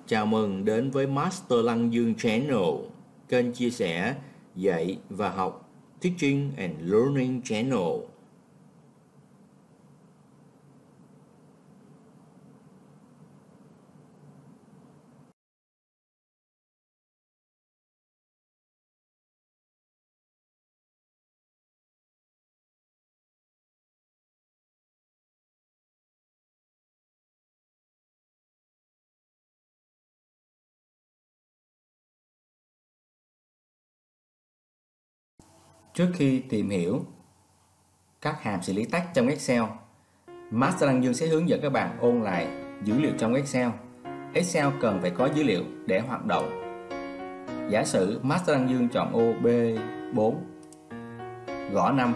Chào mừng đến với Master Lăng Dương Channel, kênh chia sẻ, dạy và học, Teaching and Learning Channel. Trước khi tìm hiểu các hàm xử lý text trong Excel, Master Đăng Dương sẽ hướng dẫn các bạn ôn lại dữ liệu trong Excel. Excel cần phải có dữ liệu để hoạt động. Giả sử Master Đăng Dương chọn ô B4, gõ 5.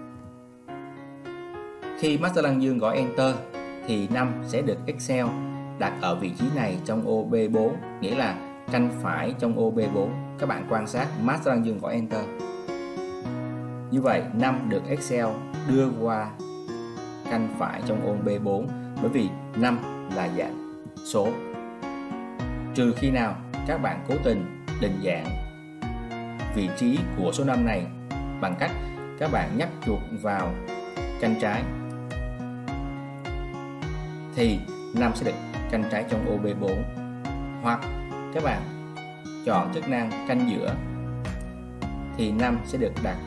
Khi Master Đăng Dương gõ Enter thì 5 sẽ được Excel đặt ở vị trí này trong ô B4, nghĩa là canh phải trong ô B4. Các bạn quan sát Master Đăng Dương gõ Enter. Như vậy 5 được Excel đưa qua canh phải trong ô B4 bởi vì 5 là dạng số. Trừ khi nào các bạn cố tình định dạng vị trí của số 5 này bằng cách các bạn nhấp chuột vào canh trái thì 5 sẽ được canh trái trong ô B4, hoặc các bạn chọn chức năng canh giữa thì 5 sẽ được đặt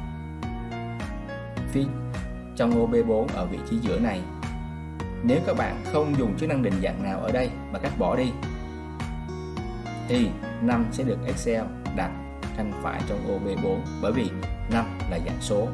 phía trong ô B4 ở vị trí giữa này. Nếu các bạn không dùng chức năng định dạng nào ở đây mà cách bỏ đi thì 5 sẽ được Excel đặt canh phải trong ô B4 bởi vì 5 là dạng số.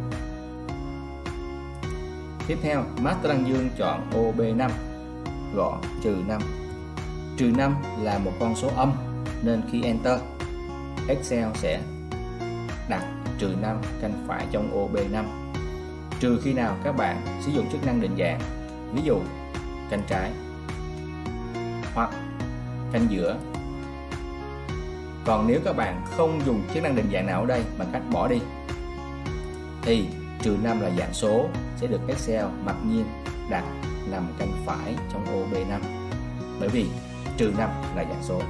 Tiếp theo, Master Đăng Dương chọn ô B5, gõ -5. -5 là một con số âm nên khi Enter, Excel sẽ đặt -5 canh phải trong ô B5. Trừ khi nào các bạn sử dụng chức năng định dạng, ví dụ canh trái hoặc canh giữa. Còn nếu các bạn không dùng chức năng định dạng nào ở đây bằng cách bỏ đi thì -5 là dạng số sẽ được Excel mặc nhiên đặt nằm cạnh phải trong ô B5 bởi vì -5 là dạng số.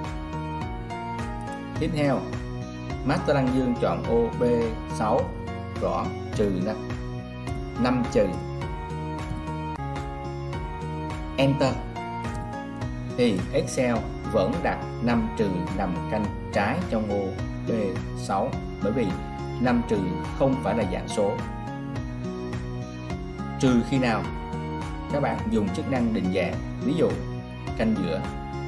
Tiếp theo, Master Đăng Dương chọn ô B6, gõ -5. 5 trừ Enter thì Excel vẫn đặt 5 trừ nằm canh trái trong ô B6 bởi vì 5 trừ không phải là dạng số. Trừ khi nào các bạn dùng chức năng định dạng, ví dụ canh giữa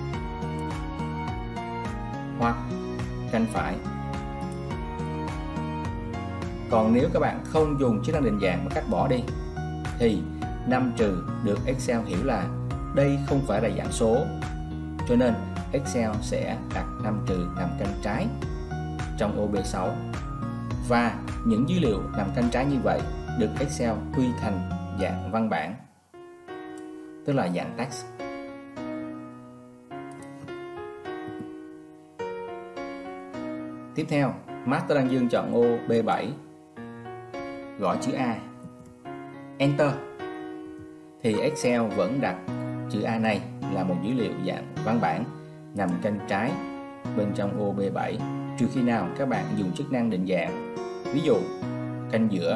hoặc canh phải. Còn nếu các bạn không dùng chức năng định dạng mà cách bỏ đi thì 5 trừ được Excel hiểu là đây không phải là dạng số, cho nên Excel sẽ đặt 5 trừ nằm canh trái trong ô B6 và những dữ liệu nằm canh trái như vậy được Excel quy thành dạng văn bản, tức là dạng text. Tiếp theo, Master Đăng Dương chọn ô B7, gõ chữ A, Enter thì Excel vẫn đặt chữ A này là một dữ liệu dạng văn bản nằm canh trái bên trong ô B7, trừ khi nào các bạn dùng chức năng định dạng, ví dụ canh giữa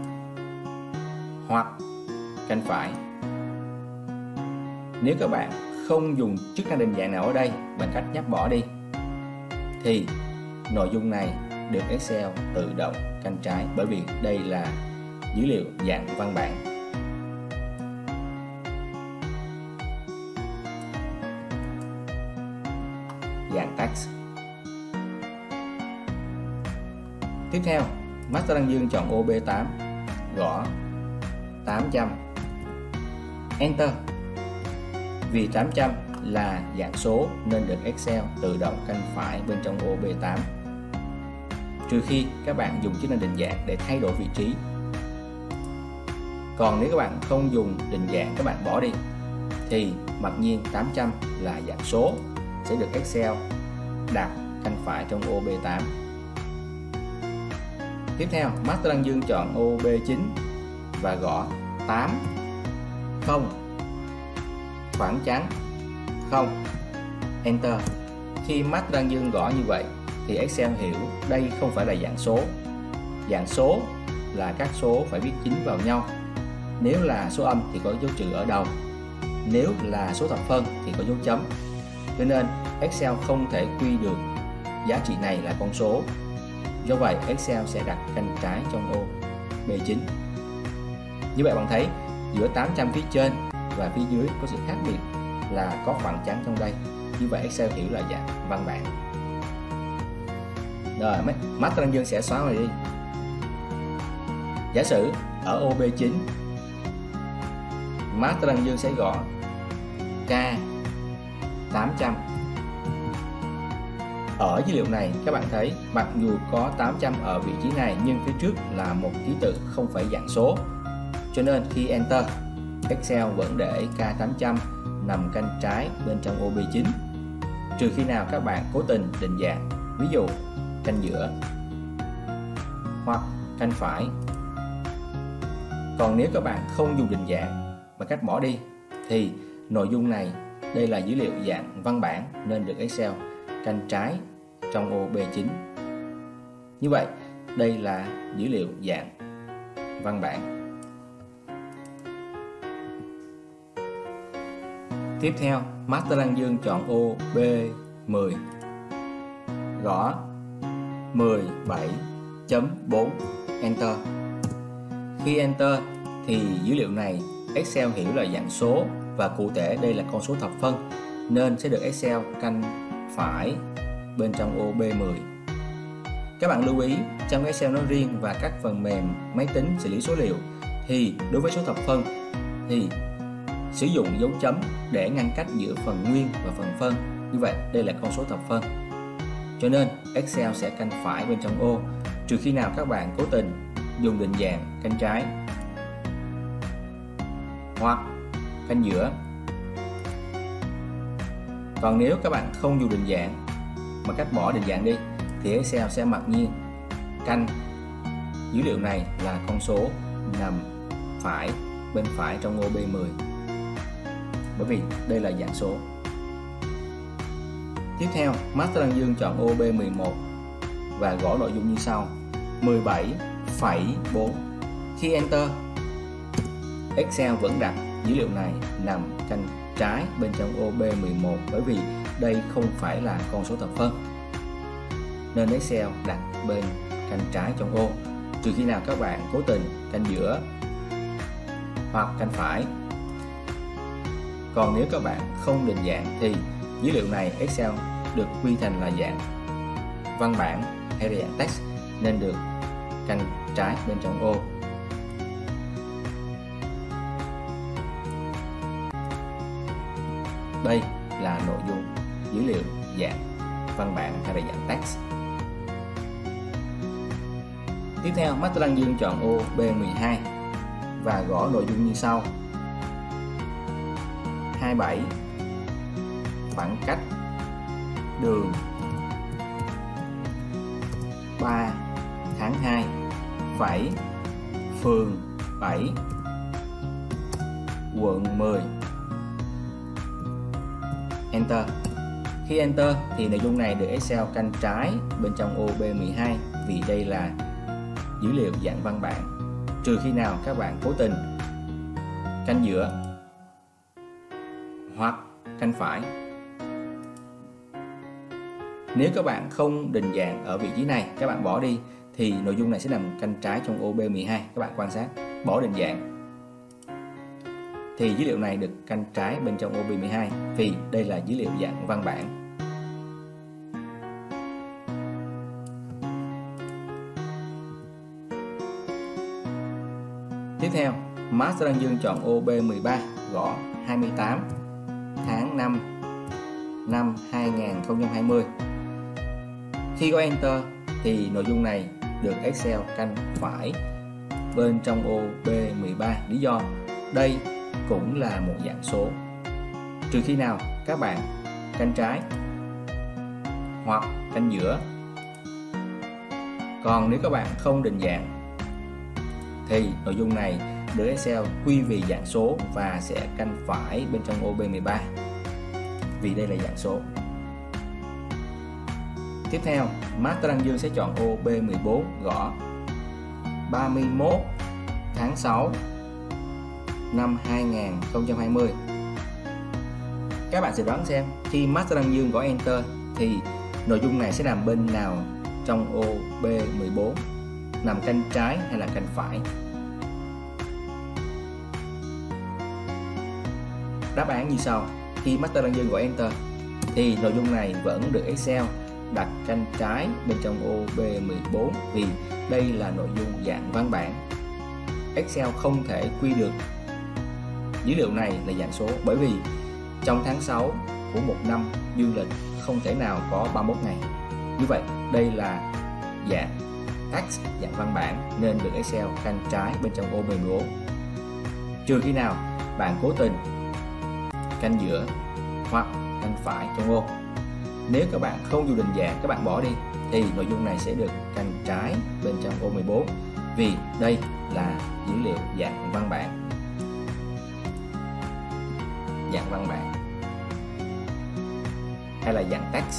hoặc canh phải. Nếu các bạn không dùng chức năng định dạng nào ở đây bằng cách nhấp bỏ đi thì nội dung này được Excel tự động canh trái bởi vì đây là dữ liệu dạng văn bản. Dạng text. Tiếp theo, Master Đăng Dương chọn ô B8, gõ 800. Enter. Vì 800 là dạng số nên được Excel tự động canh phải bên trong ô B8. Trừ khi các bạn dùng chức năng định dạng để thay đổi vị trí. Còn nếu các bạn không dùng định dạng, các bạn bỏ đi thì mặc nhiên 800 là dạng số sẽ được Excel đặt canh phải trong ô B8. Tiếp theo, Master Đăng Dương chọn ô B9 và gõ 8, 0, khoảng trắng, 0, Enter. Khi Max Đăng Dương gõ như vậy thì Excel hiểu đây không phải là dạng số. Dạng số là các số phải viết chính vào nhau. Nếu là số âm thì có dấu trừ ở đầu. Nếu là số thập phân thì có dấu chấm. Cho nên Excel không thể quy được giá trị này là con số. Do vậy Excel sẽ đặt canh trái trong ô B9. Như vậy bạn thấy giữa 800 phía trên và phía dưới có sự khác biệt là có khoảng trắng trong đây. Như vậy Excel hiểu là dạng văn bản. Rồi Max Đăng Dương sẽ xóa này đi. Giả sử ở ô B9 Max Đăng Dương sẽ gõ K800. Ở dữ liệu này các bạn thấy mặc dù có 800 ở vị trí này nhưng phía trước là một ký tự không phải dạng số. Cho nên khi Enter, Excel vẫn để K800 nằm canh trái bên trong ô B9. Trừ khi nào các bạn cố tình định dạng, ví dụ canh giữa hoặc canh phải. Còn nếu các bạn không dùng định dạng mà cách bỏ đi thì nội dung này, đây là dữ liệu dạng văn bản nên được Excel canh trái trong ô B9. Như vậy đây là dữ liệu dạng văn bản. Tiếp theo Max Đăng Dương chọn ô B10, gõ 17.4 Enter. Khi Enter thì dữ liệu này Excel hiểu là dạng số và cụ thể đây là con số thập phân nên sẽ được Excel canh phải bên trong ô B10. Các bạn lưu ý trong Excel nói riêng và các phần mềm máy tính xử lý số liệu thì đối với số thập phân thì sử dụng dấu chấm để ngăn cách giữa phần nguyên và phần phân. Như vậy đây là con số thập phân. Cho nên Excel sẽ canh phải bên trong ô, trừ khi nào các bạn cố tình dùng định dạng canh trái hoặc canh giữa. Còn nếu các bạn không dùng định dạng mà cách bỏ định dạng đi thì Excel sẽ mặc nhiên canh dữ liệu này là con số nằm phải bên phải trong ô B10, bởi vì đây là dạng số. Tiếp theo Max Đăng Dương chọn ô B11 và gõ nội dung như sau: 17,4. Khi Enter, Excel vẫn đặt dữ liệu này nằm canh trái bên trong ô B11 bởi vì đây không phải là con số thập phân. Nên Excel đặt bên canh trái trong ô, trừ khi nào các bạn cố tình canh giữa hoặc canh phải. Còn nếu các bạn không định dạng thì dữ liệu này Excel được quy thành là dạng văn bản hay là dạng text nên được canh trái bên trong ô. Đây là nội dung dữ liệu dạng văn bản hay là dạng text. Tiếp theo Max Đăng Dương chọn ô B12 và gõ nội dung như sau: 27 khoảng cách đường 3 tháng 2 phẩy phường 7 quận 10. Enter. Khi Enter thì nội dung này được Excel canh trái bên trong ô B12 vì đây là dữ liệu dạng văn bản, trừ khi nào các bạn cố tình canh giữa hoặc canh phải. Nếu các bạn không định dạng ở vị trí này, các bạn bỏ đi thì nội dung này sẽ nằm canh trái trong ô B12. Các bạn quan sát, bỏ định dạng thì dữ liệu này được canh trái bên trong ô B12 vì đây là dữ liệu dạng văn bản. Tiếp theo, Max Đăng Dương chọn ô B13, gõ 28 tháng 5 năm 2020. Khi có Enter thì nội dung này được Excel canh phải bên trong ô B13. Lý do đây cũng là một dạng số, trừ khi nào các bạn canh trái hoặc canh giữa. Còn nếu các bạn không định dạng thì nội dung này được Excel quy về dạng số và sẽ canh phải bên trong ô B13 vì đây là dạng số. Tiếp theo, Master Đăng Dương sẽ chọn ô B14, gõ 31 tháng 6 năm 2020. Các bạn sẽ đoán xem khi Master Đăng Dương gõ Enter thì nội dung này sẽ nằm bên nào trong ô B14, nằm cạnh trái hay là cạnh phải? Đáp án như sau. Khi Master Đăng Dương gõ Enter thì nội dung này vẫn được Excel đặt cạnh trái bên trong ô B14 vì đây là nội dung dạng văn bản. Excel không thể quy được dữ liệu này là dạng số, bởi vì trong tháng 6 của một năm dương lịch không thể nào có 31 ngày. Như vậy đây là dạng text, dạng văn bản, nên được Excel cạnh trái bên trong ô B14. Trừ khi nào bạn cố tình cạnh giữa hoặc cạnh phải trong ô. Nếu các bạn không dùng định dạng, các bạn bỏ đi thì nội dung này sẽ được cạnh trái bên trong ô 14 vì đây là dữ liệu dạng văn bản. Dạng văn bản hay là dạng text.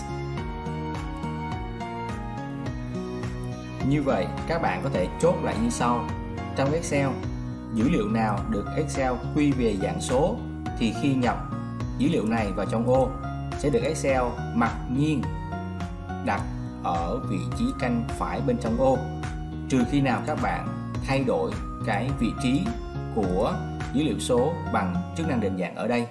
Như vậy các bạn có thể chốt lại như sau. Trong Excel, dữ liệu nào được Excel quy về dạng số thì khi nhập dữ liệu này vào trong ô sẽ được Excel mặc nhiên đặt ở vị trí cạnh phải bên trong ô, trừ khi nào các bạn thay đổi cái vị trí của dữ liệu số bằng chức năng định dạng ở đây.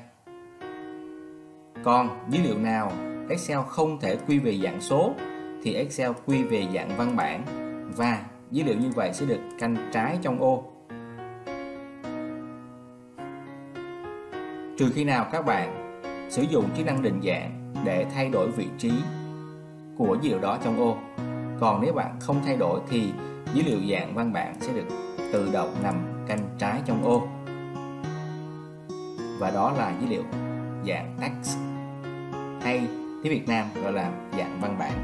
Còn dữ liệu nào Excel không thể quy về dạng số thì Excel quy về dạng văn bản và dữ liệu như vậy sẽ được cạnh trái trong ô. Trừ khi nào các bạn sử dụng chức năng định dạng để thay đổi vị trí của dữ liệu đó trong ô. Còn nếu bạn không thay đổi thì dữ liệu dạng văn bản sẽ được tự động nằm cạnh trái trong ô. Và đó là dữ liệu dạng text, hay tiếng Việt Nam gọi là dạng văn bản.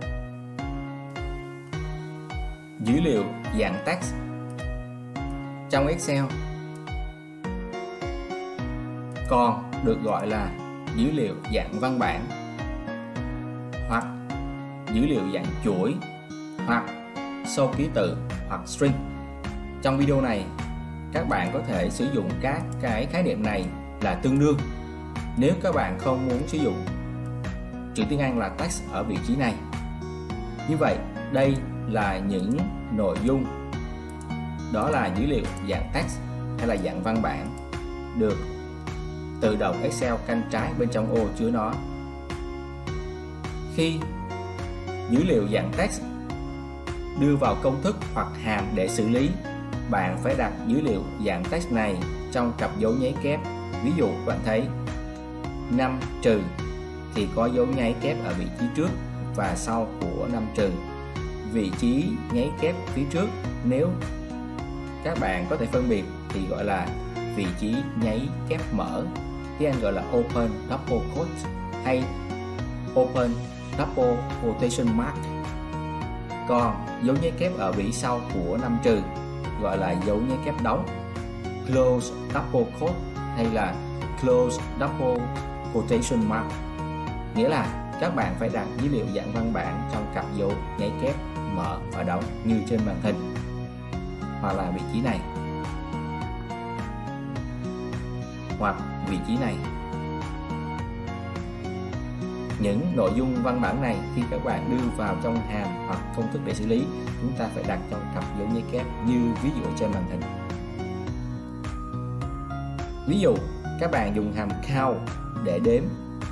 Dữ liệu dạng text trong Excel còn được gọi là dữ liệu dạng văn bản, hoặc dữ liệu dạng chuỗi, hoặc số ký tự, hoặc string. Trong video này các bạn có thể sử dụng các cái khái niệm này là tương đương. Nếu các bạn không muốn sử dụng chữ tiếng Anh là text ở vị trí này. Như vậy đây là những nội dung, đó là dữ liệu dạng text hay là dạng văn bản được tự động Excel cạnh trái bên trong ô chứa nó. Khi dữ liệu dạng text đưa vào công thức hoặc hàm để xử lý, bạn phải đặt dữ liệu dạng text này trong cặp dấu nháy kép. Ví dụ bạn thấy 5 trừ thì có dấu nháy kép ở vị trí trước và sau của 5 trừ. Vị trí nháy kép phía trước nếu các bạn có thể phân biệt thì gọi là vị trí nháy kép mở, tiếng Anh gọi là open double quote hay open double quotation mark. Còn dấu nháy kép ở vị sau của 5 trừ gọi là dấu nháy kép đóng, close double quote hay là close double quotation mark. Nghĩa là các bạn phải đặt dữ liệu dạng văn bản trong cặp dấu nháy kép mở và đóng như trên màn hình, hoặc là vị trí này, hoặc vị trí này. Những nội dung văn bản này khi các bạn đưa vào trong hàm hoặc công thức để xử lý, chúng ta phải đặt trong cặp dấu nháy kép như ví dụ trên màn hình. Ví dụ các bạn dùng hàm count để đếm.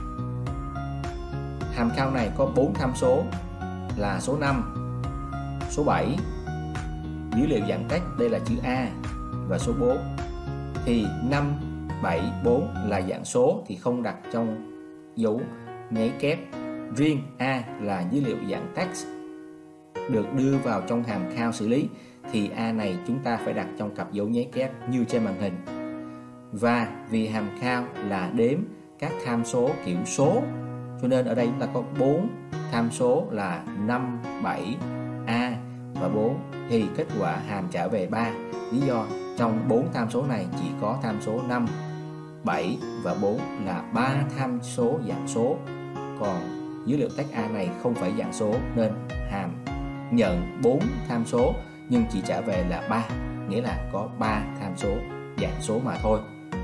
Hàm count này có 4 tham số là số 5, số 7, dữ liệu dạng text đây là chữ A, và số 4. Thì 5, 7, 4 là dạng số thì không đặt trong dấu nháy kép. Riêng A là dữ liệu dạng text được đưa vào trong hàm count xử lý thì A này chúng ta phải đặt trong cặp dấu nháy kép như trên màn hình. Và vì hàm count là đếm các tham số kiểu số, cho nên ở đây chúng ta có 4 tham số là 5, 7, A và 4 thì kết quả hàm trả về 3. Lý do trong 4 tham số này chỉ có tham số 5, 7 và 4 là 3 tham số dạng số, còn dữ liệu text A này không phải dạng số nên hàm nhận 4 tham số nhưng chỉ trả về là 3, nghĩa là có 3 tham số dạng số mà thôi.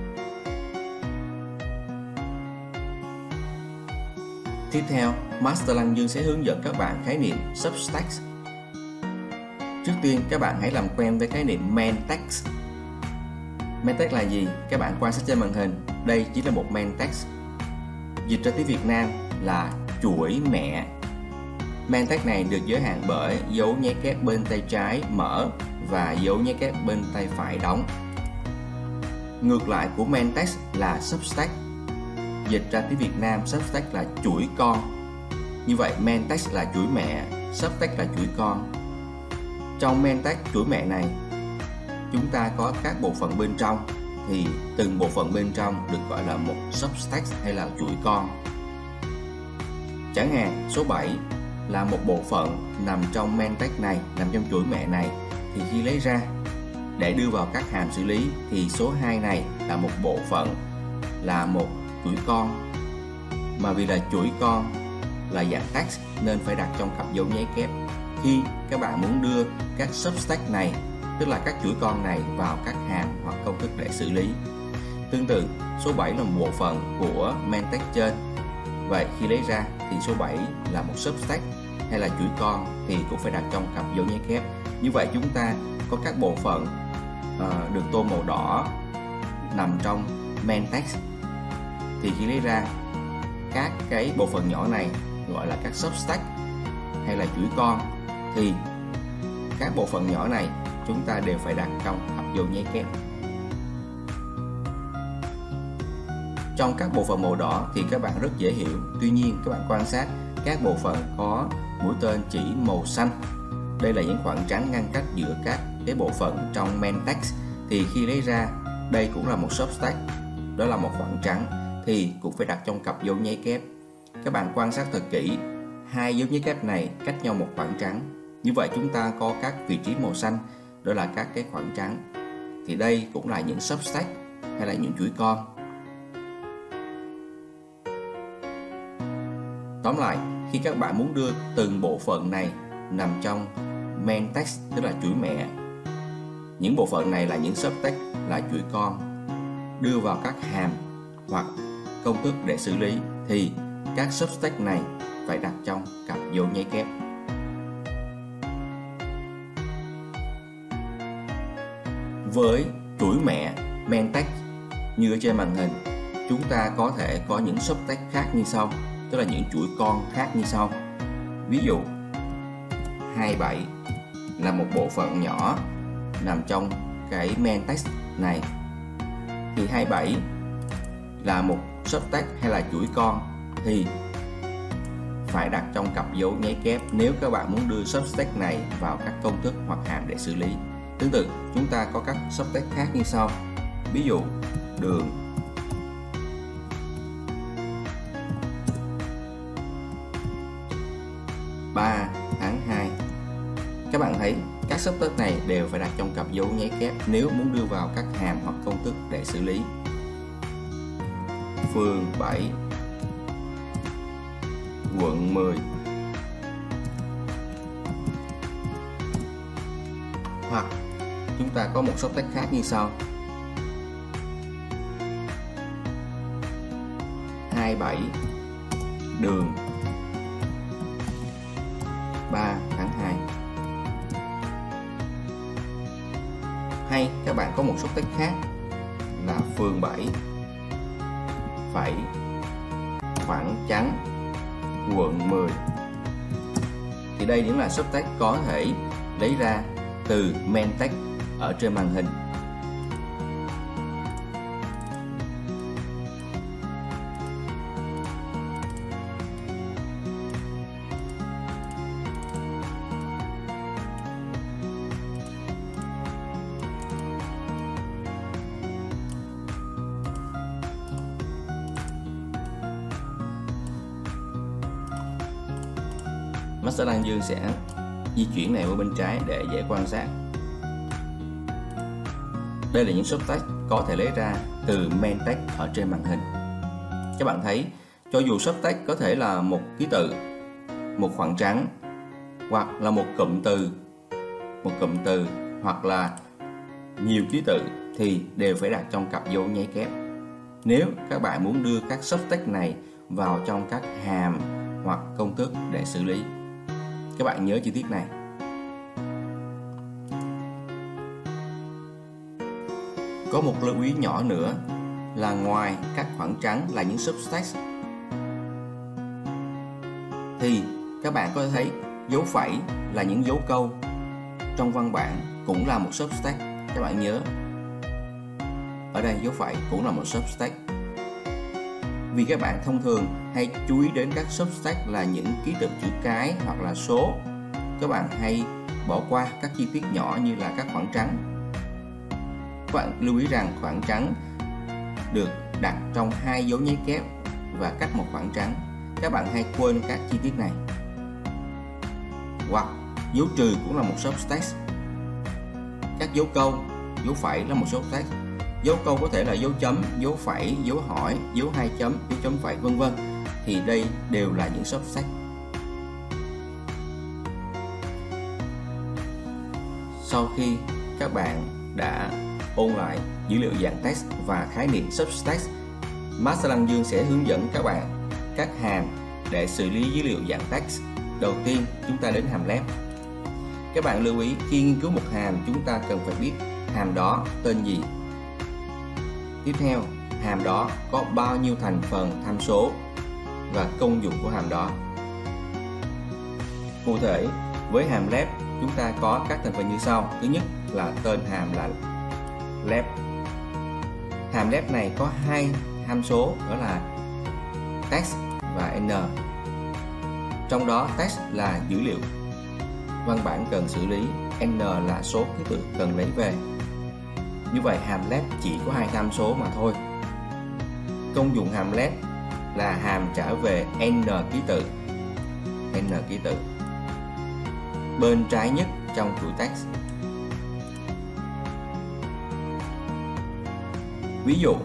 Tiếp theo, Master Lăng Dương sẽ hướng dẫn các bạn khái niệm subtext. Trước tiên, các bạn hãy làm quen với khái niệm main text. Main text là gì? Các bạn quan sát trên màn hình. Đây chỉ là một main text. Dịch ra tiếng Việt Nam là chuỗi mẹ. Main text này được giới hạn bởi dấu nháy kép bên tay trái mở và dấu nháy kép bên tay phải đóng. Ngược lại của main text là subtext. Dịch ra tiếng Việt Nam, subtext là chuỗi con. Như vậy main text là chuỗi mẹ, subtext là chuỗi con. Trong main text chuỗi mẹ này, chúng ta có các bộ phận bên trong, thì từng bộ phận bên trong được gọi là một subtext hay là chuỗi con. Chẳng hạn số 7 là một bộ phận nằm trong main text này, nằm trong chuỗi mẹ này, thì khi lấy ra để đưa vào các hàm xử lý thì số 2 này là một bộ phận, là một chuỗi con. Mà vì là chuỗi con là dạng text nên phải đặt trong cặp dấu nháy kép khi các bạn muốn đưa các subtext này, tức là các chuỗi con này vào các hàm hoặc công thức để xử lý. Tương tự, số 7 là một bộ phận của main text trên. Vậy khi lấy ra thì số 7 là một subtext hay là chuỗi con thì cũng phải đặt trong cặp dấu nháy kép. Như vậy chúng ta có các bộ phận được tô màu đỏ nằm trong main text. Thì khi lấy ra các cái bộ phận nhỏ này gọi là các subtext hay là chuỗi con, thì các bộ phận nhỏ này chúng ta đều phải đặt trong cặp dấu nháy kép. Trong các bộ phận màu đỏ thì các bạn rất dễ hiểu. Tuy nhiên các bạn quan sát các bộ phận có mũi tên chỉ màu xanh. Đây là những khoảng trắng ngăn cách giữa các cái bộ phận trong main text. Thì khi lấy ra, đây cũng là một subtext, đó là một khoảng trắng, thì cũng phải đặt trong cặp dấu nháy kép. Các bạn quan sát thật kỹ, hai dấu nháy kép này cách nhau một khoảng trắng. Như vậy chúng ta có các vị trí màu xanh, đó là các cái khoảng trắng. Thì đây cũng là những subtext hay là những chuỗi con. Tóm lại, khi các bạn muốn đưa từng bộ phận này nằm trong main text, tức là chuỗi mẹ, những bộ phận này là những subtext, là chuỗi con, đưa vào các hàm hoặc công thức để xử lý, thì các subtext này phải đặt trong cặp dấu nháy kép. Với chuỗi mẹ main text như ở trên màn hình, chúng ta có thể có những subtext khác như sau, tức là những chuỗi con khác như sau. Ví dụ 27 là một bộ phận nhỏ nằm trong cái main text này, thì 27 là một subtext hay là chuỗi con thì phải đặt trong cặp dấu nháy kép nếu các bạn muốn đưa subtext này vào các công thức hoặc hàm để xử lý. Tương tự, chúng ta có các subtext khác như sau. Ví dụ đường 3 tháng 2. Các bạn thấy các subtext này đều phải đặt trong cặp dấu nháy kép nếu muốn đưa vào các hàm hoặc công thức để xử lý. Phường 7, quận 10. Hoặc chúng ta có một subtext khác như sau. 27 đường 3 tháng 2. Hay các bạn có một subtext khác là phường 7 phẩy khoảng trắng quận 10. Thì đây những là subtext có thể lấy ra từ main text ở trên màn hình. Master Lăng Dương sẽ di chuyển này qua bên trái để dễ quan sát. Đây là những subtext có thể lấy ra từ main text ở trên màn hình. Các bạn thấy Cho dù subtext có thể là một ký tự, một khoảng trắng, hoặc là một cụm từ, hoặc là nhiều ký tự thì đều phải đặt trong cặp dấu nháy kép. Nếu các bạn muốn đưa các subtext này vào trong các hàm hoặc công thức để xử lý, các bạn nhớ chi tiết này. Có một lưu ý nhỏ nữa là ngoài các khoảng trắng là những subtext thì các bạn có thể thấy dấu phẩy là những dấu câu trong văn bản cũng là một subtext. Các bạn nhớ ở đây dấu phẩy cũng là một subtext. Vì các bạn thông thường hay chú ý đến các subtext là những ký tự chữ cái hoặc là số, các bạn hay bỏ qua các chi tiết nhỏ như là các khoảng trắng. Các bạn lưu ý rằng khoảng trắng được đặt trong 2 dấu nháy kép và cách một khoảng trắng. Các bạn hay quên các chi tiết này. Hoặc dấu trừ cũng là một subtext. Các dấu câu, dấu phẩy là một subtext. Dấu câu có thể là dấu chấm, dấu phẩy, dấu hỏi, dấu 2 chấm, dấu chấm phẩy, vân vân. Thì đây đều là những subtext. Sau khi các bạn đã ôn lại dữ liệu dạng text và khái niệm subtext, Master Đăng Dương sẽ hướng dẫn các bạn các hàm để xử lý dữ liệu dạng text. Đầu tiên chúng ta đến hàm left. Các bạn lưu ý khi nghiên cứu một hàm chúng ta cần phải biết hàm đó tên gì. Tiếp theo, hàm đó có bao nhiêu thành phần tham số và công dụng của hàm đó. Cụ thể, với hàm left chúng ta có các thành phần như sau. Thứ nhất là tên hàm là left. Hàm left này có 2 hàm số, đó là text và n. Trong đó text là dữ liệu văn bản cần xử lý, n là số ký tự cần lấy về. Như vậy hàm left chỉ có 2 tham số mà thôi. Công dụng hàm left là hàm trả về n ký tự bên trái nhất trong chuỗi text. Ví dụ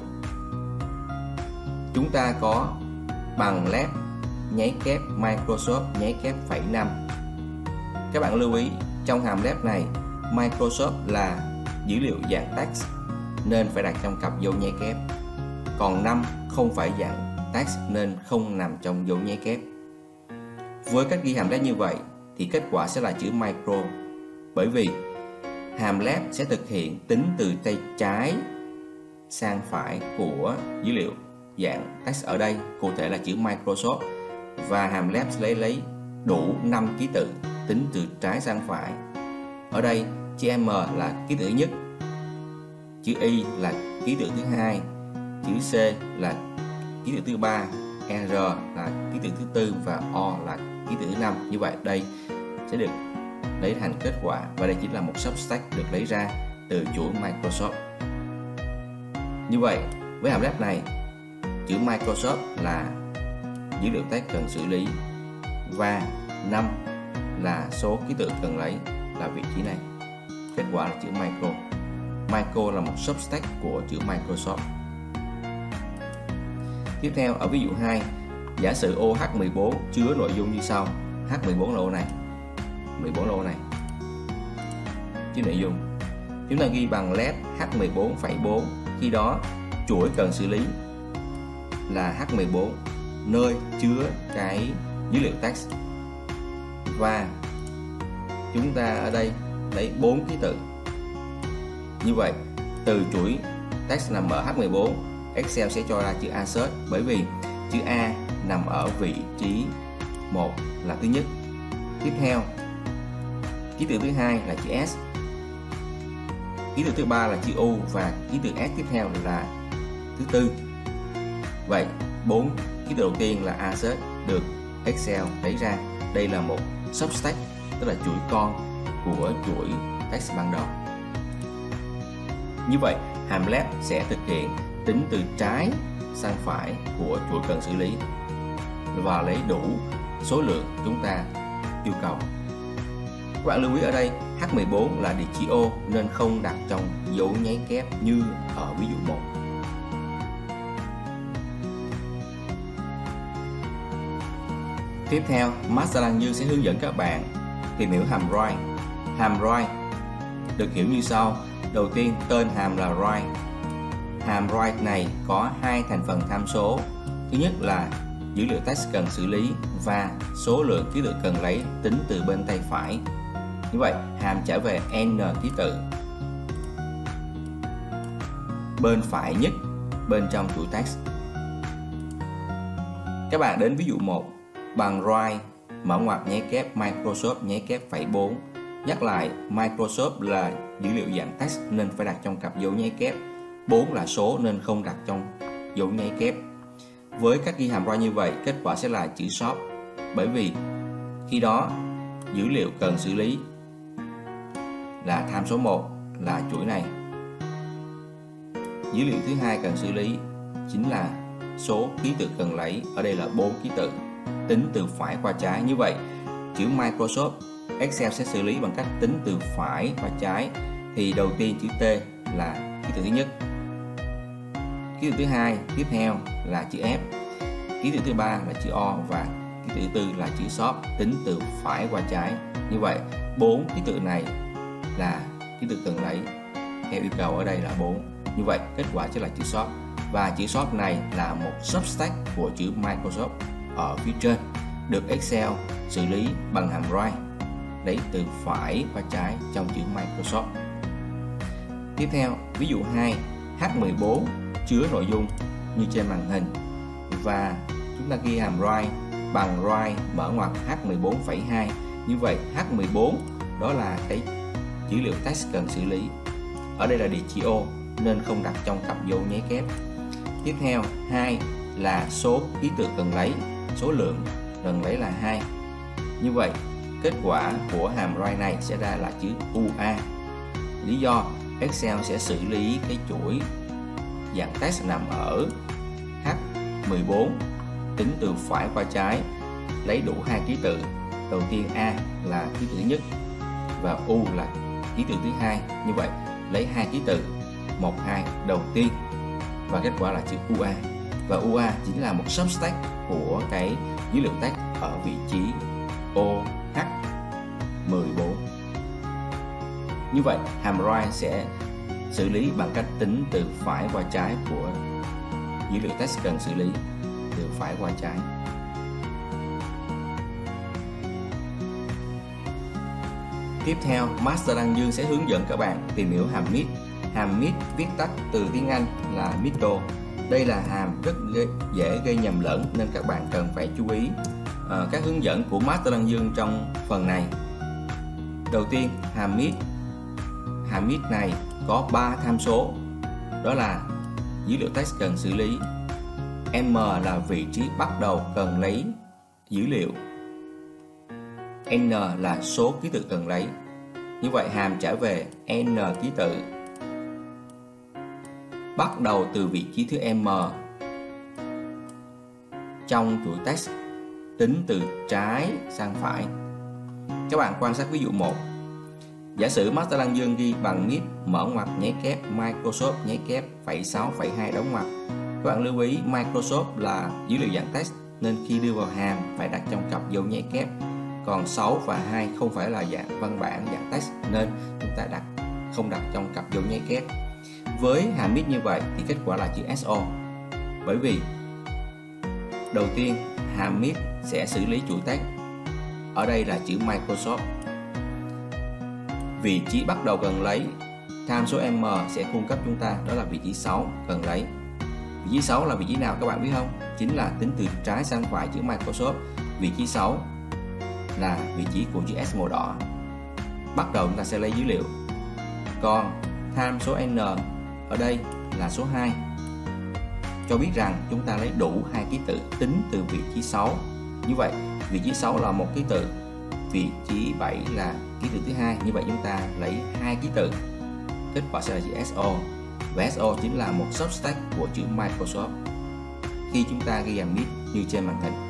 chúng ta có bằng left nháy kép Microsoft nháy kép phẩy 5. Các bạn lưu ý trong hàm left này Microsoft là dữ liệu dạng text nên phải đặt trong cặp dấu nháy kép, còn 5 không phải dạng text nên không nằm trong dấu nháy kép. Với cách ghi hàm left như vậy thì kết quả sẽ là chữ micro, bởi vì hàm left sẽ thực hiện tính từ tay trái sang phải của dữ liệu dạng text ở đây, cụ thể là chữ Microsoft, và hàm left sẽ lấy đủ 5 ký tự tính từ trái sang phải. Ở đây chữ M là ký tự thứ nhất, chữ Y là ký tự thứ hai, chữ C là ký tự thứ ba, R là ký tự thứ tư và O là ký tự thứ 5. Như vậy đây sẽ được lấy thành kết quả, và đây chỉ là một subtext được lấy ra từ chuỗi Microsoft. Như vậy với hàm left này, chữ Microsoft là dữ liệu text cần xử lý và 5 là số ký tự cần lấy là vị trí này. Kết quả là chữ micro. Micro là một subtext của chữ Microsoft. Tiếp theo ở ví dụ 2, giả sử OH14 chứa nội dung như sau. H14 là ô này, 14 là ô này. Chứa nội dung. Chúng ta ghi bằng left H14,4. Khi đó chuỗi cần xử lý là H14 nơi chứa cái dữ liệu text, và chúng ta ở đây lấy 4 ký tự. Như vậy từ chuỗi text nằm ở H14, Excel sẽ cho ra chữ assert, bởi vì chữ A nằm ở vị trí 1 là thứ nhất. Tiếp theo ký tự thứ hai là chữ S, ký tự thứ ba là chữ U, và ký tự S tiếp theo là thứ tư. Vậy 4 ký tự đầu tiên là assert được Excel lấy ra. Đây là một subtext, tức là chuỗi con của chuỗi text ban đầu. Như vậy hàm left sẽ thực hiện tính từ trái sang phải của chuỗi cần xử lý và lấy đủ số lượng chúng ta yêu cầu. Các bạn lưu ý ở đây H14 là địa chỉ ô nên không đặt trong dấu nháy kép như ở ví dụ 1. Tiếp theo, Master Đăng Dương sẽ hướng dẫn các bạn tìm hiểu hàm write. Hàm write được hiểu như sau. Đầu tiên, tên hàm là write. Hàm write này có hai thành phần tham số. Thứ nhất là dữ liệu text cần xử lý và số lượng ký tự cần lấy tính từ bên tay phải. Như vậy, hàm trả về n ký tự bên phải nhất bên trong chuỗi text. Các bạn đến ví dụ 1. Bằng write mở ngoặc nháy kép Microsoft nháy kép phẩy 4. Nhắc lại, Microsoft là dữ liệu dạng text nên phải đặt trong cặp dấu nháy kép. 4 là số nên không đặt trong dấu nháy kép. Với các ghi hàm write như vậy, kết quả sẽ là chữ shop. Bởi vì khi đó dữ liệu cần xử lý là tham số 1 là chuỗi này. Dữ liệu thứ hai cần xử lý chính là số ký tự cần lấy, ở đây là 4 ký tự, tính từ phải qua trái. Như vậy, chữ Microsoft Excel sẽ xử lý bằng cách tính từ phải qua trái. Thì đầu tiên chữ T là ký tự thứ nhất, ký tự thứ hai tiếp theo là chữ F, ký tự thứ ba là chữ O và ký tự thứ tư là chữ shop, tính từ phải qua trái. Như vậy, 4 ký tự này là ký tự cần lấy theo yêu cầu ở đây là 4. Như vậy, kết quả sẽ là chữ shop. Và chữ shop này là một substack của chữ Microsoft ở phía trên, được Excel xử lý bằng hàm write, lấy từ phải qua trái trong chữ Microsoft. Tiếp theo, ví dụ 2, H14 chứa nội dung như trên màn hình và chúng ta ghi hàm write bằng write mở ngoặc H14,2. Như vậy, H14 đó là cái dữ liệu text cần xử lý. Ở đây là địa chỉ ô nên không đặt trong cặp dấu nháy kép. Tiếp theo, 2 là số ký tự cần lấy, số lượng cần lấy là 2. Như vậy, kết quả của hàm write này sẽ ra là chữ UA. Lý do Excel sẽ xử lý cái chuỗi dạng text nằm ở H14, tính từ phải qua trái, lấy đủ 2 ký tự. Đầu tiên A là ký tự thứ nhất và U là ký tự thứ hai. Như vậy, lấy 2 ký tự 1, 2 đầu tiên và kết quả là chữ UA. Và UA chính là một substack của cái dữ liệu text ở vị trí OH14. Như vậy, hàm write sẽ xử lý bằng cách tính từ phải qua trái của dữ liệu text cần xử lý, từ phải qua trái. Tiếp theo, Master Đăng Dương sẽ hướng dẫn các bạn tìm hiểu hàm mid. Hàm mid viết tắt từ tiếng Anh là middle. Đây là hàm rất dễ gây nhầm lẫn nên các bạn cần phải chú ý các hướng dẫn của Master Đăng Dương trong phần này. Đầu tiên, hàm mid này có 3 tham số, đó là dữ liệu text cần xử lý, M là vị trí bắt đầu cần lấy dữ liệu, N là số ký tự cần lấy. Như vậy, hàm trả về N ký tự bắt đầu từ vị trí thứ M trong chuỗi text, tính từ trái sang phải. Các bạn quan sát ví dụ 1. Giả sử Master Đăng Dương ghi bằng mid mở ngoặc nháy kép Microsoft nháy kép phẩy 6 phẩy 2 đóng ngoặc. Các bạn lưu ý Microsoft là dữ liệu dạng text nên khi đưa vào hàm phải đặt trong cặp dấu nháy kép. Còn 6 và 2 không phải là dạng văn bản dạng text nên chúng ta không đặt trong cặp dấu nháy kép. Với hàm mid như vậy thì kết quả là chữ SO. Bởi vì đầu tiên hàm mid sẽ xử lý chuỗi text. Ở đây là chữ Microsoft. Vị trí bắt đầu cần lấy, tham số M sẽ cung cấp chúng ta đó là vị trí 6 cần lấy. Vị trí 6 là vị trí nào các bạn biết không? Chính là tính từ trái sang phải chữ Microsoft. Vị trí 6 là vị trí của chữ S màu đỏ. Bắt đầu chúng ta sẽ lấy dữ liệu. Còn tham số N ở đây là số 2. Cho biết rằng chúng ta lấy đủ 2 ký tự tính từ vị trí 6. Như vậy, vị trí 6 là một ký tự, vị trí 7 là ký tự thứ hai. Như vậy chúng ta lấy 2 ký tự. Kết quả sẽ là chữ SO. Và SO chính là một substack của chữ Microsoft khi chúng ta ghi hàm mid như trên màn hình.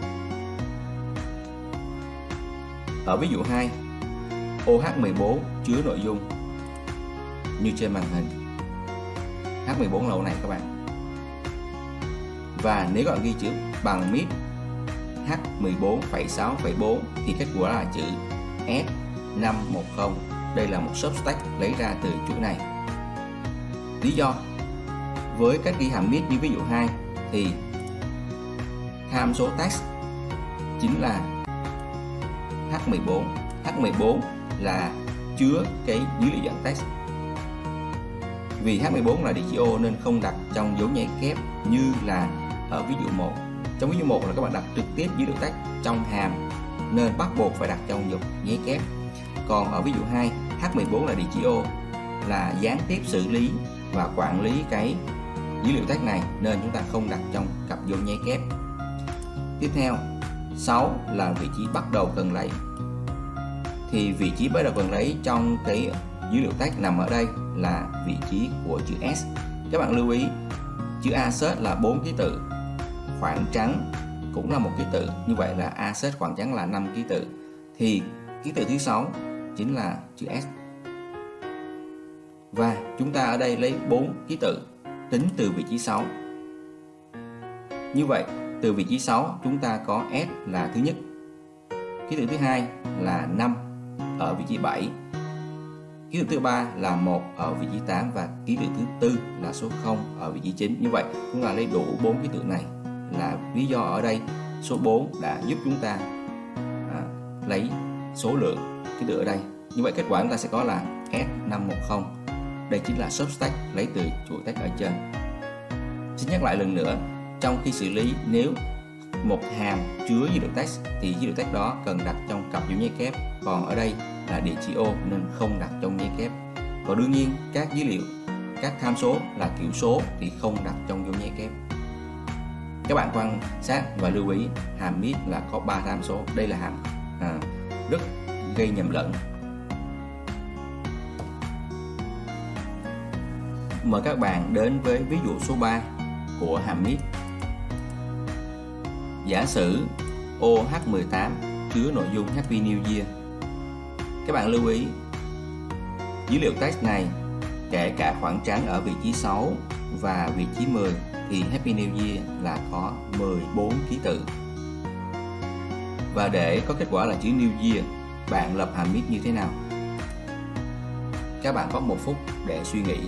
Ở ví dụ 2, OH14 chứa nội dung như trên màn hình. H14 là ô này các bạn. Và nếu các bạn ghi chữ bằng mid H14,6,4 thì kết quả là chữ S510. Đây là một substack lấy ra từ chuỗi này. Lý do với cách ghi hàm mid như ví dụ 2 thì tham số text chính là H14. H14 là chứa cái dữ liệu dạng text. Vì H14 là địa chỉ ô nên không đặt trong dấu nháy kép như là ở ví dụ 1. Trong ví dụ 1 là các bạn đặt trực tiếp dữ liệu text trong hàm nên bắt buộc phải đặt trong dấu nháy kép. Còn ở ví dụ 2, H14 là địa chỉ ô, là gián tiếp xử lý và quản lý cái dữ liệu text này nên chúng ta không đặt trong cặp dấu nháy kép. Tiếp theo, 6 là vị trí bắt đầu cần lấy. Thì vị trí bắt đầu cần lấy trong cái dữ liệu text nằm ở đây là vị trí của chữ S. Các bạn lưu ý chữ assert là 4 ký tự, khoảng trắng cũng là một ký tự, như vậy là assert khoảng trắng là 5 ký tự. Thì ký tự thứ 6 chính là chữ S. Và chúng ta ở đây lấy 4 ký tự tính từ vị trí 6. Như vậy từ vị trí 6 chúng ta có S là thứ nhất, ký tự thứ hai là 5 ở vị trí 7, ký tự thứ ba là 1 ở vị trí 8 và ký tự thứ tư là số 0 ở vị trí 9. Như vậy chúng ta lấy đủ 4 ký tự này là lý do ở đây số 4 đã giúp chúng ta lấy số lượng ký tự ở đây. Như vậy kết quả chúng ta sẽ có là S510. Đây chính là substack lấy từ chuỗi text ở trên. Xin nhắc lại lần nữa, trong khi xử lý nếu một hàm chứa dữ liệu text thì dữ liệu text đó cần đặt trong cặp dấu nháy kép, còn ở đây là địa chỉ ô nên không đặt trong nháy kép. Còn đương nhiên các dữ liệu, các tham số là kiểu số thì không đặt trong dấu nháy kép. Các bạn quan sát và lưu ý hàm mid là có 3 tham số. Đây là hàm rất gây nhầm lẫn. Mời các bạn đến với ví dụ số 3 của hàm mid. Giả sử OH18 chứa nội dung Happy New Year. Các bạn lưu ý dữ liệu text này kể cả khoảng trắng ở vị trí 6 và vị trí 10 thì Happy New Year là có 14 ký tự. Và để có kết quả là chữ New Year, bạn lập hàm mid như thế nào? Các bạn có 1 phút để suy nghĩ.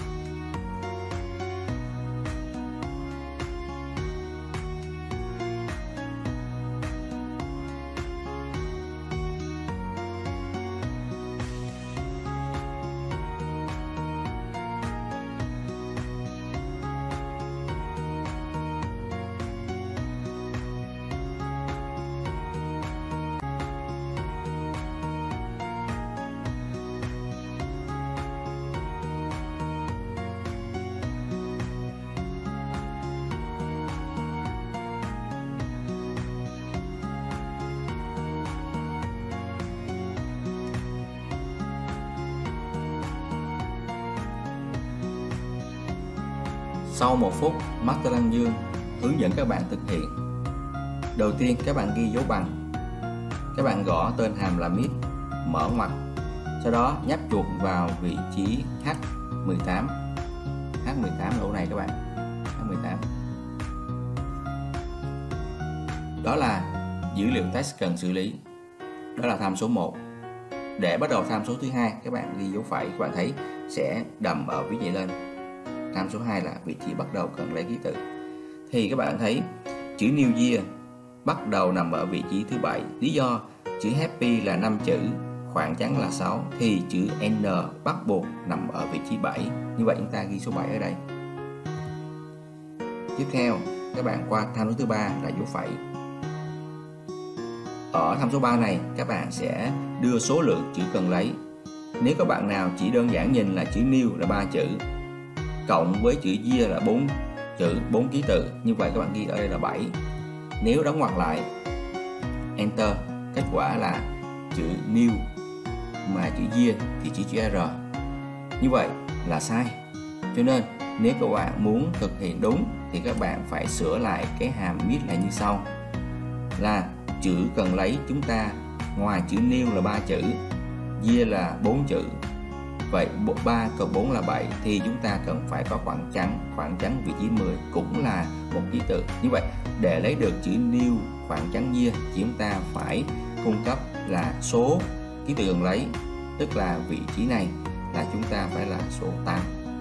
Sau 1 phút, Master Đăng Dương hướng dẫn các bạn thực hiện. Đầu tiên các bạn ghi dấu bằng. Các bạn gõ tên hàm là mid, mở ngoặc. Sau đó nhấp chuột vào vị trí H18. H18 lỗ này các bạn. H18. Đó là dữ liệu text cần xử lý. Đó là tham số 1. Để bắt đầu tham số thứ hai, các bạn ghi dấu phẩy, các bạn thấy sẽ đầm ở vị trí lên. Tham số 2 là vị trí bắt đầu cần lấy ký tự. Thì các bạn thấy chữ New Year bắt đầu nằm ở vị trí thứ 7. Lý do chữ Happy là 5 chữ, khoảng trắng là 6 thì chữ N bắt buộc nằm ở vị trí 7. Như vậy chúng ta ghi số 7 ở đây. Tiếp theo các bạn qua tham số thứ 3 là dấu phẩy. Ở tham số 3 này các bạn sẽ đưa số lượng chữ cần lấy. Nếu các bạn nào chỉ đơn giản nhìn là chữ New là 3 chữ cộng với chữ Year là 4 chữ, 4 ký tự, như vậy các bạn ghi ở đây là 7. Nếu đóng ngoặc lại Enter, kết quả là chữ New mà chữ Year thì chỉ chữ R. Như vậy là sai. Cho nên nếu các bạn muốn thực hiện đúng thì các bạn phải sửa lại cái hàm mid là như sau. Là chữ cần lấy chúng ta ngoài chữ New là 3 chữ, Year là 4 chữ, vậy 3 cộng 4 là 7 thì chúng ta cần phải có khoảng trắng vị trí 10 cũng là một ký tự. Như vậy để lấy được chữ New khoảng trắng year thì chúng ta phải cung cấp là số ký tự cần lấy, tức là vị trí này là chúng ta phải là số 8,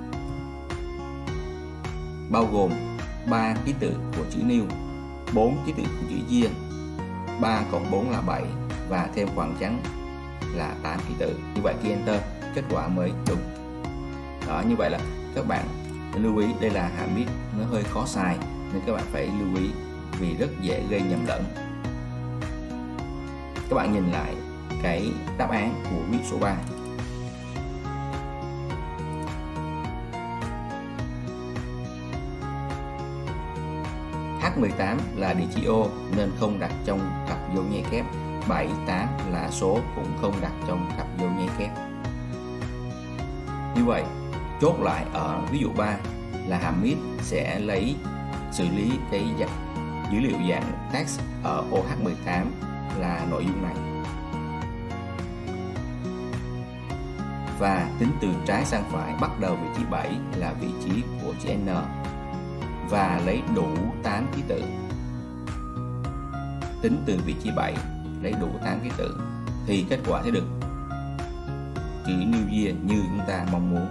bao gồm 3 ký tự của chữ new, 4 ký tự của chữ year, 3 cộng 4 là 7 và thêm khoảng trắng là 8 ký tự. Như vậy khi enter kết quả mới đúng. Đó, như vậy là các bạn lưu ý, đây là hàm viết nó hơi khó xài nên các bạn phải lưu ý vì rất dễ gây nhầm lẫn. Các bạn nhìn lại cái đáp án của ví dụ số 3. H18 là địa chỉ ô nên không đặt trong cặp dấu nháy kép. 7, 8 là số cũng không đặt trong cặp dấu nháy kép. Như vậy, chốt lại ở ví dụ 3 là hàm mid sẽ xử lý cái dữ liệu dạng text ở OH18 là nội dung này. Và tính từ trái sang phải bắt đầu vị trí 7 là vị trí của chữ N và lấy đủ 8 ký tự. Tính từ vị trí 7 lấy đủ 8 ký tự thì kết quả sẽ được chữ New Year như chúng ta mong muốn.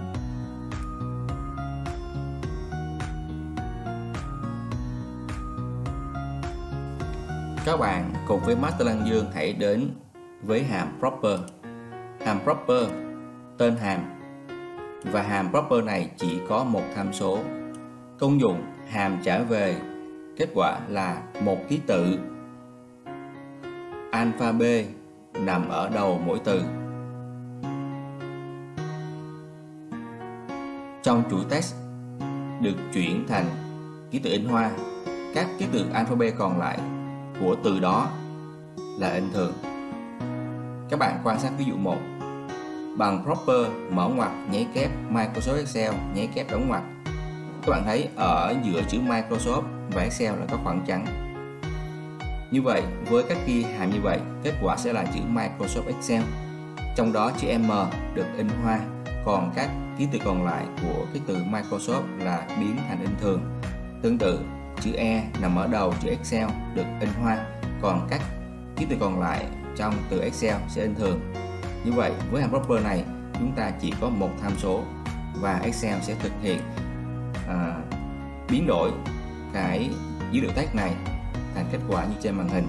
Các bạn cùng với Master Lan Dương hãy đến với hàm proper. Hàm proper tên hàm, và hàm proper này chỉ có một tham số. Công dụng hàm trả về kết quả là một ký tự alphabet nằm ở đầu mỗi từ. Trong chuỗi text được chuyển thành ký tự in hoa. Các ký tự alphabet còn lại của từ đó là in thường. Các bạn quan sát ví dụ 1. Bằng proper mở ngoặc nháy kép Microsoft Excel nháy kép đóng ngoặc. Các bạn thấy ở giữa chữ Microsoft và Excel là có khoảng trắng. Như vậy với các ghi hàm như vậy, kết quả sẽ là chữ Microsoft Excel. Trong đó chữ M được in hoa, còn các ký tự còn lại của cái từ Microsoft là biến thành in thường. Tương tự, chữ E nằm ở đầu chữ Excel được in hoa, còn các ký tự còn lại trong từ Excel sẽ in thường. Như vậy với hàm proper này chúng ta chỉ có một tham số và Excel sẽ thực hiện biến đổi cái dữ liệu text này thành kết quả như trên màn hình.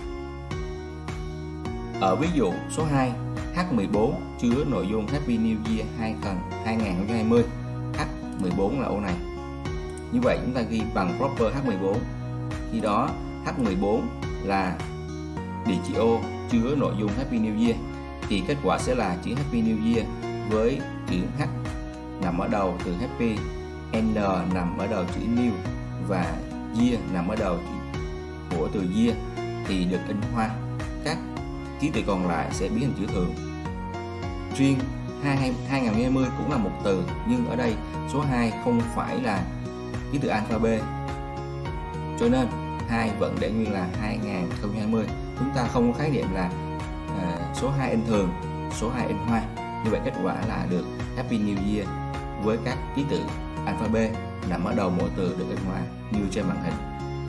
Ở ví dụ số 2, H14 chứa nội dung Happy New Year 2020. H14 là ô này. Như vậy chúng ta ghi bằng proper H14. Khi đó H14 là địa chỉ ô chứa nội dung Happy New Year thì kết quả sẽ là chữ Happy New Year với chữ H nằm ở đầu từ Happy, N nằm ở đầu chữ New và Year nằm ở đầu của từ Year thì được in hoa. Các ký tự còn lại sẽ biến thành chữ thường. Riêng 2020 cũng là một từ, nhưng ở đây số 2 không phải là ký tự alphabet, cho nên 2 vẫn để nguyên là 2020. Chúng ta không có khái niệm là số 2 in thường, số 2 in hoa. Như vậy kết quả là được Happy New Year với các ký tự alphabet nằm ở đầu mỗi từ được in hoa như trên màn hình.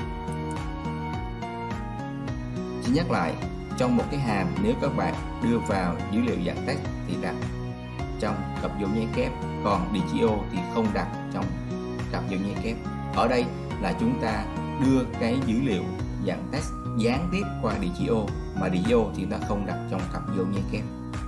Chỉ nhắc lại, trong một cái hàm nếu các bạn đưa vào dữ liệu dạng text thì đặt trong cặp dấu nháy kép, còn địa chỉ ô thì không đặt trong cặp dấu nháy kép. Ở đây là chúng ta đưa cái dữ liệu dạng text gián tiếp qua địa chỉ ô, mà địa chỉ ô thì chúng ta không đặt trong cặp dấu nháy kép.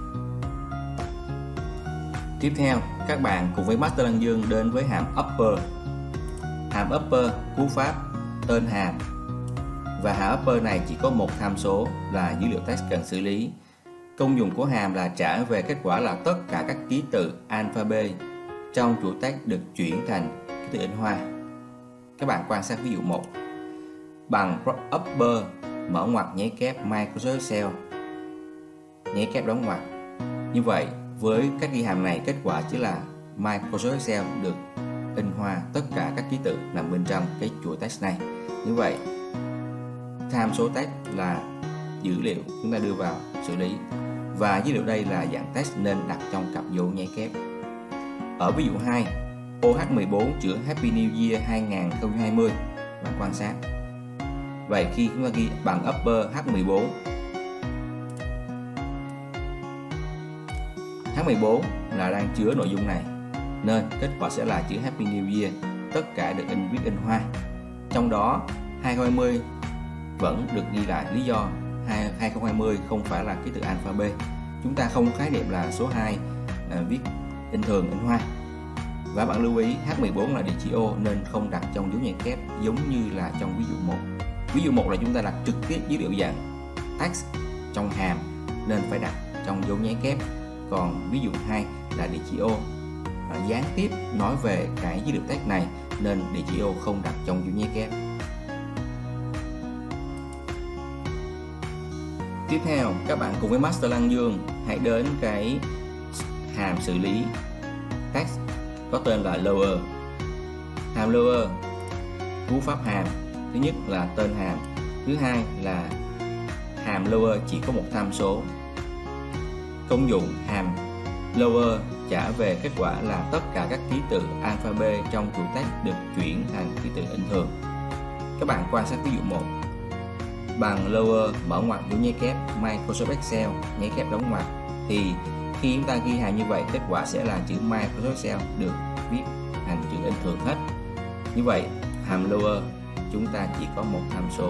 Tiếp theo, các bạn cùng với Master Lan Dương đến với hàm upper. Hàm upper cú pháp tên hàm, và hàm upper này chỉ có một tham số là dữ liệu text cần xử lý. Công dụng của hàm là trả về kết quả là tất cả các ký tự alphabet trong chuỗi text được chuyển thành ký tự in hoa. Các bạn quan sát ví dụ 1. Bằng upper mở ngoặc nháy kép Microsoft Excel nháy kép đóng ngoặc. Như vậy với cách ghi hàm này, kết quả chỉ là Microsoft Excel được in hoa tất cả các ký tự nằm bên trong cái chuỗi text này. Như vậy tham số text là dữ liệu chúng ta đưa vào xử lý, và dữ liệu đây là dạng text nên đặt trong cặp dấu nháy kép. Ở ví dụ 2, OH14 chứa Happy New Year 2020. Bạn quan sát Vậy khi chúng ta ghi bằng upper H14, H14 là đang chứa nội dung này, nên kết quả sẽ là chữ Happy New Year, tất cả được viết in hoa. Trong đó 2020 vẫn được ghi lại, lý do 2020 không phải là ký tự alphabet. Chúng ta không khái niệm là số 2 viết in thường in hoa. Và bạn lưu ý H14 là địa chỉ ô nên không đặt trong dấu nhảy kép giống như là trong ví dụ 1. Ví dụ 1 là chúng ta đặt trực tiếp dữ liệu dạng text trong hàm nên phải đặt trong dấu nháy kép. Còn ví dụ 2 là địa chỉ ô gián tiếp nói về cái dữ liệu text này nên địa chỉ ô không đặt trong dấu nháy kép. Tiếp theo, các bạn cùng với Master Lăng Dương hãy đến cái hàm xử lý text có tên là lower. Hàm lower, cú pháp hàm thứ nhất là tên hàm, thứ hai là hàm lower chỉ có một tham số. Công dụng hàm lower trả về kết quả là tất cả các ký tự alphabet trong chuỗi text được chuyển thành ký tự in thường. Các bạn quan sát ví dụ 1. Bằng lower mở ngoặc dấu nháy kép Microsoft Excel nháy kép đóng ngoặc, thì khi chúng ta ghi hàm như vậy, kết quả sẽ là chữ Microsoft Excel được viết thành chữ in thường hết. Như vậy hàm lower chúng ta chỉ có một tham số.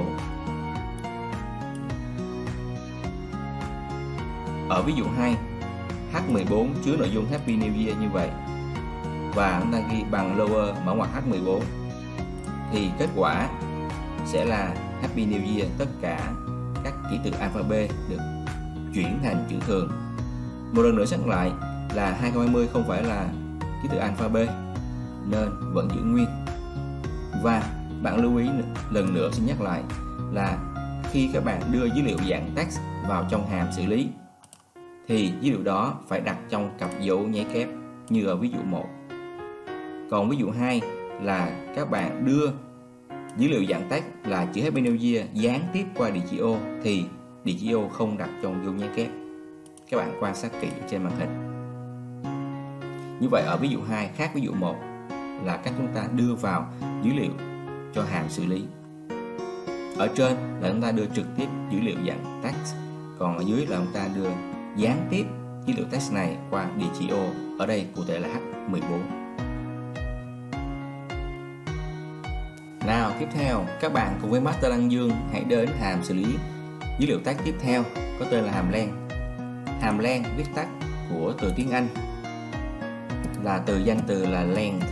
Ở ví dụ 2, H14 chứa nội dung Happy New Year như vậy, và chúng ta ghi bằng lower mở ngoặc H14, thì kết quả sẽ là Happy New Year, tất cả các ký tự alphabet được chuyển thành chữ thường. Một lần nữa nhắc lại là 2020 không phải là ký tự alphabet nên vẫn giữ nguyên. Và bạn lưu ý lần nữa, xin nhắc lại là khi các bạn đưa dữ liệu dạng text vào trong hàm xử lý thì dữ liệu đó phải đặt trong cặp dấu nháy kép như ở ví dụ 1. Còn ví dụ 2 là các bạn đưa dữ liệu dạng text là chữ Happy New Year gián tiếp qua địa chỉ ô thì địa chỉ ô không đặt trong dấu nháy kép. Các bạn quan sát kỹ trên màn hình. Như vậy ở ví dụ 2 khác ví dụ 1 là cách chúng ta đưa vào dữ liệu cho hàm xử lý. Ở trên là chúng ta đưa trực tiếp dữ liệu dạng text, còn ở dưới là chúng ta đưa gián tiếp dữ liệu text này qua địa chỉ ô, ở đây cụ thể là H14. Nào, tiếp theo các bạn cùng với Master Lăng Dương hãy đến hàm xử lý dữ liệu text tiếp theo có tên là hàm len. Hàm len viết tắt của từ tiếng Anh là từ danh từ là length.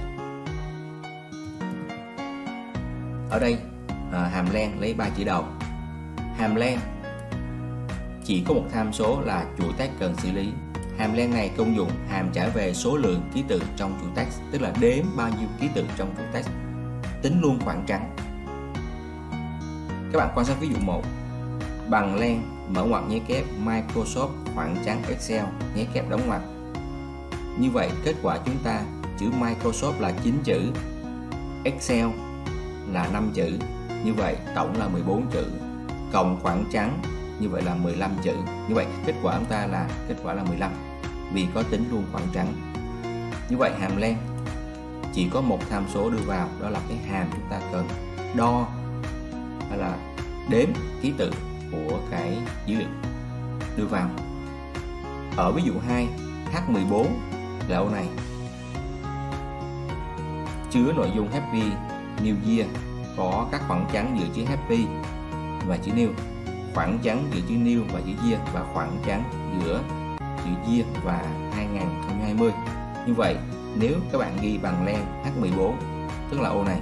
Ở đây hàm len lấy 3 chữ đầu. Hàm len chỉ có một tham số là chuỗi text cần xử lý. Hàm len này công dụng hàm trả về số lượng ký tự trong chuỗi text, tức là đếm bao nhiêu ký tự trong chuỗi text, tính luôn khoảng trắng. Các bạn quan sát ví dụ 1. Bằng len mở ngoặc nháy kép Microsoft khoảng trắng Excel nháy kép đóng ngoặc. Như vậy kết quả chúng ta chữ Microsoft là 9 chữ, Excel là 5 chữ, như vậy tổng là 14 chữ, cộng khoảng trắng như vậy là 15 chữ. Như vậy kết quả chúng ta là kết quả là 15 vì có tính luôn khoảng trắng. Như vậy hàm len chỉ có một tham số đưa vào, đó là cái hàm chúng ta cần đo hay là đếm ký tự của cái dữ liệu đưa vào. Ở ví dụ 2, H14 là ô này chứa nội dung Happy New Year, có các khoảng trắng giữa chữ Happy và chữ New, khoảng trắng giữa chữ New và chữ Year, và khoảng trắng giữa chữ Year và 2020. Như vậy nếu các bạn ghi bằng len H14, tức là ô này,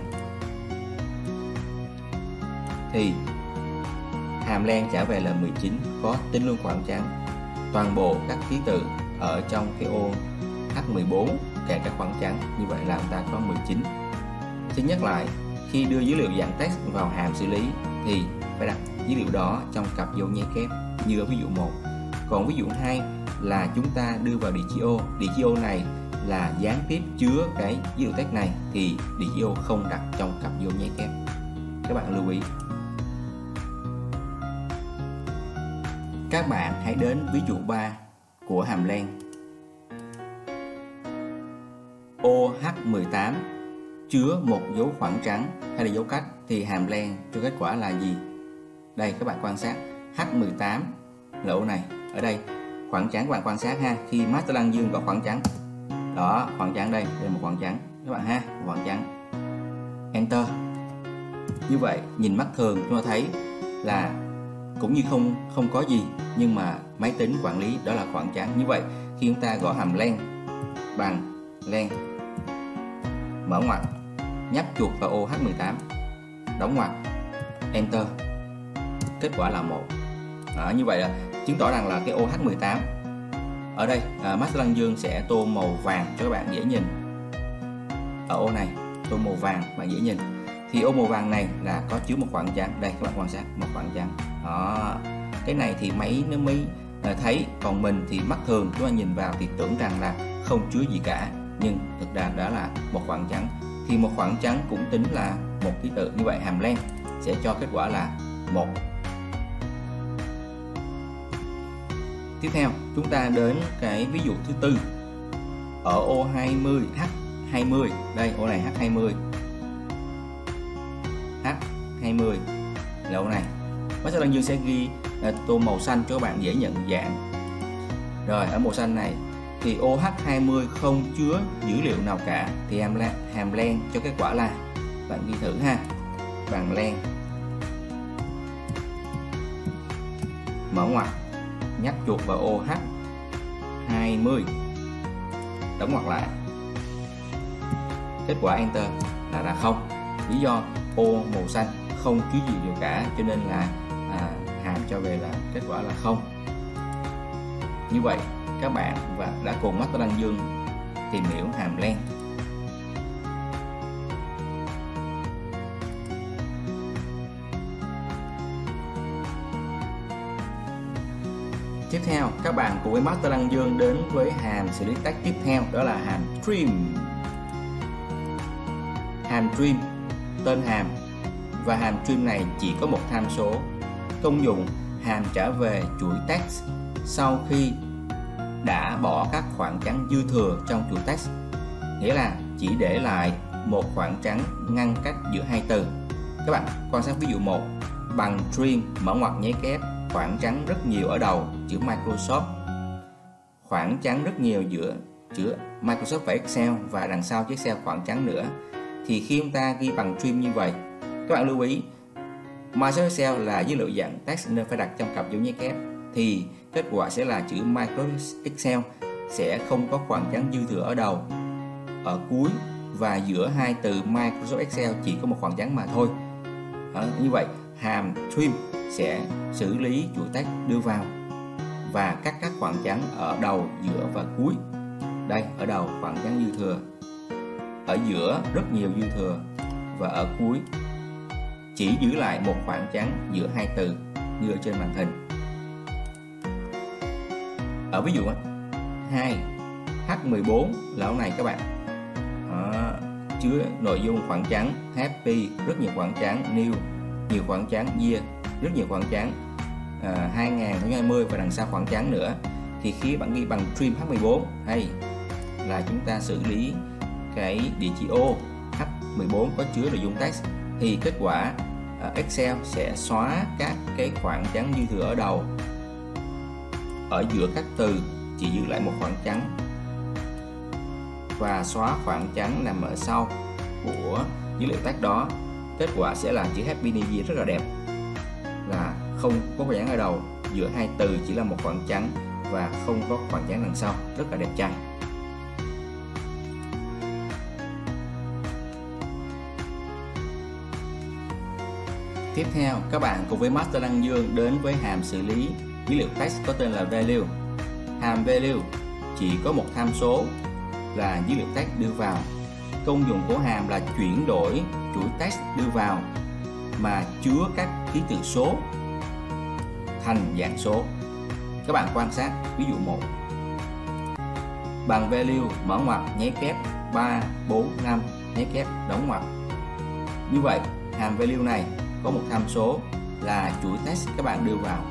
thì hàm len trả về là 19, có tính luôn khoảng trắng. Toàn bộ các ký tự ở trong cái ô H14 kể cả khoảng trắng, như vậy là chúng ta có 19. Xin nhắc lại, khi đưa dữ liệu dạng text vào hàm xử lý thì phải đặt dữ liệu đó trong cặp dấu nháy kép như ở ví dụ 1. Còn ví dụ 2 là chúng ta đưa vào địa chỉ ô này là gián tiếp chứa cái dữ liệu text này thì địa chỉ ô không đặt trong cặp dấu nháy kép. Các bạn lưu ý. Các bạn hãy đến ví dụ 3 của hàm len. Ô H18 chứa một dấu khoảng trắng hay là dấu cách thì hàm len cho kết quả là gì? Đây các bạn quan sát H18 là ô này. Ở đây khoảng trắng các bạn quan sát ha, khi Master Đăng Dương có khoảng trắng. Đó, khoảng trắng đây là một khoảng trắng các bạn ha, một khoảng trắng. Enter. Như vậy nhìn mắt thường chúng ta thấy là cũng như không có gì, nhưng mà máy tính quản lý đó là khoảng trắng. Như vậy khi chúng ta gõ hàm len bằng len, mở ngoặc, nhấp chuột vào ô H18, đóng ngoặc, enter, kết quả là 1. Như vậy là chứng tỏ rằng là cái ô H18 ở đây Master Đăng Dương sẽ tô màu vàng cho các bạn dễ nhìn. Ở ô này tô màu vàng bạn dễ nhìn. Thì ô màu vàng này là có chứa một khoảng trắng. Đây các bạn quan sát một khoảng trắng. Đó. Cái này thì máy nó mới thấy, còn mình thì mắt thường chúng ta nhìn vào thì tưởng rằng là không chứa gì cả, nhưng thực ra đó là một khoảng trắng. Thì một khoảng trắng cũng tính là một ký tự. Như vậy hàm len sẽ cho kết quả là 1. Tiếp theo chúng ta đến cái ví dụ thứ tư. Ở ô 20 H20, đây ô này H20 là ô này. Master Đăng Dương sẽ ghi tô màu xanh cho các bạn dễ nhận dạng. Rồi ở màu xanh này thì ô H20 không chứa dữ liệu nào cả, thì hàm len cho kết quả là, bạn ghi thử ha, bằng len, mở ngoặc, nhấp chuột vào ô H20, đóng ngoặc lại, kết quả enter là 0. Lý do ô màu xanh không chứa gì nhiều cả, cho nên là hàm cho về là kết quả là 0. Như vậy các bạn đã cùng Master Đăng Dương tìm hiểu hàm len. Tiếp theo các bạn cùng với Master Đăng Dương đến với hàm xử lý text tiếp theo, đó là hàm trim. Hàm trim, tên hàm, và hàm trim này chỉ có một tham số. Công dụng hàm trả về chuỗi text sau khi đã bỏ các khoảng trắng dư thừa trong chuỗi text, nghĩa là chỉ để lại một khoảng trắng ngăn cách giữa hai từ. Các bạn quan sát ví dụ 1, bằng trim, mở ngoặc nháy kép, khoảng trắng rất nhiều ở đầu chữ Microsoft, khoảng trắng rất nhiều giữa chữ Microsoft và Excel, và đằng sau chữ Excel khoảng trắng nữa. Thì khi chúng ta ghi bằng trim như vậy, các bạn lưu ý Microsoft Excel là dữ liệu dạng text nên phải đặt trong cặp dấu nháy kép, thì kết quả sẽ là chữ Microsoft Excel sẽ không có khoảng trắng dư thừa ở đầu, ở cuối, và giữa hai từ Microsoft Excel chỉ có một khoảng trắng mà thôi. Như vậy hàm trim sẽ xử lý chuỗi text đưa vào và cắt các khoảng trắng ở đầu, giữa và cuối. Đây, ở đầu khoảng trắng dư thừa, ở giữa rất nhiều dư thừa, và ở cuối chỉ giữ lại một khoảng trắng giữa hai từ như ở trên màn hình. Ở ví dụ 2, H14 là ô này các bạn, chứa nội dung khoảng trắng, happy rất nhiều khoảng trắng, new nhiều khoảng trắng, year rất nhiều khoảng trắng, 2020 và đằng sau khoảng trắng nữa. Thì khi bạn ghi bằng trim H14 hay là chúng ta xử lý cái địa chỉ ô H14 có chứa nội dung text, thì kết quả Excel sẽ xóa các cái khoảng trắng dư thừa ở đầu, ở giữa các từ chỉ giữ lại một khoảng trắng, và xóa khoảng trắng nằm ở sau của dữ liệu text đó. Kết quả sẽ là chữ Happy New Year rất là đẹp, là không có khoảng trắng ở đầu, giữa hai từ chỉ là một khoảng trắng và không có khoảng trắng đằng sau, rất là đẹp trai. Tiếp theo các bạn cùng với Master Đăng Dương đến với hàm xử lý dữ liệu text có tên là value. Hàm value chỉ có một tham số là dữ liệu text đưa vào. Công dụng của hàm là chuyển đổi chuỗi text đưa vào mà chứa các ký tự số thành dạng số. Các bạn quan sát ví dụ 1, bằng value, mở ngoặc nháy kép 3, 4, 5 nháy kép đóng ngoặc. Như vậy hàm value này có một tham số là chuỗi text các bạn đưa vào.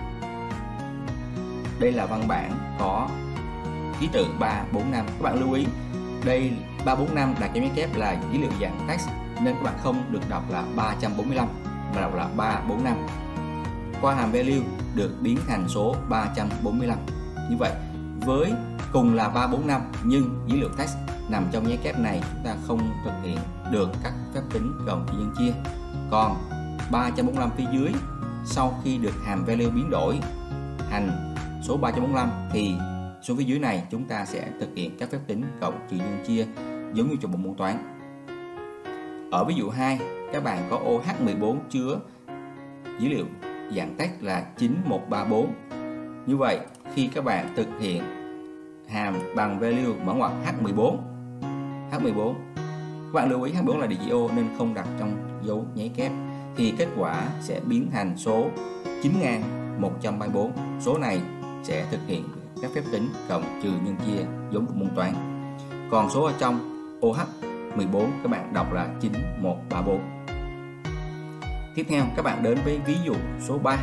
Đây là văn bản có ký tự 3, 4, 5. Các bạn lưu ý đây 3, 4, 5 đặt dấu nháy kép là dữ liệu dạng text, nên các bạn không được đọc là 345 mà đọc là 3, 4, 5. qua hàm value được biến thành số 345. Như vậy với cùng là 345 nhưng dữ liệu text nằm trong nháy kép này chúng ta không thực hiện được các phép tính cộng trừ nhân chia. Còn 345 phía dưới sau khi được hàm value biến đổi thành số 345 thì số phía dưới này chúng ta sẽ thực hiện các phép tính cộng trừ nhân chia giống như trong một môn toán. Ở ví dụ 2, các bạn có OH14 chứa dữ liệu dạng text là 9134. Như vậy khi các bạn thực hiện hàm bằng value mở ngoặc H14, các bạn lưu ý H14 là địa chỉ ô nên không đặt trong dấu nháy kép, thì kết quả sẽ biến thành số 9134. Số này sẽ thực hiện các phép tính cộng trừ nhân chia giống của môn toán. Còn số ở trong OH14 các bạn đọc là 9134. Tiếp theo các bạn đến với ví dụ số 3.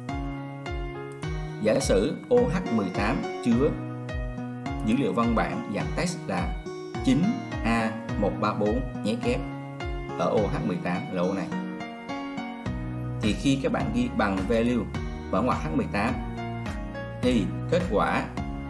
Giả sử OH18 chứa dữ liệu văn bản dạng text là 9A134 nháy kép ở OH18 là ô này. Thì khi các bạn ghi bằng value mở ngoặc H18 thì kết quả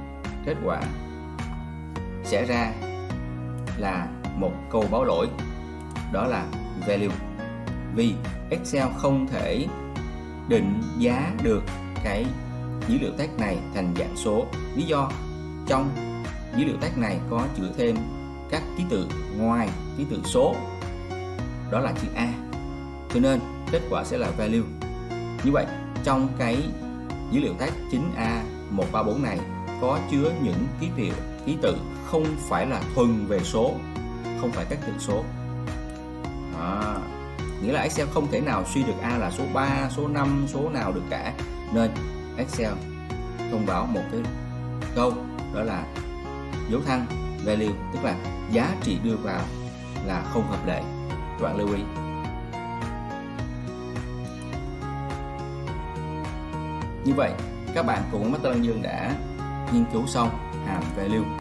sẽ ra là một câu báo lỗi, đó là value. Vì Excel không thể định giá được cái dữ liệu text này thành dạng số. Lý do trong dữ liệu text này có chứa thêm các ký tự ngoài ký tự số, đó là chữ A, cho nên kết quả sẽ là value. Như vậy trong cái dữ liệu text 9A134 này có chứa những ký tự không phải là thuần về số, không phải các từ số. Nghĩa là Excel không thể nào suy được A là số 3, số 5, số nào được cả. Nên Excel thông báo một cái câu, đó là dấu thăng value, tức là giá trị đưa vào là không hợp lệ. Các bạn lưu ý. Như vậy các bạn cùng Master Lan Dương đã nghiên cứu xong hàm value.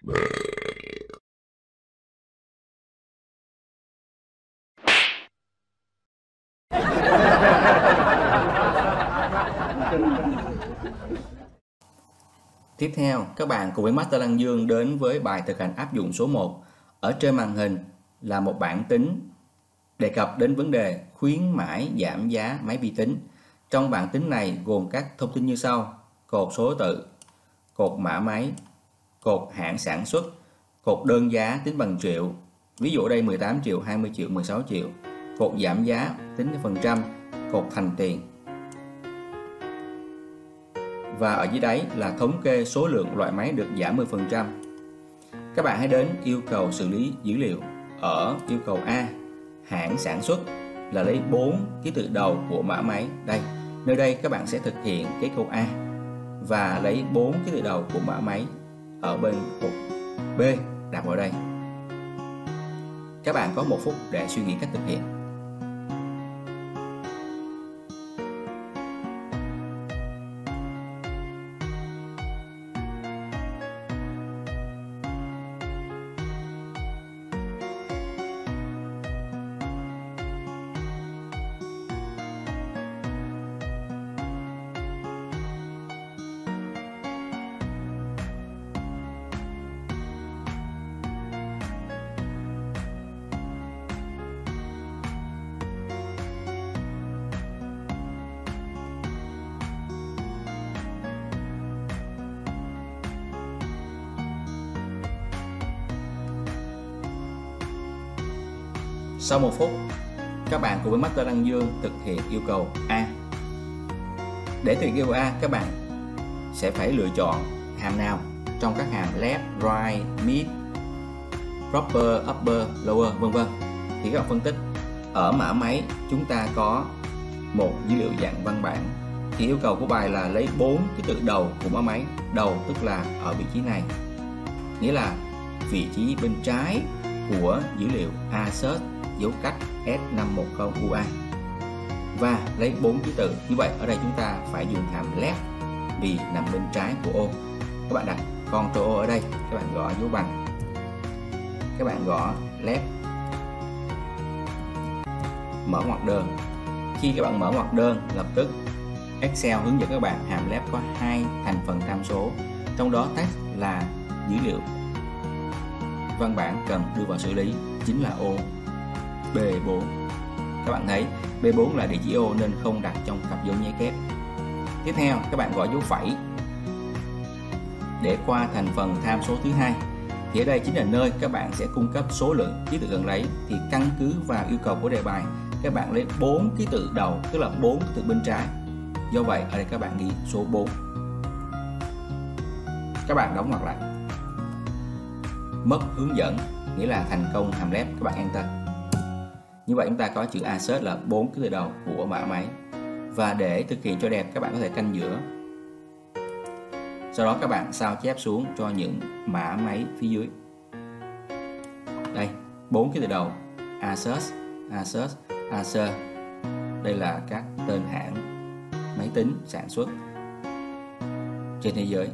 Tiếp theo, các bạn cùng với Master Đăng Dương đến với bài thực hành áp dụng số 1. Ở trên màn hình là một bảng tính đề cập đến vấn đề khuyến mãi giảm giá máy vi tính. Trong bảng tính này gồm các thông tin như sau: cột số tự, cột mã máy, cột hãng sản xuất, cột đơn giá tính bằng triệu, ví dụ ở đây 18 triệu, 20 triệu, 16 triệu, cột giảm giá tính phần trăm, cột thành tiền. Và ở dưới đáy là thống kê số lượng loại máy được giảm 10%. Các bạn hãy đến yêu cầu xử lý dữ liệu. Ở yêu cầu A, hãng sản xuất là lấy 4 ký tự đầu của mã máy. Đây, nơi đây các bạn sẽ thực hiện cái câu A và lấy 4 ký tự đầu của mã máy ở bên cột B đặt vào đây. Các bạn có 1 phút để suy nghĩ cách thực hiện. Sau 1 phút, các bạn cùng với Master Đăng Dương thực hiện yêu cầu A. Để thực hiện yêu cầu A, các bạn sẽ phải lựa chọn hàm nào trong các hàm left, right, mid, proper, upper, lower, vân vân. Thì các bạn phân tích. Ở mã máy chúng ta có một dữ liệu dạng văn bản. Thì yêu cầu của bài là lấy 4 ký tự đầu của mã máy. Đầu tức là ở vị trí này, nghĩa là vị trí bên trái của dữ liệu assert dấu cách S510UA và lấy 4 ký tự. Như vậy ở đây chúng ta phải dùng hàm left vì nằm bên trái của ô. Các bạn đặt Ctrl O ở đây, các bạn gõ dấu bằng, các bạn gõ left, mở ngoặc đơn. Khi các bạn mở ngoặc đơn, lập tức Excel hướng dẫn các bạn hàm left có 2 thành phần tham số, trong đó text là dữ liệu văn bản cần đưa vào xử lý, chính là ô B4. Các bạn thấy B4 là địa chỉ ô nên không đặt trong cặp dấu nháy kép. Tiếp theo các bạn gõ dấu phẩy để qua thành phần tham số thứ hai. Thì ở đây chính là nơi các bạn sẽ cung cấp số lượng ký tự cần lấy. Thì căn cứ vào yêu cầu của đề bài, các bạn lấy 4 ký tự đầu, tức là 4 ký tự bên trái. Do vậy ở đây các bạn ghi số 4. Các bạn đóng ngoặc lại. Mất hướng dẫn nghĩa là thành công hàm left, các bạn enter. Như vậy chúng ta có chữ assert là 4 ký tự đầu của mã máy. Và để thực hiện cho đẹp, các bạn có thể canh giữa. Sau đó các bạn sao chép xuống cho những mã máy phía dưới. Đây, 4 ký tự đầu Asus, Asus, Acer. Đây là các tên hãng máy tính sản xuất trên thế giới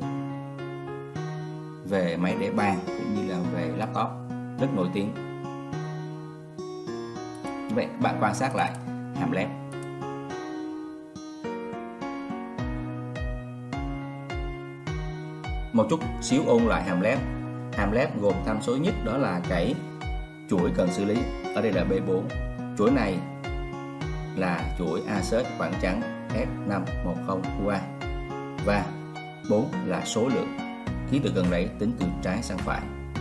về máy để bàn cũng như là về laptop rất nổi tiếng. Như vậy bạn quan sát lại hàm left. Một chút xíu ôn lại hàm left. Hàm left gồm tham số nhất đó là cái chuỗi cần xử lý. Ở đây là B4. Chuỗi này là chuỗi assert khoảng trắng S510UA. Và 4 là số lượng ký tự cần lấy tính từ trái sang phải.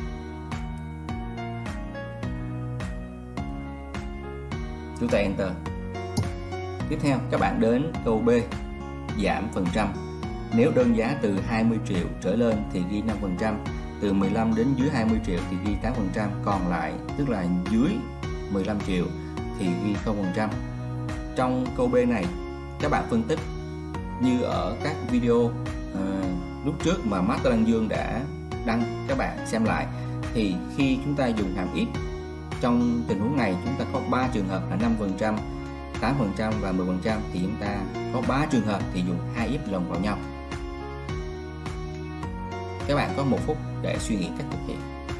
Chúng ta enter. Tiếp theo các bạn đến câu B, giảm phần trăm. Nếu đơn giá từ 20 triệu trở lên thì ghi 5%, từ 15 đến dưới 20 triệu thì ghi 8%, còn lại tức là dưới 15 triệu thì ghi 0%. Trong câu B này các bạn phân tích như ở các video lúc trước mà Master Đăng Dương đã đăng, các bạn xem lại thì khi chúng ta dùng hàm if, trong tình huống này chúng ta có 3 trường hợp là 5%, 8% và 10%, thì chúng ta có 3 trường hợp thì dùng hai if lồng vào nhau. Các bạn có 1 phút để suy nghĩ cách thực hiện.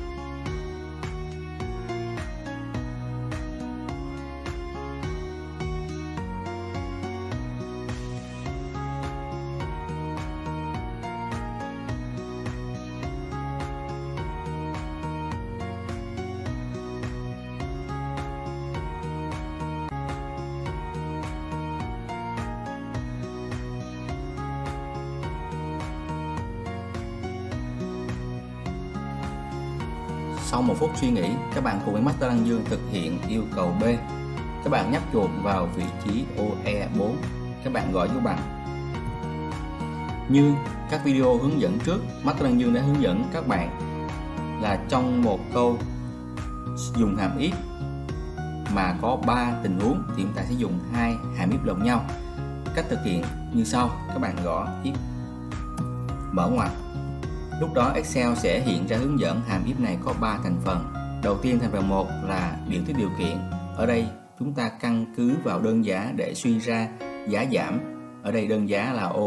Sau 1 phút suy nghĩ, các bạn cùng với Master Đăng Dương thực hiện yêu cầu B. Các bạn nhấp chuột vào vị trí OE4, các bạn gõ dấu bằng. Như các video hướng dẫn trước, Master Đăng Dương đã hướng dẫn các bạn là trong một câu dùng hàm if mà có 3 tình huống thì chúng ta sẽ dùng 2 hàm if lồng nhau. Cách thực hiện như sau: các bạn gõ if mở ngoặc. Lúc đó Excel sẽ hiện ra hướng dẫn hàm if này có 3 thành phần. Đầu tiên, thành phần 1 là biểu thức điều kiện. Ở đây chúng ta căn cứ vào đơn giá để suy ra giá giảm. Ở đây đơn giá là ô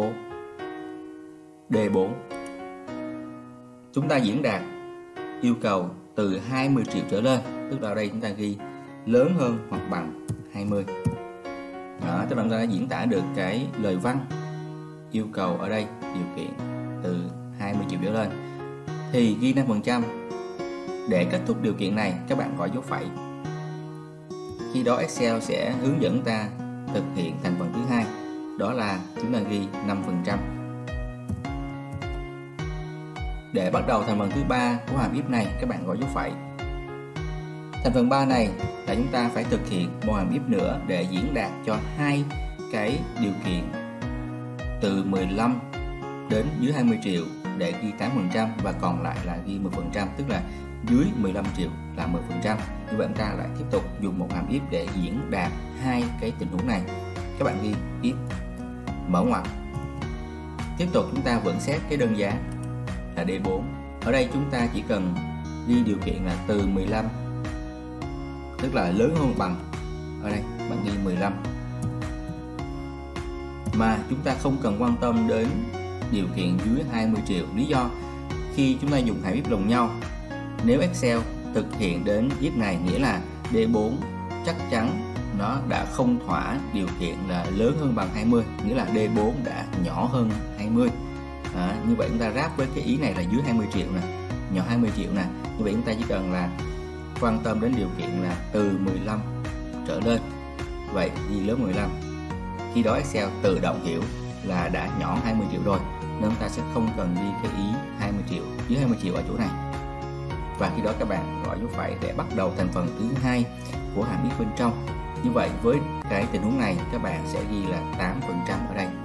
D4. Chúng ta diễn đạt yêu cầu từ 20 triệu trở lên, tức là ở đây chúng ta ghi lớn hơn hoặc bằng 20. Đó, tức là chúng ta đã diễn tả được cái lời văn yêu cầu ở đây điều kiện từ 20 triệu trở lên thì ghi 5%. Để kết thúc điều kiện này, các bạn gọi dấu phẩy. Khi đó Excel sẽ hướng dẫn ta thực hiện thành phần thứ hai, đó là chúng ta ghi 5%. Để bắt đầu thành phần thứ 3 của hàm if này, các bạn gọi dấu phẩy. Thành phần 3 này là chúng ta phải thực hiện một hàm if nữa để diễn đạt cho 2 cái điều kiện từ 15 đến dưới 20 triệu để ghi 8% và còn lại là ghi 10%, tức là dưới 15 triệu là 10%. Như vậy chúng ta lại tiếp tục dùng một hàm if để diễn đạt 2 cái tình huống này. Các bạn ghi if mở ngoặc. Tiếp tục chúng ta vẫn xét cái đơn giá là D4. Ở đây chúng ta chỉ cần ghi điều kiện là từ 15, tức là lớn hơn bằng, ở đây bạn ghi 15, mà chúng ta không cần quan tâm đến điều kiện dưới 20 triệu. Lý do khi chúng ta dùng hàm if lồng nhau, nếu Excel thực hiện đến if này nghĩa là D4 chắc chắn nó đã không thỏa điều kiện là lớn hơn bằng 20, nghĩa là D4 đã nhỏ hơn 20. Như vậy chúng ta ráp với cái ý này là dưới 20 triệu nè, nhỏ 20 triệu nè. Như vậy chúng ta chỉ cần là quan tâm đến điều kiện là từ 15 trở lên, vậy ghi lớn 15. Khi đó Excel tự động hiểu là đã nhỏ 20 triệu rồi, nên chúng ta sẽ không cần ghi cái ý 20 triệu, dưới 20 triệu ở chỗ này. Và khi đó các bạn gọi dấu phẩy để bắt đầu thành phần thứ hai của hàm if bên trong. Như vậy với cái tình huống này các bạn sẽ ghi là 8% ở đây.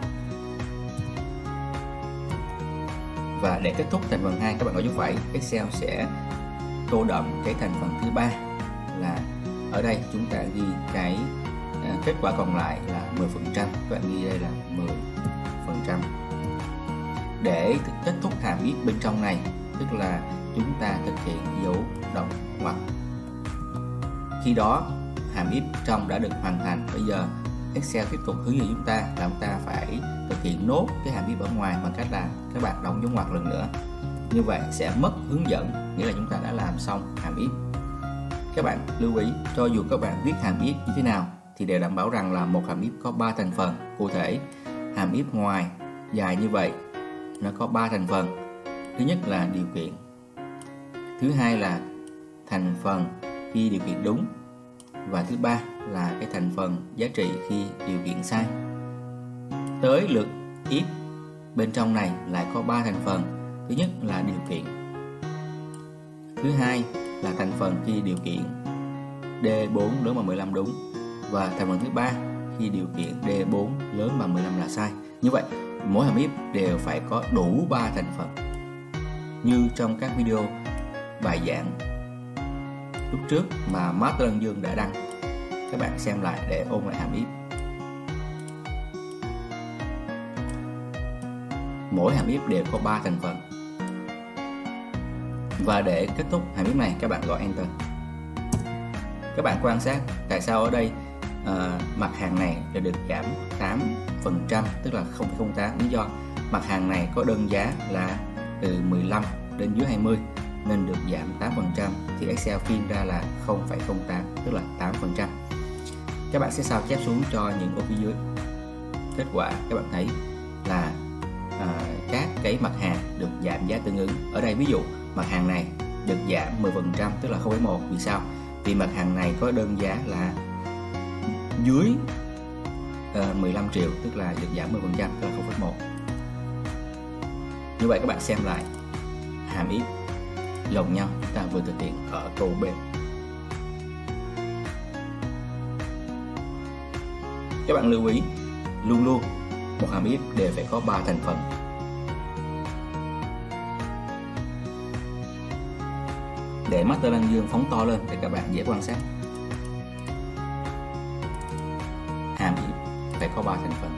Và để kết thúc thành phần 2, các bạn gọi dấu phẩy, Excel sẽ tô đậm cái thành phần thứ 3 là ở đây chúng ta ghi cái kết quả còn lại là 10%. Các bạn ghi đây là 10%. Để kết thúc hàm if bên trong này, tức là chúng ta thực hiện dấu đồng ngoặc. Khi đó hàm if trong đã được hoàn thành. Bây giờ Excel tiếp tục hướng dẫn chúng ta là chúng ta phải thực hiện nốt cái hàm if ở ngoài bằng cách là các bạn đóng dấu ngoặc lần nữa. Như vậy sẽ mất hướng dẫn, nghĩa là chúng ta đã làm xong hàm if. Các bạn lưu ý, cho dù các bạn viết hàm if như thế nào thì đều đảm bảo rằng là một hàm if có 3 thành phần. Cụ thể, hàm if ngoài dài như vậy nó có 3 thành phần. Thứ nhất là điều kiện, thứ hai là thành phần khi điều kiện đúng, và thứ ba là cái thành phần giá trị khi điều kiện sai. Tới lượt if bên trong này lại có 3 thành phần. Thứ nhất là điều kiện, thứ hai là thành phần khi điều kiện D4 lớn bằng 15 đúng, và thành phần thứ ba khi điều kiện D4 lớn bằng 15 là sai. Như vậy mỗi hàm if đều phải có đủ 3 thành phần. Như trong các video bài giảng lúc trước mà Master Đăng Dương đã đăng, các bạn xem lại để ôn lại hàm if. Mỗi hàm if đều có 3 thành phần. Và để kết thúc hàm if này, các bạn gọi Enter. Các bạn quan sát tại sao ở đây mặt hàng này đã được giảm 8%, tức là 0,08. Lý do mặt hàng này có đơn giá là từ 15 đến dưới 20 nên được giảm 8%, thì Excel phiên ra là 0,08, tức là 8%. Các bạn sẽ sao chép xuống cho những ô phía dưới. Kết quả các bạn thấy là các cái mặt hàng được giảm giá tương ứng. Ở đây ví dụ mặt hàng này được giảm 10%, tức là 0,1. Vì sao? Vì mặt hàng này có đơn giá là dưới 15 triệu, tức là được giảm 10%, tức là 0,1. Như vậy các bạn xem lại hàm if lồng nhau chúng ta vừa thực hiện ở câu B. Các bạn lưu ý luôn luôn một hàm if đều phải có 3 thành phần. Để Master Đăng Dương phóng to lên để các bạn dễ quan sát. Hàm if phải có 3 thành phần.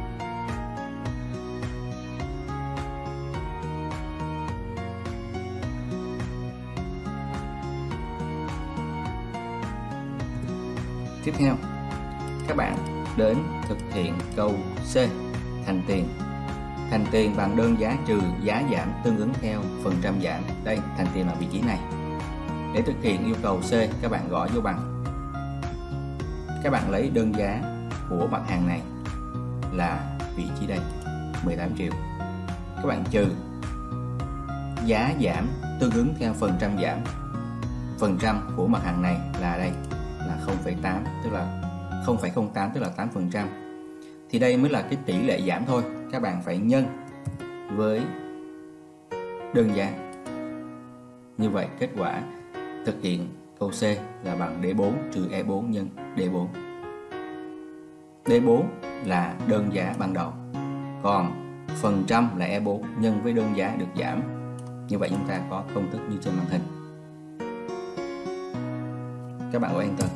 Tiếp theo, các bạn đến thực hiện câu C, thành tiền. Thành tiền bằng đơn giá trừ giá giảm tương ứng theo phần trăm giảm. Đây, thành tiền ở vị trí này. Để thực hiện yêu cầu C, các bạn gõ vô bằng. Các bạn lấy đơn giá của mặt hàng này là vị trí đây, 18 triệu. Các bạn trừ giá giảm tương ứng theo phần trăm giảm. Phần trăm của mặt hàng này là đây, là 0,8, tức là 0,08, tức là 8%. Thì đây mới là cái tỷ lệ giảm thôi. Các bạn phải nhân với đơn giá. Như vậy kết quả thực hiện câu C là bằng D4 trừ E4 nhân D4. D4 là đơn giá ban đầu, còn phần trăm là E4 nhân với đơn giá được giảm. Như vậy chúng ta có công thức như trên màn hình. Các bạn gọi Enter.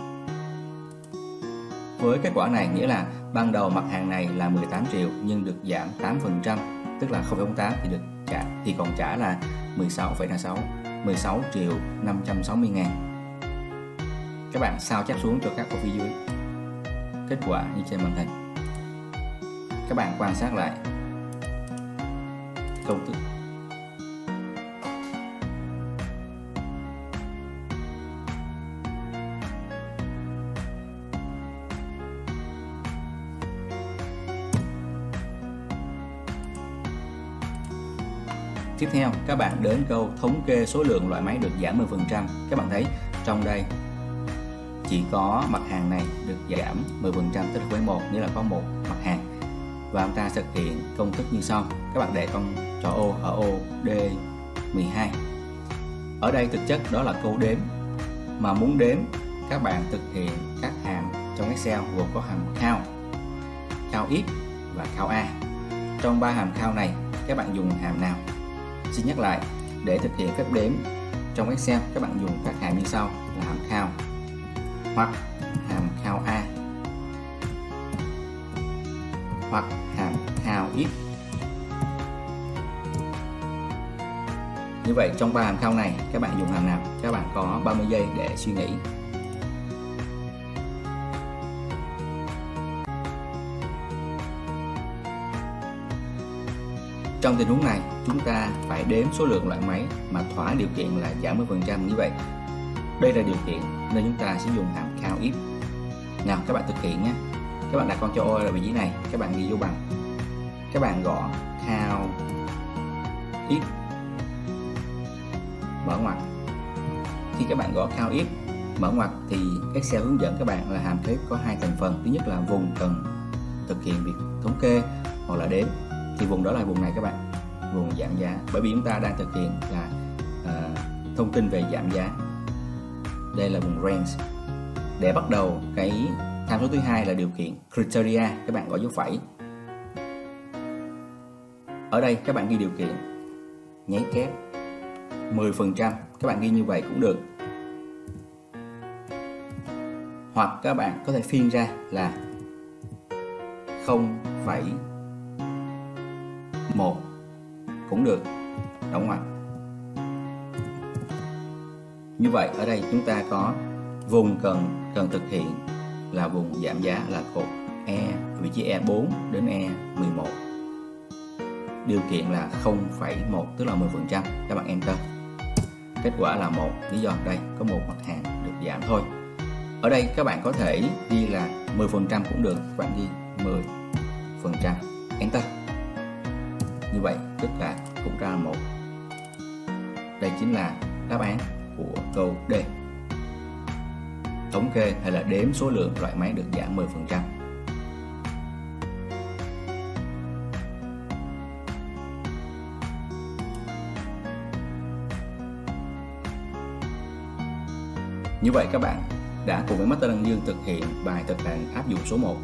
Với kết quả này nghĩa là ban đầu mặt hàng này là 18 triệu nhưng được giảm 8%, tức là 0,08 thì được trả, thì còn trả là 16 triệu 560 ngàn. Các bạn sao chép xuống cho các ô phía dưới. Kết quả như trên màn hình. Các bạn quan sát lại công thức. Tiếp theo, các bạn đến câu thống kê số lượng loại máy được giảm 10%. Các bạn thấy trong đây chỉ có mặt hàng này được giảm 10%, tức là với 1, nghĩa là có một mặt hàng. Và chúng ta thực hiện công thức như sau. Các bạn để con trỏ ô ở ô D12. Ở đây thực chất đó là câu đếm. Mà muốn đếm, các bạn thực hiện các hàm trong Excel gồm có hàm count, count if và count a. Trong 3 hàm count này, các bạn dùng hàm nào? Xin nhắc lại, để thực hiện phép đếm trong Excel, các bạn dùng các hàm như sau là hàm count hoặc hàm count a hoặc hàm count if. Như vậy trong 3 hàm count này, các bạn dùng hàm nào? Các bạn có 30 giây để suy nghĩ. Trong tình huống này, chúng ta phải đếm số lượng loại máy mà thỏa điều kiện là giảm 10%. Như vậy, đây là điều kiện nên chúng ta sẽ dùng hàm count if. Nào, các bạn thực hiện nhé. Các bạn đặt con cho ô ở vị trí này, các bạn ghi vô bằng. Các bạn gõ count if, mở ngoặc. Khi các bạn gõ count if, mở ngoặc thì Excel hướng dẫn các bạn là hàm kép có 2 thành phần. Thứ nhất là vùng cần thực hiện việc thống kê hoặc là đếm. Thì vùng đó là vùng này các bạn, vùng giảm giá. Bởi vì chúng ta đang thực hiện là thông tin về giảm giá. Đây là vùng range. Để bắt đầu cái tham số thứ hai là điều kiện criteria, các bạn gõ dấu phẩy. Ở đây các bạn ghi điều kiện nháy kép 10%, các bạn ghi như vậy cũng được. Hoặc các bạn có thể phiên ra là 0,1 cũng được, đóng ngoặc. Như vậy ở đây chúng ta có vùng cần thực hiện là vùng giảm giá là cột E, vị trí E4 đến E11. điều kiện là 0,1 tức là 10%. Các bạn enter. Kết quả là 1. Lý do đây có một mặt hàng được giảm thôi. Ở đây các bạn có thể ghi là 10% cũng được. Các bạn ghi 10%. Enter. Như vậy tức là cũng ra là 1. Đây chính là đáp án của câu D. Thống kê hay là đếm số lượng loại máy được giảm 10%. Như vậy các bạn đã cùng với Master Đăng Dương thực hiện bài thực hành áp dụng số 1.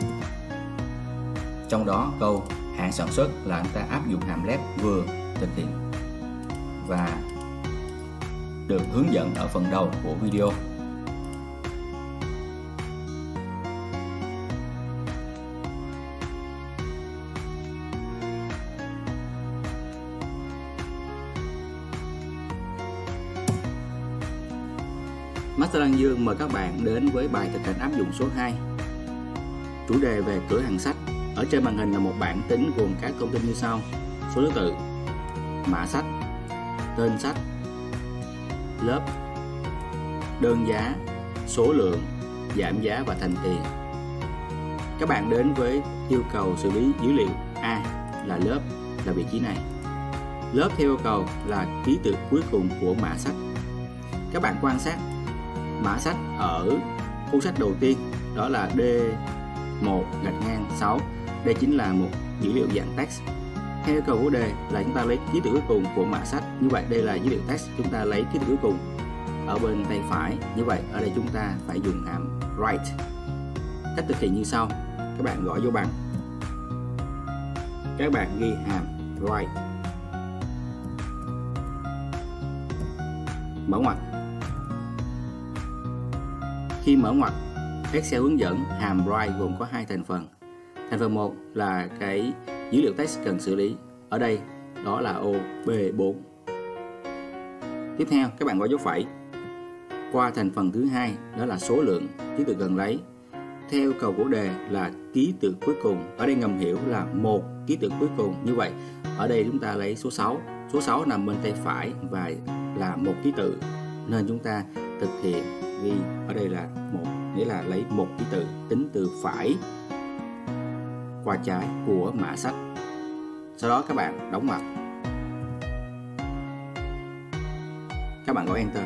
Trong đó câu hãng sản xuất là chúng ta áp dụng hàm lép vừa thực hiện và được hướng dẫn ở phần đầu của video. Master Đăng Dương mời các bạn đến với bài thực hành áp dụng số 2. Chủ đề về cửa hàng sách. Ở trên màn hình là một bảng tính gồm các thông tin như sau: số thứ tự, mã sách, tên sách, lớp, đơn giá, số lượng, giảm giá và thành tiền. Các bạn đến với yêu cầu xử lý dữ liệu A là lớp, là vị trí này. Lớp theo yêu cầu là ký tự cuối cùng của mã sách. Các bạn quan sát mã sách ở cuốn sách đầu tiên, đó là D1-6. Đây chính là một dữ liệu dạng text. Theo yêu cầu của đề là chúng ta lấy ký tự cuối cùng của mã sách. Như vậy đây là dữ liệu text, chúng ta lấy ký tự cuối cùng ở bên tay phải. Như vậy ở đây chúng ta phải dùng hàm write. Cách thực hiện như sau: các bạn gõ vô bằng, các bạn ghi hàm write, mở ngoặc. Khi mở ngoặc, Excel hướng dẫn hàm write gồm có 2 thành phần. Thành phần 1 là cái dữ liệu text cần xử lý. Ở đây đó là ô B4. Tiếp theo các bạn gõ dấu phẩy qua thành phần thứ 2, đó là số lượng, ký tự cần lấy. Theo yêu cầu của đề là ký tự cuối cùng. Ở đây ngầm hiểu là một ký tự cuối cùng. Như vậy ở đây chúng ta lấy số 6. Số 6 nằm bên tay phải và là một ký tự, nên chúng ta thực hiện ghi ở đây là 1, nghĩa là lấy một ký tự tính từ phải qua trái của mã sách. Sau đó các bạn đóng ngoặc, các bạn gõ enter.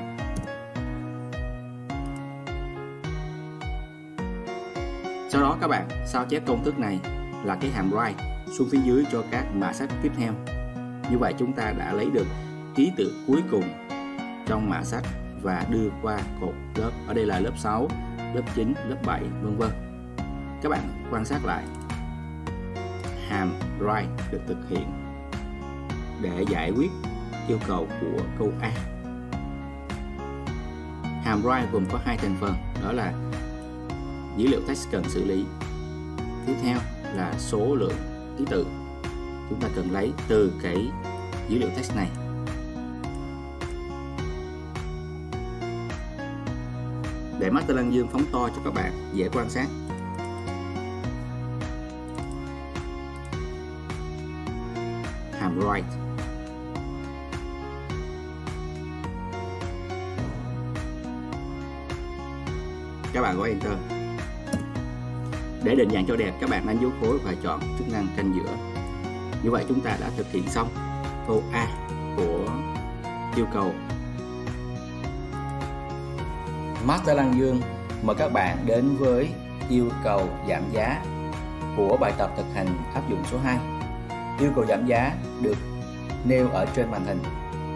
Sau đó các bạn sao chép công thức này là cái hàm write xuống phía dưới cho các mã sách tiếp theo. Như vậy chúng ta đã lấy được ký tự cuối cùng trong mã sách và đưa qua cột lớp. Ở đây là lớp 6, lớp 9, lớp 7, vân vân. Các bạn quan sát lại, hàm write được thực hiện để giải quyết yêu cầu của câu A. Hàm write gồm có 2 thành phần, đó là dữ liệu text cần xử lý. Tiếp theo là số lượng ký tự chúng ta cần lấy từ cái dữ liệu text này. Để Master Đăng Dương phóng to cho các bạn dễ quan sát. Hàm write. Các bạn gõ enter. Để định dạng cho đẹp, các bạn đánh dấu khối và chọn chức năng canh giữa. Như vậy chúng ta đã thực hiện xong câu A của yêu cầu. Master Đăng Dương mời các bạn đến với yêu cầu giảm giá của bài tập thực hành áp dụng số 2. Yêu cầu giảm giá được nêu ở trên màn hình.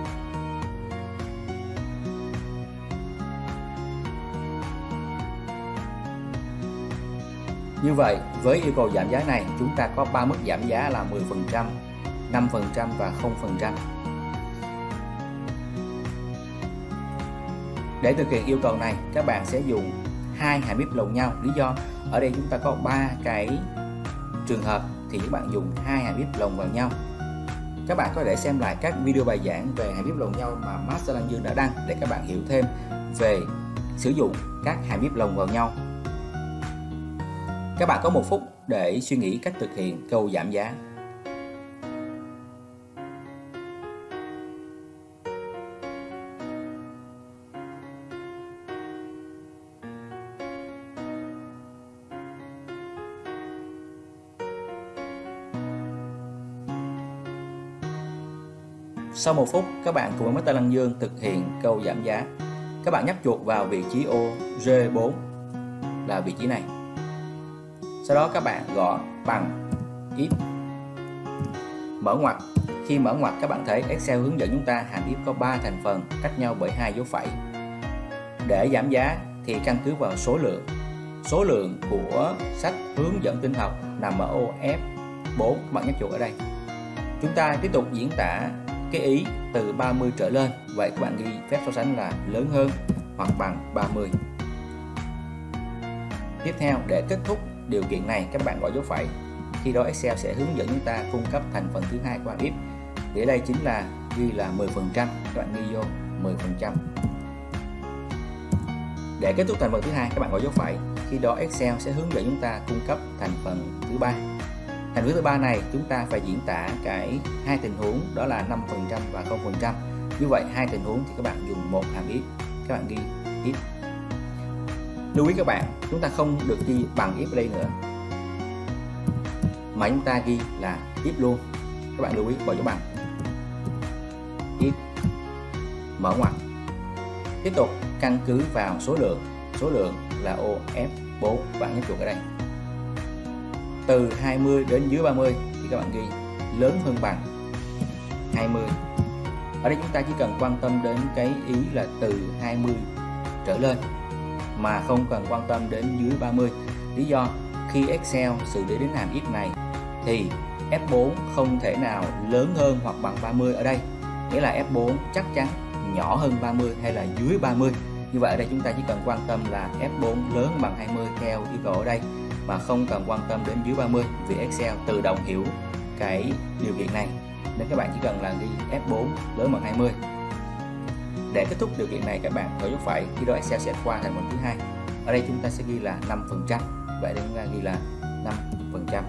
Như vậy, với yêu cầu giảm giá này, chúng ta có 3 mức giảm giá là 10%, 5% và 0%. Để thực hiện yêu cầu này, các bạn sẽ dùng 2 hàm if lồng nhau. Lý do ở đây chúng ta có 3 cái trường hợp thì các bạn dùng 2 hàm if lồng vào nhau. Các bạn có thể xem lại các video bài giảng về hàm if lồng nhau mà Master Đăng Dương đã đăng để các bạn hiểu thêm về sử dụng các hàm if lồng vào nhau. Các bạn có 1 phút để suy nghĩ cách thực hiện câu giảm giá. Sau 1 phút, các bạn cùng với Master Lăng Dương thực hiện câu giảm giá. Các bạn nhấp chuột vào vị trí ô G4 là vị trí này. Sau đó các bạn gõ bằng if, mở ngoặc. Khi mở ngoặc, các bạn thấy Excel hướng dẫn chúng ta hàm if có 3 thành phần cách nhau bởi 2 dấu phẩy. Để giảm giá thì căn cứ vào số lượng. Số lượng của sách hướng dẫn tin học nằm ở ô F4, các bạn nhấp chuột ở đây. Chúng ta tiếp tục diễn tả cái ý từ 30 trở lên. Vậy các bạn ghi phép so sánh là lớn hơn hoặc bằng 30. Tiếp theo, để kết thúc điều kiện này, các bạn gọi dấu phẩy. Khi đó Excel sẽ hướng dẫn chúng ta cung cấp thành phần thứ hai của hàm if. Thì ở đây chính là ghi là 10%, các bạn ghi vô 10%. Để kết thúc thành phần thứ hai, các bạn gọi dấu phẩy. Khi đó Excel sẽ hướng dẫn chúng ta cung cấp thành phần thứ ba. Thành phần thứ ba này chúng ta phải diễn tả cái hai tình huống, đó là 5% và 0%. Như vậy hai tình huống thì các bạn dùng một hàm if, các bạn ghi if. Lưu ý các bạn, chúng ta không được ghi bằng if ở đây nữa, mà chúng ta ghi là if luôn. Các bạn lưu ý bỏ dấu bằng if, mở ngoặc. Tiếp tục căn cứ vào số lượng là ô F4, bạn nhấp chuột ở đây. Từ 20 đến dưới 30 thì các bạn ghi lớn hơn bằng 20. Ở đây chúng ta chỉ cần quan tâm đến cái ý là từ 20 trở lên, mà không cần quan tâm đến dưới 30. Lý do khi Excel xử lý đến hàm if này thì F4 không thể nào lớn hơn hoặc bằng 30 ở đây. Nghĩa là F4 chắc chắn nhỏ hơn 30 hay là dưới 30. Như vậy ở đây chúng ta chỉ cần quan tâm là F4 lớn bằng 20 theo yêu cầu ở đây, mà không cần quan tâm đến dưới 30 vì Excel tự động hiểu cái điều kiện này. Nên các bạn chỉ cần là ghi F4 lớn bằng 20. Để kết thúc điều kiện này, các bạn gọi dấu phẩy. Khi đó Excel sẽ qua thành phần thứ hai. Ở đây chúng ta sẽ ghi là 5%. Vậy đây chúng ta ghi là 5%.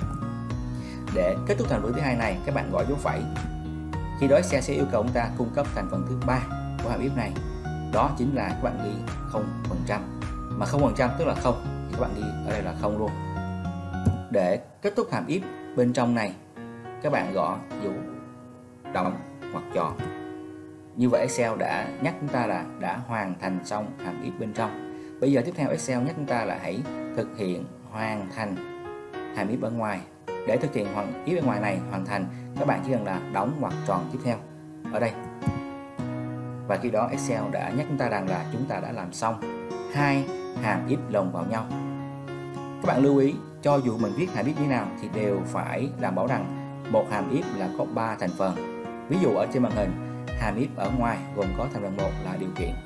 Để kết thúc thành phần thứ hai này, các bạn gọi dấu phẩy. Khi đó Excel sẽ yêu cầu chúng ta cung cấp thành phần thứ ba của hàm if này. Đó chính là các bạn ghi 0%. Mà 0% tức là 0 thì các bạn ghi ở đây là 0 luôn. Để kết thúc hàm if bên trong này, các bạn gõ dấu đóng hoặc tròn. Như vậy Excel đã nhắc chúng ta là đã hoàn thành xong hàm if bên trong. Bây giờ tiếp theo Excel nhắc chúng ta là hãy thực hiện hoàn thành hàm if bên ngoài. Để thực hiện if bên ngoài này hoàn thành, các bạn chỉ cần là đóng ngoặc tròn tiếp theo ở đây. Và khi đó Excel đã nhắc chúng ta rằng là chúng ta đã làm xong hai hàm if lồng vào nhau. Các bạn lưu ý, cho dù mình viết hàm if như thế nào thì đều phải đảm bảo rằng một hàm if là có 3 thành phần. Ví dụ ở trên màn hình, hàm if ở ngoài gồm có thành phần 1 là điều kiện,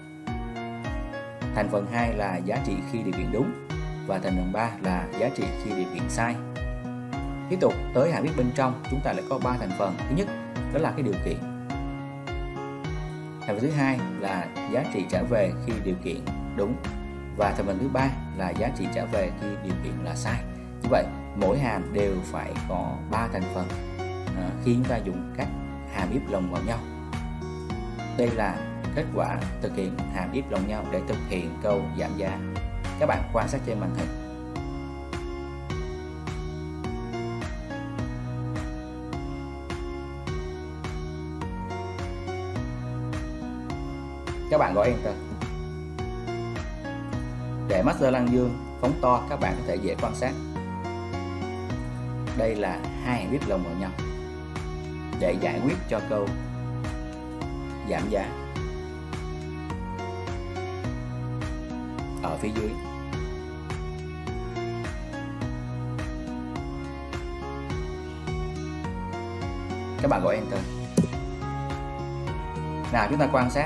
thành phần 2 là giá trị khi điều kiện đúng, và thành phần 3 là giá trị khi điều kiện sai. Tiếp tục tới hàm if bên trong, chúng ta lại có 3 thành phần. Thứ nhất đó là cái điều kiện. Thành phần thứ hai là giá trị trả về khi điều kiện đúng, và thành phần thứ ba là giá trị trả về khi điều kiện là sai. Như vậy mỗi hàm đều phải có 3 thành phần khi chúng ta dùng các hàm if lồng vào nhau. Đây là kết quả thực hiện hàm if lồng nhau để thực hiện câu giảm giá. Các bạn quan sát trên màn hình. Các bạn gõ Enter. Để Master Lăng Dương phóng to, các bạn có thể dễ quan sát. Đây là hai hàm if lồng vào nhau để giải quyết cho câu giảm giá. Ở phía dưới, các bạn gọi Enter. Nào chúng ta quan sát.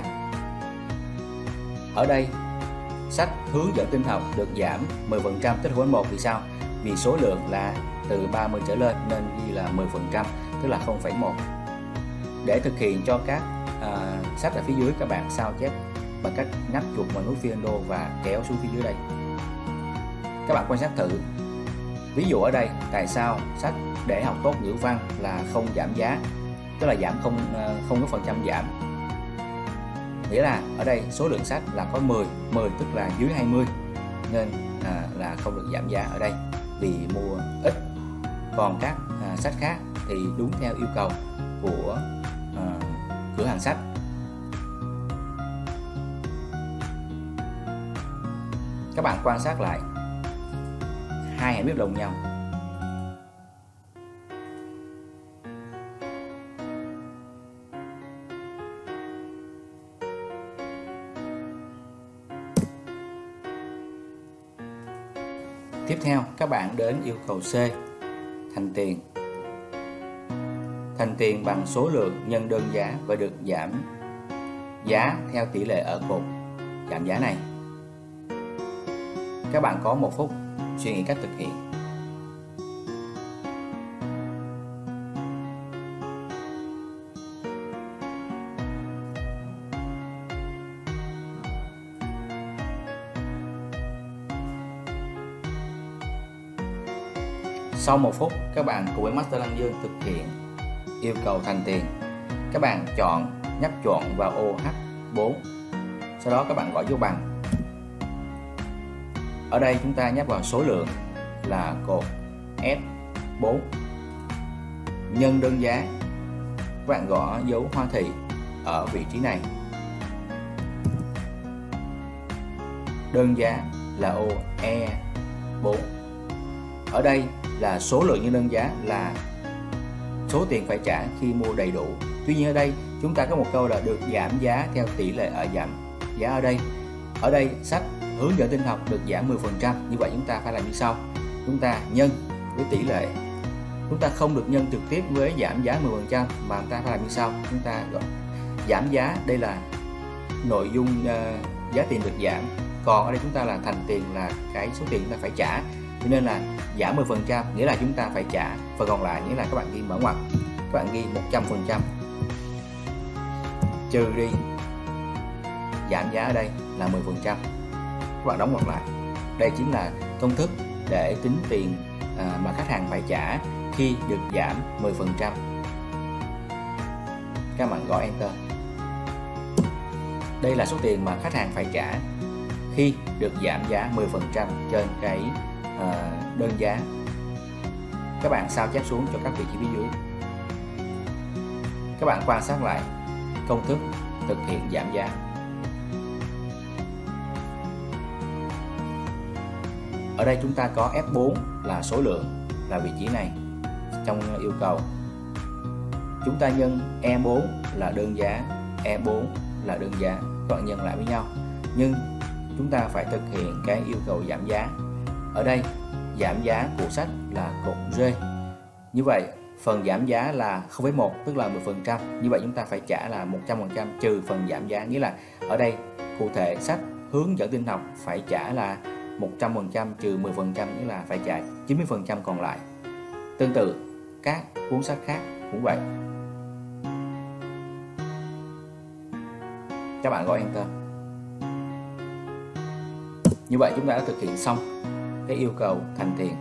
Ở đây sách hướng dẫn tin học được giảm 10% tức là 1. Vì sao? Vì số lượng là từ 30 trở lên nên ghi là 10%, tức là 0,1. Để thực hiện cho các sách ở phía dưới, các bạn sao chép bằng cách nhấp chuột vào nút phiên đô và kéo xuống phía dưới đây. Các bạn quan sát thử. Ví dụ ở đây, tại sao sách để học tốt ngữ văn là không giảm giá, tức là giảm không có phần trăm giảm. Nghĩa là ở đây số lượng sách là có 10 tức là dưới 20 nên là không được giảm giá ở đây vì mua ít. Còn các sách khác thì đúng theo yêu cầu của cửa hàng sách. Các bạn quan sát lại hai hãy biết đồng nhau. Tiếp theo các bạn đến yêu cầu C, thành tiền. Thành tiền bằng số lượng nhân đơn giá và được giảm giá theo tỷ lệ ở cột giảm giá này. Các bạn có 1 phút suy nghĩ cách thực hiện. Sau 1 phút, các bạn cùng với Master Lăng Dương thực hiện yêu cầu thành tiền. Các bạn nhấp chọn vào ô H4. Sau đó các bạn gõ dấu bằng. Ở đây chúng ta nhấp vào số lượng là cột S4. Nhân đơn giá, các bạn gõ dấu hoa thị ở vị trí này. Đơn giá là ô E4. Ở đây là số lượng nhân đơn giá là số tiền phải trả khi mua đầy đủ. Tuy nhiên ở đây chúng ta có một câu là được giảm giá theo tỷ lệ ở giảm giá. Ở đây sách hướng dẫn tin học được giảm 10%. Như vậy chúng ta phải làm như sau. Chúng ta nhân với tỷ lệ. Chúng ta không được nhân trực tiếp với giảm giá 10% mà chúng ta phải làm như sau. Chúng ta gọi giảm giá, đây là nội dung giá tiền được giảm. Còn ở đây chúng ta là thành tiền là cái số tiền chúng ta phải trả. Cho nên là giảm 10% nghĩa là chúng ta phải trả, phần còn lại nghĩa là các bạn ghi mở ngoặc, các bạn ghi 100% trừ đi giảm giá ở đây là 10%, các bạn đóng ngoặc lại. Đây chính là công thức để tính tiền mà khách hàng phải trả khi được giảm 10%. Các bạn gõ Enter. Đây là số tiền mà khách hàng phải trả khi được giảm giá 10% trên cái đơn giá. Các bạn sao chép xuống cho các vị trí phía dưới. Các bạn quan sát lại công thức thực hiện giảm giá. Ở đây chúng ta có F4 là số lượng, là vị trí này trong yêu cầu. Chúng ta nhân E4 là đơn giá, E4 là đơn giá, các bạn nhân lại với nhau. Nhưng chúng ta phải thực hiện cái yêu cầu giảm giá. Ở đây giảm giá của sách là cột G. Như vậy phần giảm giá là 0,1 tức là 10%. Như vậy chúng ta phải trả là 100% trừ phần giảm giá. Nghĩa là ở đây cụ thể sách hướng dẫn tin học phải trả là 100% trừ 10%, nghĩa là phải trả 90% còn lại. Tương tự các cuốn sách khác cũng vậy. Các bạn gõ Enter. Như vậy chúng ta đã thực hiện xong cái yêu cầu thành tiền.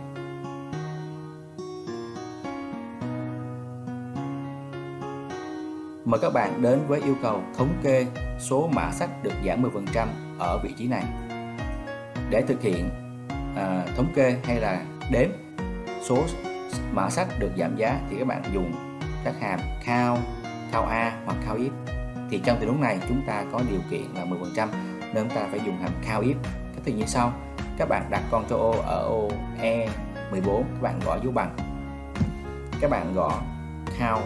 Mời các bạn đến với yêu cầu thống kê số mã sách được giảm 10% ở vị trí này. Để thực hiện thống kê hay là đếm số mã sách được giảm giá thì các bạn dùng các hàm count, count A hoặc count if. Thì trong tình huống này chúng ta có điều kiện là 10% nên chúng ta phải dùng hàm count if. Cách thức như sau. Các bạn đặt con châu ô ở ô E14, các bạn gõ dấu bằng. Các bạn gõ count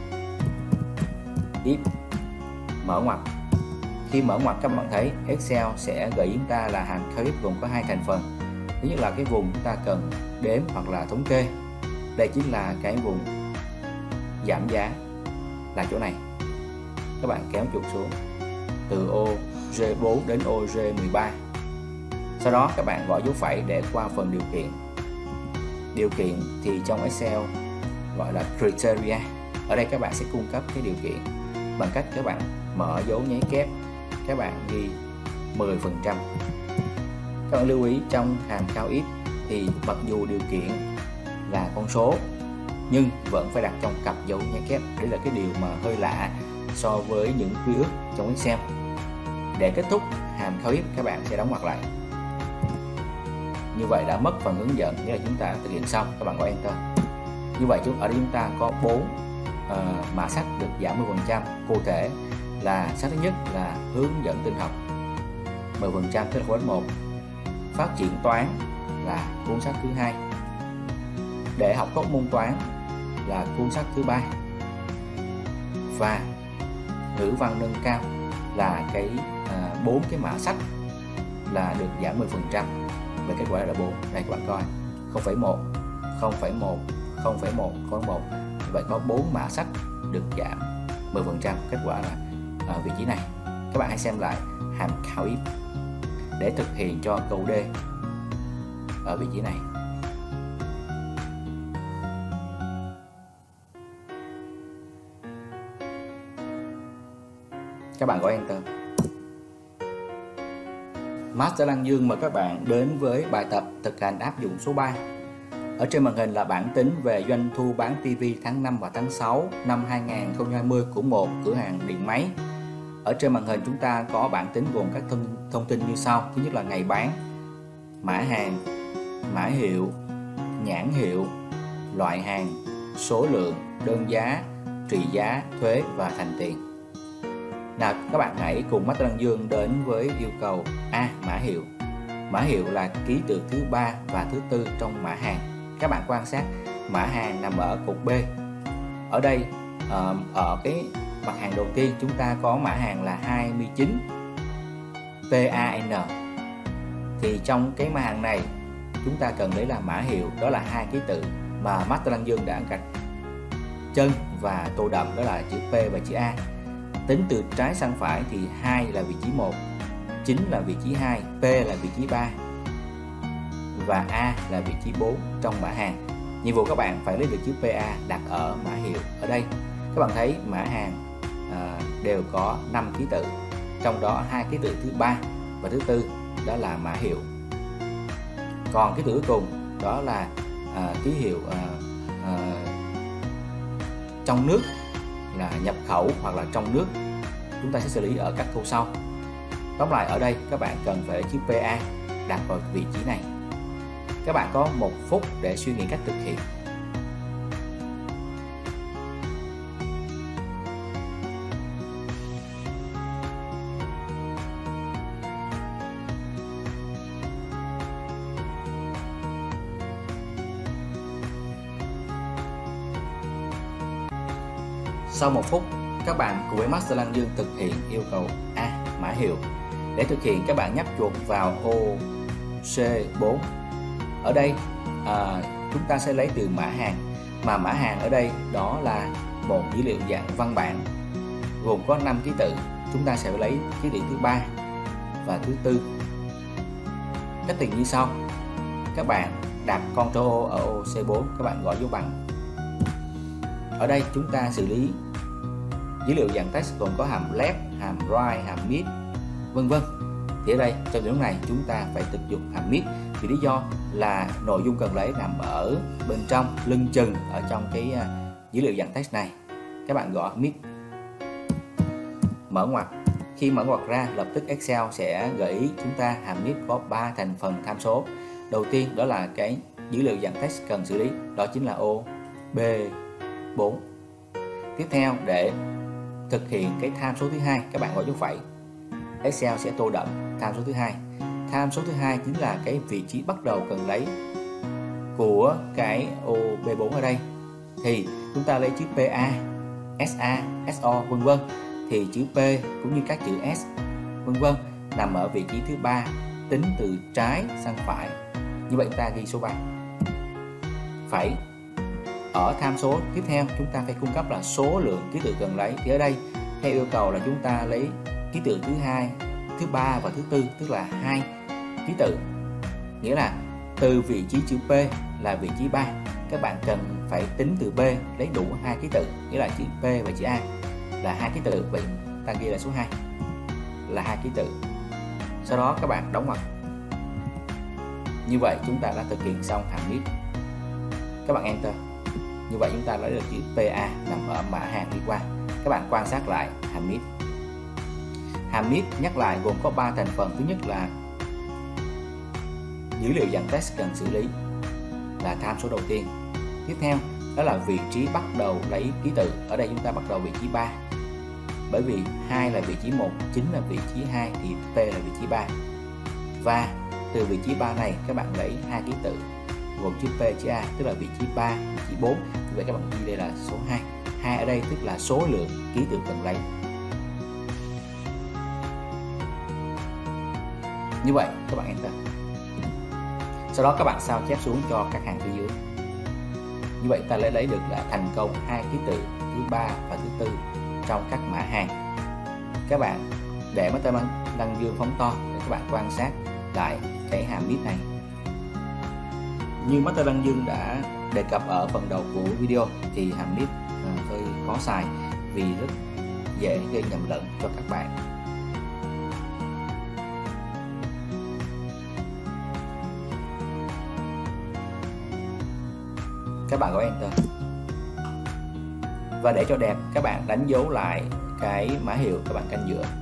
if, mở ngoặc. Khi mở ngoặc các bạn thấy Excel sẽ gợi chúng ta là hàm count if gồm có 2 thành phần. Thứ nhất là cái vùng chúng ta cần đếm hoặc là thống kê. Đây chính là cái vùng giảm giá là chỗ này. Các bạn kéo chuột xuống từ ô G4 đến ô G13. Sau đó các bạn gõ dấu phẩy để qua phần điều kiện. Điều kiện thì trong Excel gọi là criteria. Ở đây các bạn sẽ cung cấp cái điều kiện bằng cách các bạn mở dấu nháy kép, các bạn ghi 10%. Các bạn lưu ý trong hàm count if thì mặc dù điều kiện là con số nhưng vẫn phải đặt trong cặp dấu nháy kép. Đây là cái điều mà hơi lạ so với những quy ước trong Excel. Để kết thúc hàm count if các bạn sẽ đóng ngoặc lại. Như vậy đã mất phần hướng dẫn, nghĩa là chúng ta thực hiện xong. Các bạn gọi Enter. Như vậy ở đây chúng ta có 4 mã sách được giảm 10%. Cụ thể là sách thứ nhất là hướng dẫn tin học 10%, tức là khối 1. Phát triển toán là cuốn sách thứ 2. Để học tốt môn toán là cuốn sách thứ 3. Và ngữ văn nâng cao là 4 cái mã sách là được giảm 10%. Về kết quả là 4. Đây các bạn coi 0,1, 0,1, 0,1, 0,1. Vậy có 4 mã sách được giảm 10%. Kết quả là ở vị trí này. Các bạn hãy xem lại hàm khảo if để thực hiện cho câu D ở vị trí này. Các bạn gõ Enter. Master Đăng Dương mời các bạn đến với bài tập thực hành áp dụng số 3. Ở trên màn hình là bảng tính về doanh thu bán TV tháng 5 và tháng 6 năm 2020 của một cửa hàng điện máy. Ở trên màn hình chúng ta có bảng tính gồm các thông tin như sau. Thứ nhất là ngày bán, mã hàng, mã hiệu, nhãn hiệu, loại hàng, số lượng, đơn giá, trị giá, thuế và thành tiền. Nào các bạn hãy cùng Master Đăng Dương đến với yêu cầu A. Mã hiệu. Mã hiệu là ký tự thứ 3 và thứ 4 trong mã hàng. Các bạn quan sát mã hàng nằm ở cột B. Ở đây ở cái mặt hàng đầu tiên chúng ta có mã hàng là 29 PAN. Thì trong cái mã hàng này chúng ta cần lấy là mã hiệu, đó là 2 ký tự mà Master Đăng Dương đã gạch chân và tô đậm, đó là chữ P và chữ A. Tính từ trái sang phải thì 2 là vị trí 1, 9 là vị trí 2, P là vị trí 3 và A là vị trí 4 trong mã hàng. Nhiệm vụ các bạn phải lấy được chữ PA đặt ở mã hiệu. Ở đây các bạn thấy mã hàng đều có 5 ký tự, trong đó 2 ký tự thứ 3 và thứ 4 đó là mã hiệu. Còn ký tự cuối cùng đó là ký hiệu trong nước, là nhập khẩu hoặc là trong nước. Chúng ta sẽ xử lý ở các câu sau. Tóm lại ở đây các bạn cần phải lấy chữ PA đặt vào vị trí này. Các bạn có 1 phút để suy nghĩ cách thực hiện. Sau 1 phút, các bạn cùng với Master Đăng Dương thực hiện yêu cầu A. Mã hiệu. Để thực hiện các bạn nhấp chuột vào ô C4. Ở đây chúng ta sẽ lấy từ mã hàng, mà mã hàng ở đây đó là một dữ liệu dạng văn bản gồm có 5 ký tự. Chúng ta sẽ lấy ký tự thứ 3 và thứ 4. Cách tính như sau. Các bạn đặt Ctrl O ở ô C4, các bạn gõ dấu bằng. Ở đây chúng ta xử lý dữ liệu dạng text gồm có hàm left, hàm right, hàm mid, vân vân. Thì ở đây trong tình huống này chúng ta phải thực dụng hàm mid, vì lý do là nội dung cần lấy nằm ở bên trong lưng chừng ở trong cái dữ liệu dạng text này. Các bạn gõ mid, mở ngoặc. Khi mở ngoặc ra, lập tức Excel sẽ gợi ý chúng ta hàm mid có 3 thành phần tham số. Đầu tiên đó là cái dữ liệu dạng text cần xử lý, đó chính là ô B4. Tiếp theo, để thực hiện cái tham số thứ 2, các bạn gõ dấu phẩy. Excel sẽ tô đậm tham số thứ 2. Tham số thứ 2 chính là cái vị trí bắt đầu cần lấy của cái ô B4 ở đây. Thì chúng ta lấy chữ PA, SA, SO vân vân. Thì chữ P cũng như các chữ S vân vân nằm ở vị trí thứ 3, tính từ trái sang phải. Như vậy chúng ta ghi số 3. Phẩy. Ở tham số tiếp theo chúng ta phải cung cấp là số lượng ký tự cần lấy. Thì ở đây theo yêu cầu là chúng ta lấy ký tự thứ 2, thứ 3 và thứ 4, tức là 2 ký tự. Nghĩa là từ vị trí chữ P là vị trí 3, các bạn cần phải tính từ B lấy đủ 2 ký tự, nghĩa là chữ P và chữ A là 2 ký tự. Vậy ta ghi là số 2 là 2 ký tự. Sau đó các bạn đóng ngoặc. Như vậy chúng ta đã thực hiện xong hàm mid. Các bạn enter. Như vậy chúng ta lấy được chữ PA nằm ở mã hàng đi qua. Các bạn quan sát lại hàm mid. Hàm mid nhắc lại gồm có 3 thành phần. Thứ nhất là dữ liệu dạng text cần xử lý là tham số đầu tiên. Tiếp theo đó là vị trí bắt đầu lấy ký tự. Ở đây chúng ta bắt đầu vị trí 3. Bởi vì 2 là vị trí 1, 9 là vị trí 2 thì P là vị trí 3. Và từ vị trí 3 này các bạn lấy 2 ký tự gồm chữ P, chữ A, tức là vị trí 3, vị trí 4. Như vậy các bạn ghi đây là số 2. 2 ở đây tức là số lượng ký tự cần lấy. Như vậy các bạn enter. Sau đó các bạn sao chép xuống cho các hàng phía dưới. Như vậy ta lấy được là thành công 2 ký tự thứ 3 và thứ 4 trong các mã hàng. Các bạn để Master Đăng Dương phóng to để các bạn quan sát lại cái hàm if này. Như Master Đăng Dương đã đề cập ở phần đầu của video thì hàm if hơi khó xài vì rất dễ gây nhầm lẫn cho các bạn. Các bạn gọi enter. Và để cho đẹp các bạn đánh dấu lại cái mã hiệu các bạn canh giữa.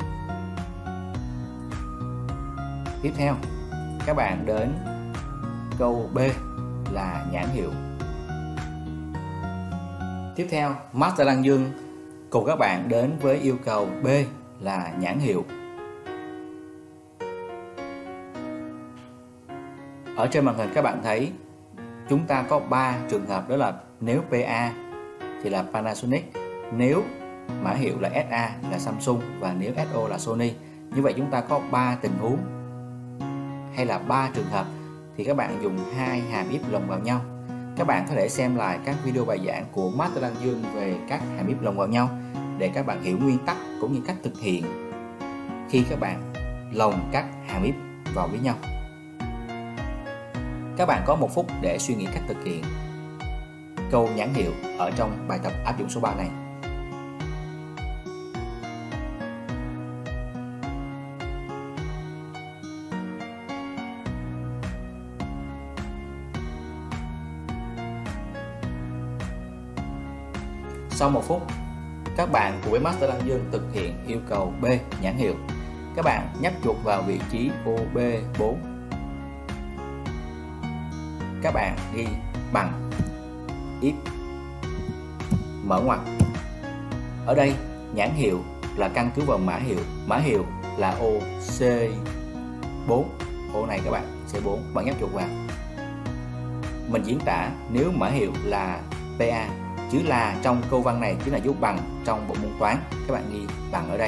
Tiếp theo các bạn đến câu B là nhãn hiệu. Tiếp theo Master Đăng Dương cùng các bạn đến với yêu cầu B là nhãn hiệu. Ở trên màn hình các bạn thấy chúng ta có 3 trường hợp, đó là nếu PA thì là Panasonic, nếu mã hiệu là SA là Samsung và nếu SO là Sony. Như vậy chúng ta có 3 tình huống hay là 3 trường hợp thì các bạn dùng 2 hàm if lồng vào nhau. Các bạn có thể xem lại các video bài giảng của Master Đăng Dương về các hàm if lồng vào nhau để các bạn hiểu nguyên tắc cũng như cách thực hiện khi các bạn lồng các hàm if vào với nhau. Các bạn có 1 phút để suy nghĩ cách thực hiện câu nhãn hiệu ở trong bài tập áp dụng số 3 này. Sau 1 phút, các bạn cùng với Master Đăng Dương thực hiện yêu cầu B nhãn hiệu. Các bạn nhấp chuột vào vị trí OB4. Các bạn ghi bằng if mở ngoặc. Ở đây nhãn hiệu là căn cứ vào mã hiệu. Mã hiệu là ô C4. Ô này các bạn C4, bạn nhấp chuột vào. Mình diễn tả nếu mã hiệu là PA, chữ là trong câu văn này chính là dấu bằng trong bộ môn toán. Các bạn ghi bằng ở đây.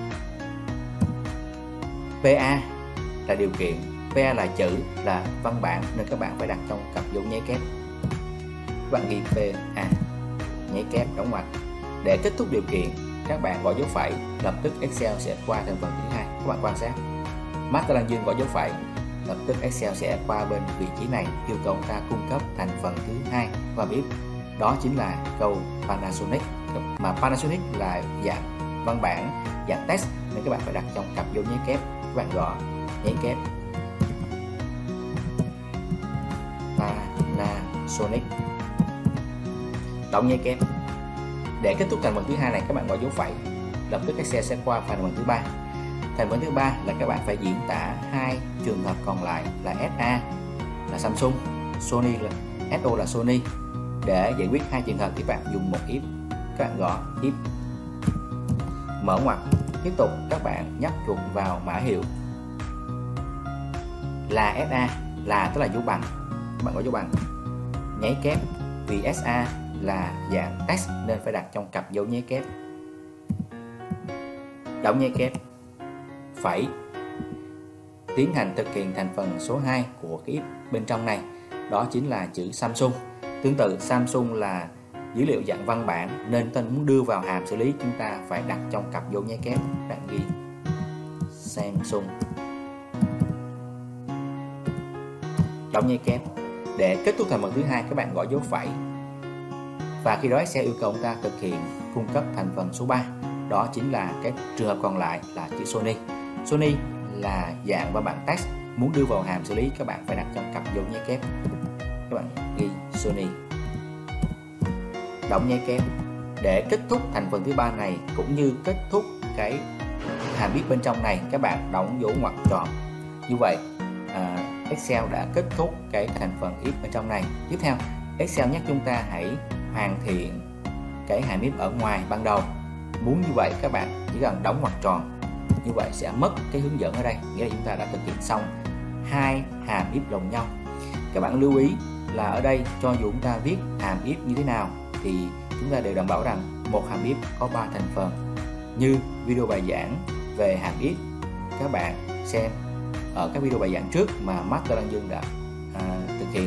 PA là điều kiện, PA là chữ, là văn bản nên các bạn phải đặt trong cặp dấu nháy kép. Các bạn ghi PA, nháy kép đóng ngoặc. Để kết thúc điều kiện, các bạn gõ dấu phẩy, lập tức Excel sẽ qua thành phần thứ 2. Các bạn quan sát. Master Đăng Dương gõ dấu phẩy, lập tức Excel sẽ qua bên vị trí này, yêu cầu ta cung cấp thành phần thứ 2 và biết đó chính là câu Panasonic. Mà Panasonic là dạng văn bản, dạng text nên các bạn phải đặt trong cặp dấu nháy kép. Các bạn gõ nháy kép Panasonic, đóng nháy kép. Để kết thúc thành phần thứ 2 này, các bạn gõ dấu phẩy, lập tức Excel sẽ qua thành phần thứ 3. Thành phần thứ 3 là các bạn phải diễn tả 2 trường hợp còn lại là SA là Samsung, Sony là SO là Sony. Để giải quyết 2 trường hợp thì bạn dùng một if. Các bạn gõ if mở ngoặc. Tiếp tục các bạn nhấp chuột vào mã hiệu là SA, là tức là dấu bằng. Các bạn gõ dấu bằng, nháy kép, vì SA là dạng text nên phải đặt trong cặp dấu nháy kép. Đóng nháy kép, phẩy, tiến hành thực hiện thành phần số 2 của cái if bên trong này, đó chính là chữ Samsung. Tương tự Samsung là dữ liệu dạng văn bản nên ta muốn đưa vào hàm xử lý, chúng ta phải đặt trong cặp dấu nháy kép. Bạn ghi Samsung, đóng nháy kép. Để kết thúc thành phần thứ 2, các bạn gõ dấu phẩy và khi đó sẽ yêu cầu chúng ta thực hiện cung cấp thành phần số 3, đó chính là cái trường hợp còn lại là chữ Sony. Sony là dạng văn bản text, muốn đưa vào hàm xử lý các bạn phải đặt trong cặp dấu nháy kép. Các bạn ghi Sony, đóng nháy kép. Để kết thúc thành phần thứ 3 này cũng như kết thúc cái hàm if bên trong này, các bạn đóng dấu ngoặc tròn. Như vậy Excel đã kết thúc cái thành phần if bên trong này. Tiếp theo Excel nhắc chúng ta hãy hoàn thiện cái hàm if ở ngoài ban đầu. Muốn như vậy các bạn chỉ cần đóng ngoặc tròn, như vậy sẽ mất cái hướng dẫn ở đây, nghĩa là chúng ta đã thực hiện xong hai hàm if đồng nhau. Các bạn lưu ý là ở đây cho dù chúng ta viết hàm if như thế nào thì chúng ta đều đảm bảo rằng một hàm if có 3 thành phần. Như video bài giảng về hàm if các bạn xem ở các video bài giảng trước mà Master Đăng Dương đã thực hiện.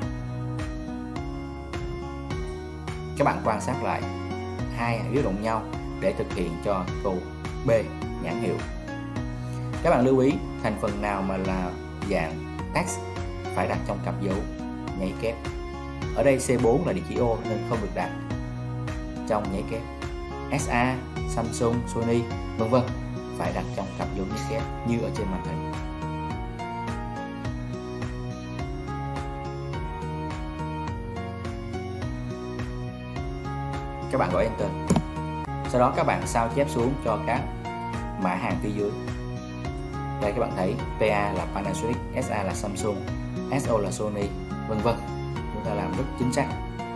Các bạn quan sát lại hai hàm if đồng nhau để thực hiện cho câu B nhãn hiệu. Các bạn lưu ý thành phần nào mà là dạng text phải đặt trong cặp dấu nháy kép. Ở đây C4 là địa chỉ ô nên không được đặt trong nháy kép. SA, Samsung, Sony vân vân phải đặt trong cặp dấu nháy kép như ở trên màn hình. Các bạn gọi Enter. Sau đó các bạn sao chép xuống cho các mã hàng phía dưới. Đây các bạn thấy PA là Panasonic, SA là Samsung, SO là Sony vân vân. Chúng ta làm rất chính xác.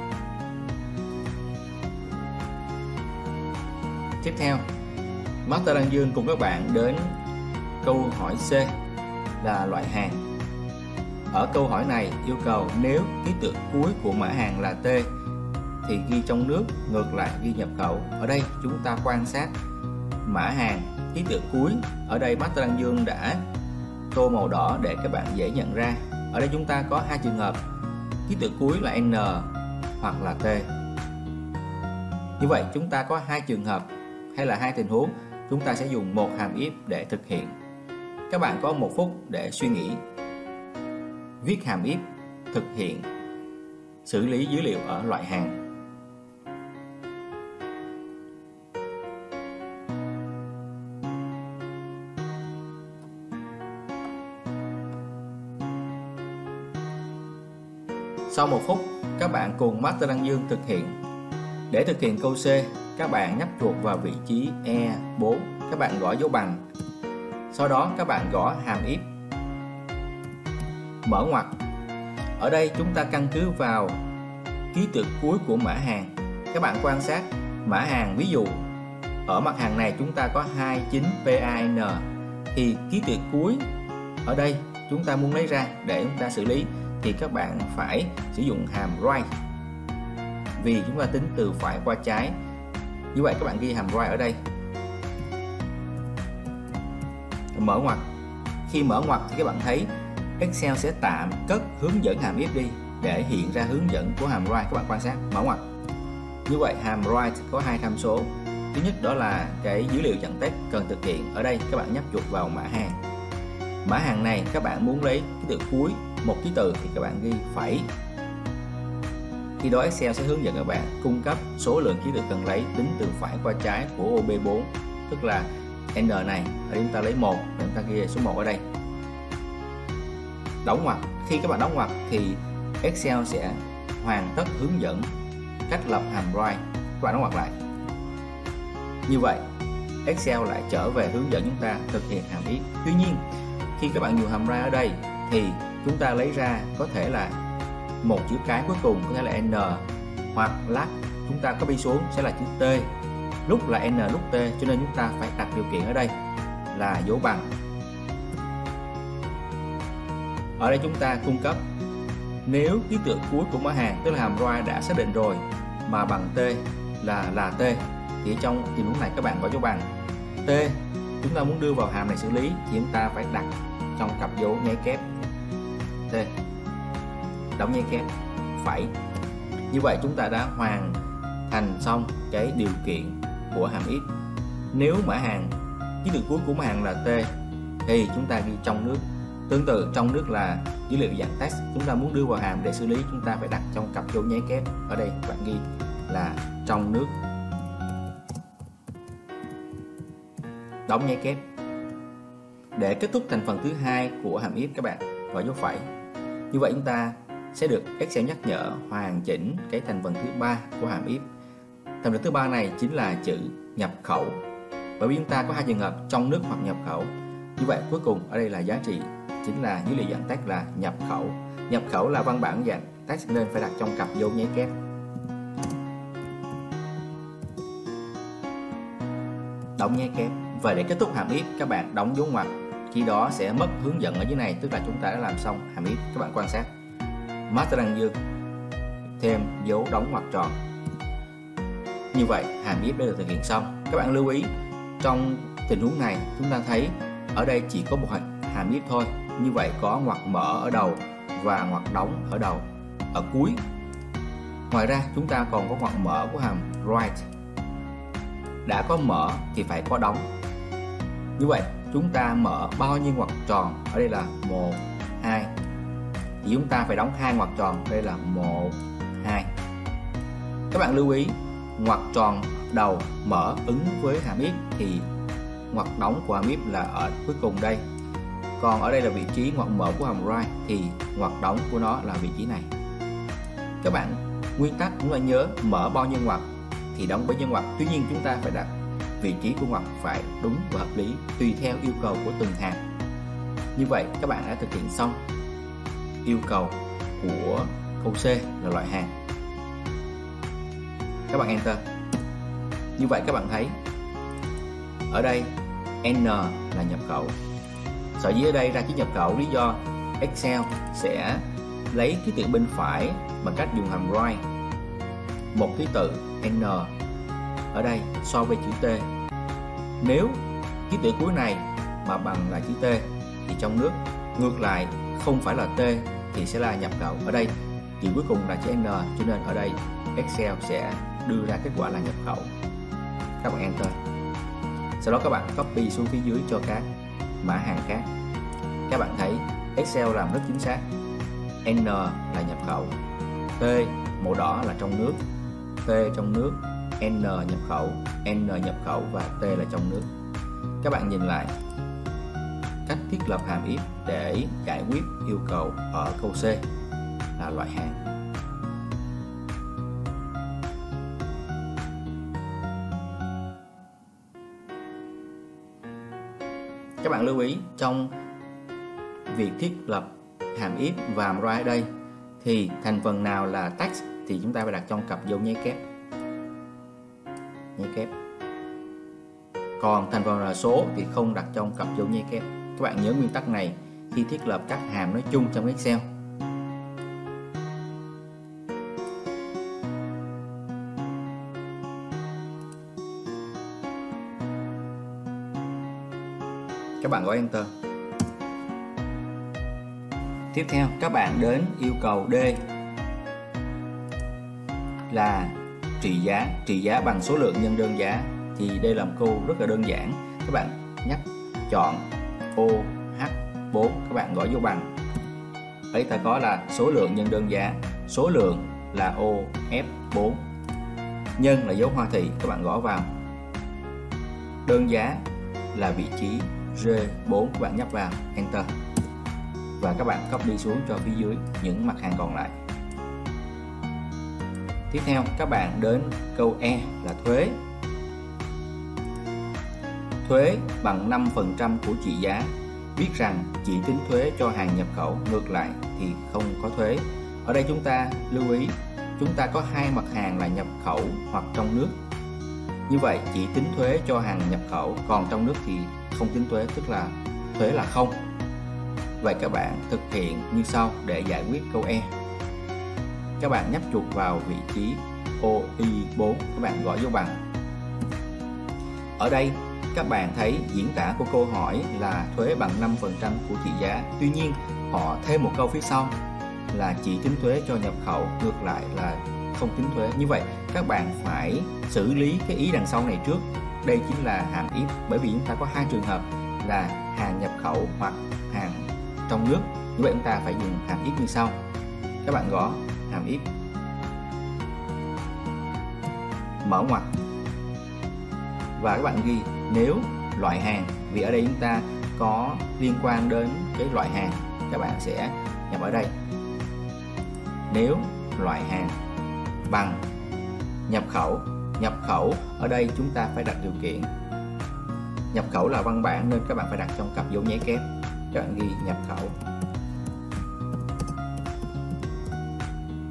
Tiếp theo, Master Đăng Dương cùng các bạn đến câu hỏi C là loại hàng. Ở câu hỏi này yêu cầu nếu ký tự cuối của mã hàng là T thì ghi trong nước, ngược lại ghi nhập khẩu. Ở đây chúng ta quan sát mã hàng ký tự cuối. Ở đây Master Đăng Dương đã tô màu đỏ để các bạn dễ nhận ra. Ở đây chúng ta có hai trường hợp ký tự cuối là N hoặc là T. Như vậy chúng ta có hai trường hợp hay là hai tình huống, chúng ta sẽ dùng một hàm if để thực hiện. Các bạn có 1 phút để suy nghĩ, viết hàm if, thực hiện, xử lý dữ liệu ở loại hàng. Sau 1 phút, các bạn cùng Master Đăng Dương thực hiện. Để thực hiện câu C, các bạn nhấp chuột vào vị trí E4, các bạn gõ dấu bằng. Sau đó các bạn gõ hàm if, mở ngoặc. Ở đây chúng ta căn cứ vào ký tự cuối của mã hàng. Các bạn quan sát mã hàng, ví dụ ở mặt hàng này chúng ta có 29PAN thì ký tự cuối ở đây chúng ta muốn lấy ra để chúng ta xử lý thì các bạn phải sử dụng hàm right, vì chúng ta tính từ phải qua trái. Như vậy các bạn ghi hàm right ở đây, mở ngoặc. Khi mở ngoặc thì các bạn thấy Excel sẽ tạm cất hướng dẫn hàm if đi để hiện ra hướng dẫn của hàm right. Các bạn quan sát, mở ngoặc. Như vậy hàm right có hai tham số. Thứ nhất đó là cái dữ liệu dẫn text cần thực hiện. Ở đây các bạn nhấp chuột vào mã hàng. Mã hàng này các bạn muốn lấy ký tự cuối một ký tự thì các bạn ghi phẩy. Khi đó Excel sẽ hướng dẫn các bạn cung cấp số lượng ký tự cần lấy tính từ phải qua trái của OB4, tức là N này. Ở đây chúng ta lấy 1, chúng ta ghi số 1 ở đây. Đóng ngoặc. Khi các bạn đóng ngoặc thì Excel sẽ hoàn tất hướng dẫn cách lập hàm right. Các bạn đóng ngoặc lại. Như vậy Excel lại trở về hướng dẫn chúng ta thực hiện hàm if. Tuy nhiên khi các bạn dùng hàm right ở đây thì chúng ta lấy ra có thể là một chữ cái cuối cùng, có thể là N, hoặc lát chúng ta copy xuống sẽ là chữ T, lúc là N lúc T, cho nên chúng ta phải đặt điều kiện ở đây là dấu bằng. Ở đây chúng ta cung cấp nếu ký tự cuối của mã hàng, tức là hàm right đã xác định rồi mà bằng T là T thì trong tình huống này các bạn có dấu bằng. T chúng ta muốn đưa vào hàm này xử lý thì chúng ta phải đặt trong cặp dấu nháy kép T, đóng nháy kép phẩy. Như vậy chúng ta đã hoàn thành xong cái điều kiện của hàm if. Nếu mã hàng ký tự cuối của mã hàng là T thì chúng ta ghi trong nước. Tương tự trong nước là dữ liệu dạng text, chúng ta muốn đưa vào hàm để xử lý chúng ta phải đặt trong cặp dấu nháy kép. Ở đây bạn ghi là trong nước, đóng nháy kép. Để kết thúc thành phần thứ hai của hàm if, các bạn gọi dấu phẩy. Như vậy chúng ta sẽ được Excel nhắc nhở hoàn chỉnh cái thành phần thứ ba của hàm if. Thành phần thứ ba này chính là chữ nhập khẩu, bởi vì chúng ta có hai trường hợp trong nước hoặc nhập khẩu. Như vậy cuối cùng ở đây là giá trị chính là dữ liệu dạng text là nhập khẩu. Nhập khẩu là văn bản dạng text nên phải đặt trong cặp dấu nháy kép. Đóng nháy kép. Và để kết thúc hàm if, các bạn đóng dấu ngoặc. Khi đó sẽ mất hướng dẫn ở dưới này, tức là chúng ta đã làm xong hàm if. Các bạn quan sát Master Đăng Dương thêm dấu đóng ngoặc tròn. Như vậy hàm if đã được thực hiện xong. Các bạn lưu ý trong tình huống này chúng ta thấy ở đây chỉ có một hàm if thôi. Như vậy có ngoặc mở ở đầu và ngoặc đóng ở đầu, ở cuối. Ngoài ra chúng ta còn có ngoặc mở của hàm write. Đã có mở thì phải có đóng. Như vậy chúng ta mở bao nhiêu ngoặc tròn? Ở đây là 1, 2. Thì chúng ta phải đóng 2 ngoặc tròn. Đây là 1, 2. Các bạn lưu ý ngoặc tròn đầu mở ứng với hàm if thì ngoặc đóng của hàm if là ở cuối cùng đây. Còn ở đây là vị trí ngoặc mở của hàm write thì ngoặc đóng của nó là vị trí này. Các bạn nguyên tắc cũng là nhớ mở bao nhiêu ngoặc thì đóng bấy nhiêu ngoặc. Tuy nhiên chúng ta phải đặt vị trí của ngoặc phải đúng và hợp lý tùy theo yêu cầu của từng hàm. Như vậy các bạn đã thực hiện xong yêu cầu của câu C là loại hàng. Các bạn enter. Như vậy các bạn thấy ở đây N là nhập khẩu. Sở dĩ ở đây ra chữ nhập khẩu lý do Excel sẽ lấy ký tự bên phải bằng cách dùng hàm write một ký tự N ở đây so với chữ T. Nếu ký tự cuối này mà bằng là chữ T thì trong nước, ngược lại không phải là T thì sẽ là nhập khẩu. Ở đây chữ cuối cùng là chữ N, cho nên ở đây Excel sẽ đưa ra kết quả là nhập khẩu. Các bạn enter. Sau đó các bạn copy xuống phía dưới cho các mã hàng khác. Các bạn thấy Excel làm rất chính xác. N là nhập khẩu, T màu đỏ là trong nước, T trong nước, N nhập khẩu, N nhập khẩu và T là trong nước. Các bạn nhìn lại cách thiết lập hàm if để giải quyết yêu cầu ở câu C là loại hàng. Các bạn lưu ý trong việc thiết lập hàm if và hàm write ở đây thì thành phần nào là text thì chúng ta phải đặt trong cặp dấu nháy kép. Nháy kép. Còn thành phần là số thì không đặt trong cặp dấu nháy kép. Các bạn nhớ nguyên tắc này khi thiết lập các hàm nói chung trong Excel. Các bạn gõ enter. Tiếp theo các bạn đến yêu cầu D là trị giá bằng số lượng nhân đơn giá. Thì đây là một câu rất là đơn giản. Các bạn chọn OH4, các bạn gõ dấu bằng. Ấy ta có là số lượng nhân đơn giá, số lượng là OF4, nhân là dấu hoa thị, các bạn gõ vào. Đơn giá là vị trí G4, các bạn nhấp vào enter. Và các bạn copy xuống cho phía dưới những mặt hàng còn lại. Tiếp theo các bạn đến câu E là thuế. Thuế bằng 5% của trị giá. Biết rằng chỉ tính thuế cho hàng nhập khẩu, ngược lại thì không có thuế. Ở đây chúng ta lưu ý, chúng ta có hai mặt hàng là nhập khẩu hoặc trong nước. Như vậy chỉ tính thuế cho hàng nhập khẩu, còn trong nước thì không tính thuế, tức là thuế là không. Vậy các bạn thực hiện như sau để giải quyết câu E. Các bạn nhấp chuột vào vị trí OI4, các bạn gõ dấu bằng. Ở đây các bạn thấy diễn tả của câu hỏi là thuế bằng 5% của trị giá. Tuy nhiên họ thêm một câu phía sau là chỉ tính thuế cho nhập khẩu, ngược lại là không tính thuế. Như vậy các bạn phải xử lý cái ý đằng sau này trước. Đây chính là hàm if, bởi vì chúng ta có hai trường hợp là hàng nhập khẩu hoặc hàng trong nước. Như vậy chúng ta phải dùng hàm if như sau. Các bạn gõ hàm if, mở ngoặc và các bạn ghi nếu loại hàng, vì ở đây chúng ta có liên quan đến cái loại hàng, các bạn sẽ nhập ở đây. Nếu loại hàng bằng nhập khẩu ở đây chúng ta phải đặt điều kiện. Nhập khẩu là văn bản nên các bạn phải đặt trong cặp dấu nháy kép. Các bạn ghi nhập khẩu.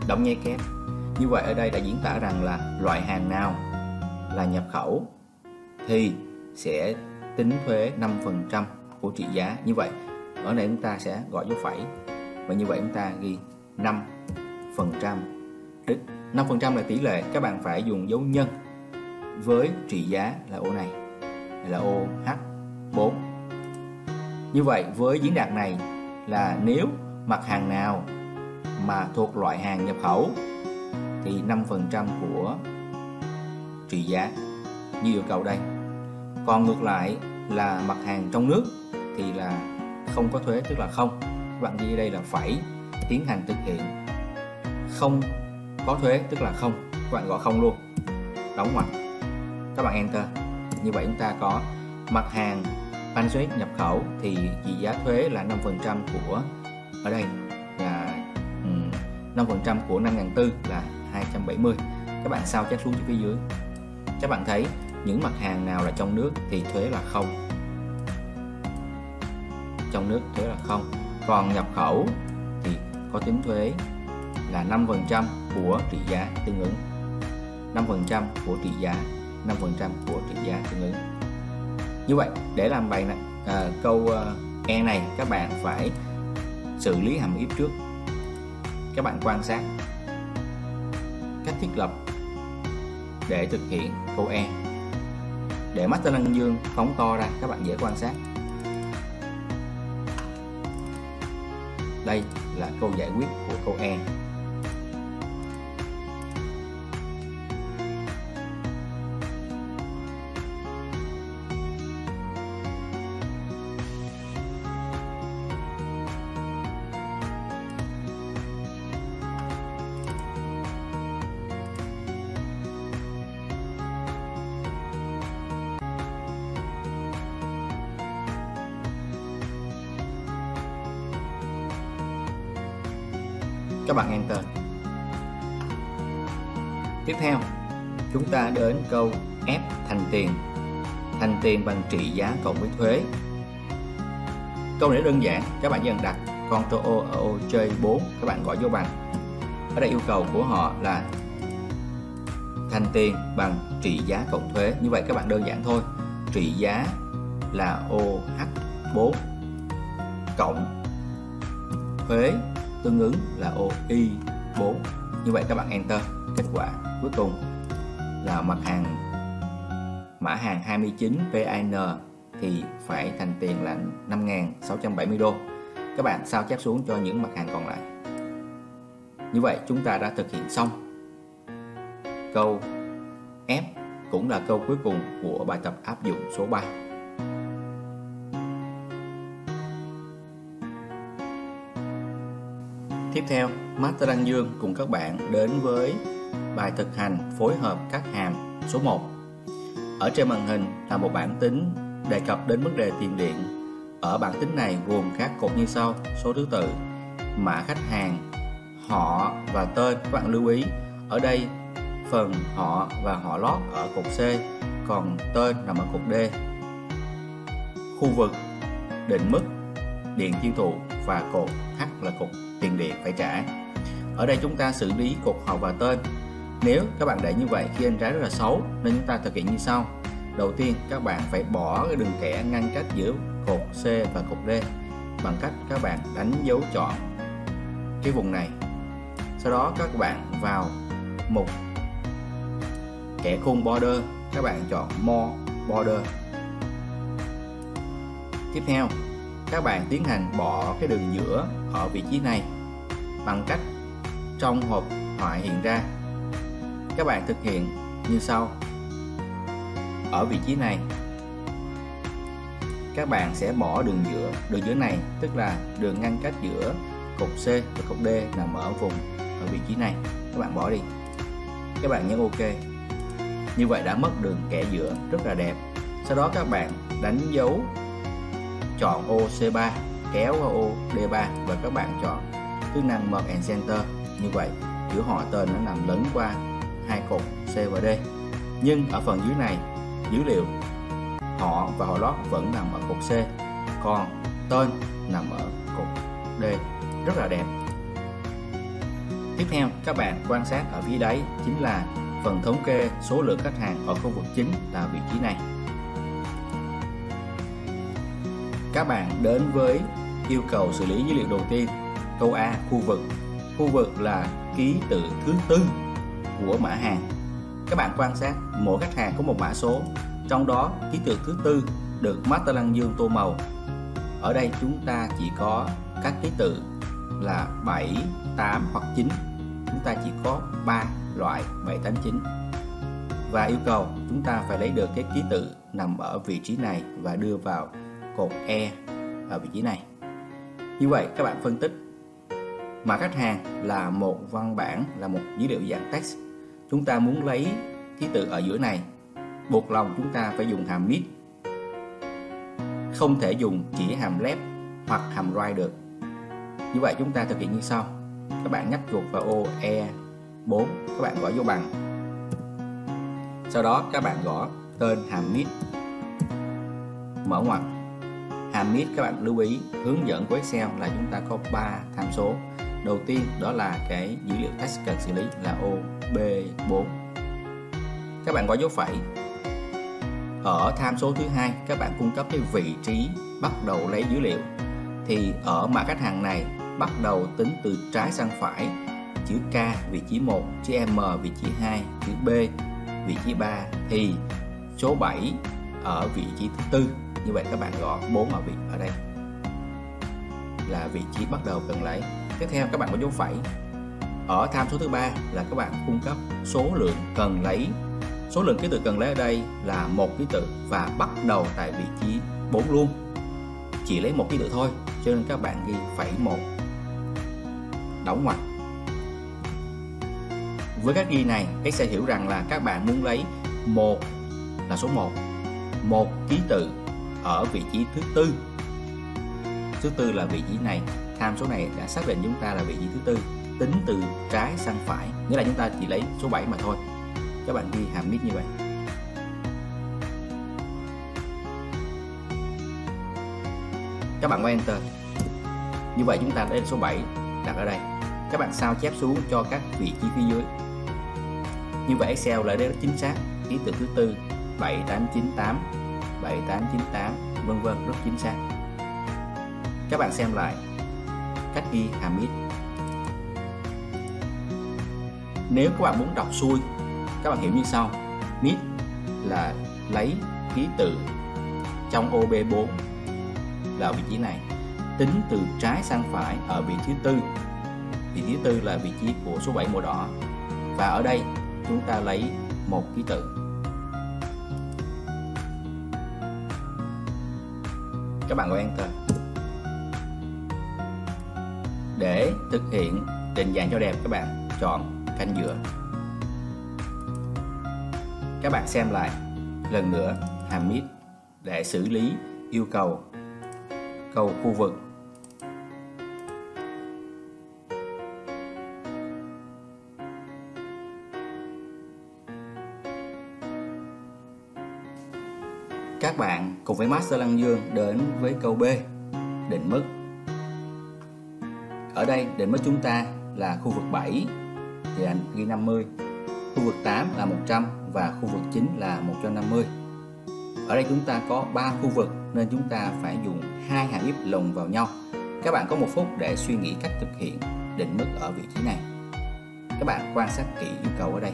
đóng nháy kép. Như vậy ở đây đã diễn tả rằng là loại hàng nào là nhập khẩu thì sẽ tính thuế 5% của trị giá. Như vậy ở đây chúng ta sẽ gọi dấu phẩy, và như vậy chúng ta ghi 5%. 5% là tỷ lệ, các bạn phải dùng dấu nhân với trị giá là ô này, là ô H4. Như vậy với diễn đạt này là nếu mặt hàng nào mà thuộc loại hàng nhập khẩu thì 5% của trị giá như yêu cầu đây. Còn ngược lại là mặt hàng trong nước thì là không có thuế, tức là không. Các bạn ghi đây là phẩy, tiến hành thực hiện không có thuế, tức là không. Các bạn gọi không luôn, đóng ngoặc, các bạn enter. Như vậy chúng ta có mặt hàng Panasonic nhập khẩu thì trị giá thuế là 5% của, ở đây là 5% của 5.400 là 270. Các bạn sao chép xuống cho phía dưới. Các bạn thấy những mặt hàng nào là trong nước thì thuế là không. Trong nước thuế là không. Còn nhập khẩu thì có tính thuế là 5% của trị giá tương ứng. 5% của trị giá, 5% của trị giá tương ứng. Như vậy để làm bài này, câu E này các bạn phải xử lý hàm if trước. Các bạn quan sát cách thiết lập để thực hiện câu E. Để Master Lăng Dương phóng to ra, các bạn dễ quan sát. Đây là câu giải quyết của câu E. Các bạn enter. Tiếp theo chúng ta đến câu F thành tiền. Thành tiền bằng trị giá cộng với thuế. Câu này đơn giản, các bạn chỉ cần đặt Ctrl O ở ô chơi 4, các bạn gọi dấu bằng. Ở đây yêu cầu của họ là thành tiền bằng trị giá cộng thuế. Như vậy các bạn đơn giản thôi. Trị giá là ô H4 cộng thuế tương ứng là ô Y4. Như vậy các bạn enter. Kết quả cuối cùng là mặt hàng mã hàng 29 PAN thì phải thành tiền là 5.670 đô. Các bạn sao chép xuống cho những mặt hàng còn lại. Như vậy chúng ta đã thực hiện xong câu F, cũng là câu cuối cùng của bài tập áp dụng số 3. Tiếp theo, Master Đăng Dương cùng các bạn đến với bài thực hành phối hợp các hàm số 1. Ở trên màn hình là một bảng tính đề cập đến vấn đề tiền điện. Ở bảng tính này gồm các cột như sau: số thứ tự, mã khách hàng, họ và tên. Các bạn lưu ý, ở đây phần họ và họ lót ở cột C, còn tên nằm ở cột D. Khu vực, định mức, điện tiêu thụ và cột H là cột tiền điện phải trả. Ở đây chúng ta xử lý cột họ và tên. Nếu các bạn để như vậy khi anh trái rất là xấu, nên chúng ta thực hiện như sau. Đầu tiên các bạn phải bỏ cái đường kẻ ngăn cách giữa cột C và cột D bằng cách các bạn đánh dấu chọn cái vùng này. Sau đó các bạn vào mục kẻ khung border, các bạn chọn more border. Tiếp theo các bạn tiến hành bỏ cái đường giữa ở vị trí này bằng cách trong hộp thoại hiện ra. Các bạn thực hiện như sau. Ở vị trí này các bạn sẽ bỏ đường giữa. Đường giữa này tức là đường ngăn cách giữa cột C và cột D nằm ở vùng ở vị trí này. Các bạn bỏ đi. Các bạn nhấn OK. Như vậy đã mất đường kẻ giữa, rất là đẹp. Sau đó các bạn đánh dấu chọn ô C3, kéo qua ô D3 và các bạn chọn chức năng Merge and Center. Như vậy chữ họ tên nó nằm lấn qua hai cột C và D. Nhưng ở phần dưới này, dữ liệu họ và họ lót vẫn nằm ở cột C, còn tên nằm ở cột D. Rất là đẹp. Tiếp theo các bạn quan sát ở phía đáy chính là phần thống kê số lượng khách hàng ở khu vực chính là vị trí này. Các bạn đến với yêu cầu xử lý dữ liệu đầu tiên. Câu A, khu vực. Khu vực là ký tự thứ tư của mã hàng. Các bạn quan sát mỗi khách hàng có một mã số, trong đó ký tự thứ tư được Master Lăng Dương tô màu. Ở đây chúng ta chỉ có các ký tự là 7, 8 hoặc 9. Chúng ta chỉ có 3 loại 7, 8, 9. Và yêu cầu chúng ta phải lấy được cái ký tự nằm ở vị trí này và đưa vào cột E ở vị trí này. Như vậy các bạn phân tích mã khách hàng là một văn bản, là một dữ liệu dạng text. Chúng ta muốn lấy ký tự ở giữa này, buộc lòng chúng ta phải dùng hàm mid, không thể dùng chỉ hàm left hoặc hàm right được. Như vậy chúng ta thực hiện như sau. Các bạn nhấp chuột vào ô E4, các bạn gõ dấu bằng. Sau đó các bạn gõ tên hàm mid, mở ngoặc. Hàm mid các bạn lưu ý hướng dẫn của Excel là chúng ta có 3 tham số. Đầu tiên đó là cái dữ liệu text cần xử lý là ô B4. Các bạn gõ dấu phẩy. Ở tham số thứ hai các bạn cung cấp cái vị trí bắt đầu lấy dữ liệu. Thì ở mã khách hàng này bắt đầu tính từ trái sang phải, chữ K vị trí 1, chữ M vị trí 2, chữ B vị trí 3 thì số 7 ở vị trí thứ tư. Như vậy các bạn gõ 4 ở đây là vị trí bắt đầu cần lấy. Tiếp theo các bạn có dấu phẩy. Ở tham số thứ ba là các bạn cung cấp số lượng cần lấy. Số lượng ký tự cần lấy ở đây là một ký tự và bắt đầu tại vị trí 4 luôn. Chỉ lấy một ký tự thôi, cho nên các bạn ghi phẩy 1, đóng ngoặc. Với cách ghi này, Excel hiểu rằng là các bạn muốn lấy một là số 1, một ký tự ở vị trí thứ tư. Thứ tư là vị trí này. Tham số này đã xác định chúng ta là vị trí thứ tư, tính từ trái sang phải, nghĩa là chúng ta chỉ lấy số 7 mà thôi. Các bạn ghi hàm mid như vậy. Các bạn có Enter. Như vậy chúng ta lấy số 7 đặt ở đây. Các bạn sao chép xuống cho các vị trí phía dưới. Như vậy Excel lại rất chính xác. Ký tự thứ tư 7898, 7898, vân vân, rất chính xác. Các bạn xem lại cách ghi hàm mid. Nếu các bạn muốn đọc xuôi, các bạn hiểu như sau. Mid là lấy ký tự trong ô B4 là vị trí này, tính từ trái sang phải ở vị trí tư. Vị trí tư là vị trí của số 7 màu đỏ. Và ở đây chúng ta lấy một ký tự. Các bạn gọi Enter. Để thực hiện định dạng cho đẹp, các bạn chọn cạnh giữa. Các bạn xem lại lần nữa hàm mid để xử lý yêu cầu câu khu vực. Các bạn cùng với Master Lăng Dương đến với câu B, định mức. Ở đây định mức chúng ta là khu vực 7 thì anh ghi 50, khu vực 8 là 100 và khu vực 9 là 150. Ở đây chúng ta có 3 khu vực nên chúng ta phải dùng 2 hàm if lồng vào nhau. Các bạn có 1 phút để suy nghĩ cách thực hiện định mức ở vị trí này. Các bạn quan sát kỹ yêu cầu ở đây.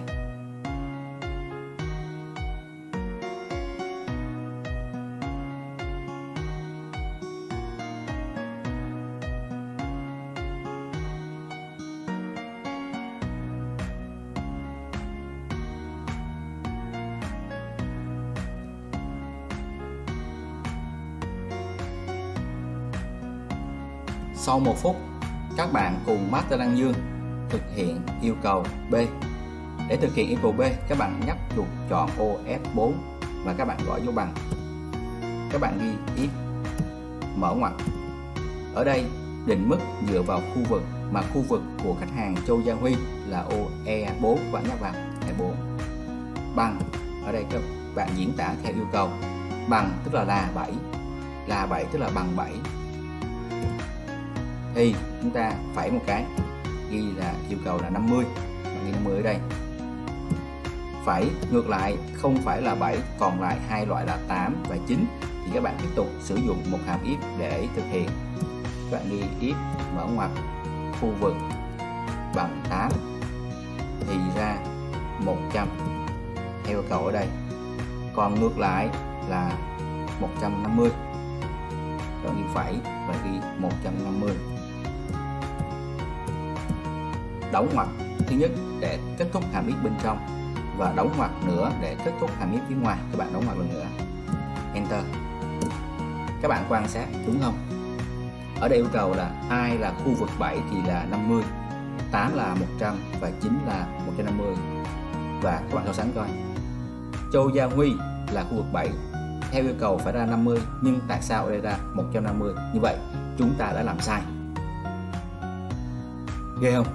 Sau 1 phút, các bạn cùng Master Lăng Dương thực hiện yêu cầu B. Để thực hiện yêu cầu B, các bạn nhấp chuột chọn ô F4 và các bạn gõ dấu bằng. Các bạn ghi if, mở ngoặc. Ở đây định mức dựa vào khu vực, mà khu vực của khách hàng Châu Gia Huy là ô E4, các bạn nhấp vào E4. Bằng, ở đây các bạn diễn tả theo yêu cầu. Bằng tức là 7, là 7 tức là bằng 7. Thì chúng ta phẩy một cái ghi là yêu cầu là 50, bạn ghi 50 ở đây. Phẩy ngược lại không phải là 7, còn lại hai loại là 8 và 9 thì các bạn tiếp tục sử dụng một hàm if để thực hiện. Các bạn ghi if mở ngoặc khu vực bằng 8 thì ra 100 theo yêu cầu ở đây, còn ngược lại là 150. Rồi ghi phẩy và ghi 150. Đóng ngoặc thứ nhất để kết thúc hàm if bên trong và đóng ngoặc nữa để kết thúc hàm if phía ngoài. Các bạn đóng ngoặc lần nữa, enter. Các bạn quan sát đúng không? Ở đây yêu cầu là ai là khu vực 7 thì là 50, 8 là 100 và 9 là 150. Và các bạn so sánh coi. Châu Gia Huy là khu vực 7, theo yêu cầu phải ra 50 nhưng tại sao ở đây ra 150? Như vậy chúng ta đã làm sai. Ghê không?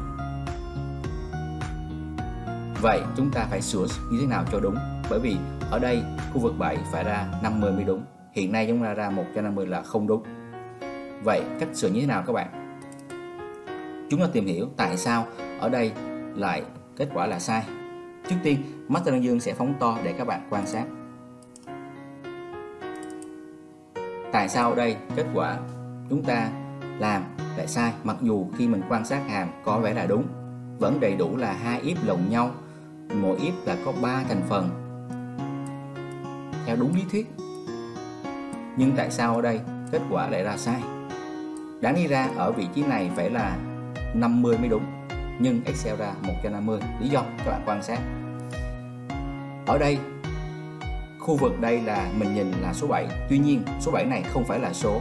Vậy chúng ta phải sửa như thế nào cho đúng? Bởi vì ở đây khu vực 7 phải ra 50 mới đúng. Hiện nay chúng ta ra 150 là không đúng. Vậy cách sửa như thế nào các bạn? Chúng ta tìm hiểu tại sao ở đây lại kết quả là sai. Trước tiên, Master Đăng Dương sẽ phóng to để các bạn quan sát. Tại sao ở đây kết quả chúng ta làm lại sai, mặc dù khi mình quan sát hàm có vẻ là đúng, vẫn đầy đủ là hai if lồng nhau, mỗi if là có 3 thành phần theo đúng lý thuyết. Nhưng tại sao ở đây kết quả lại ra sai? Đáng lý ra ở vị trí này phải là 50 mới đúng, nhưng Excel ra 150. Lý do các bạn quan sát. Ở đây khu vực đây là mình nhìn là số 7, tuy nhiên số 7 này không phải là số,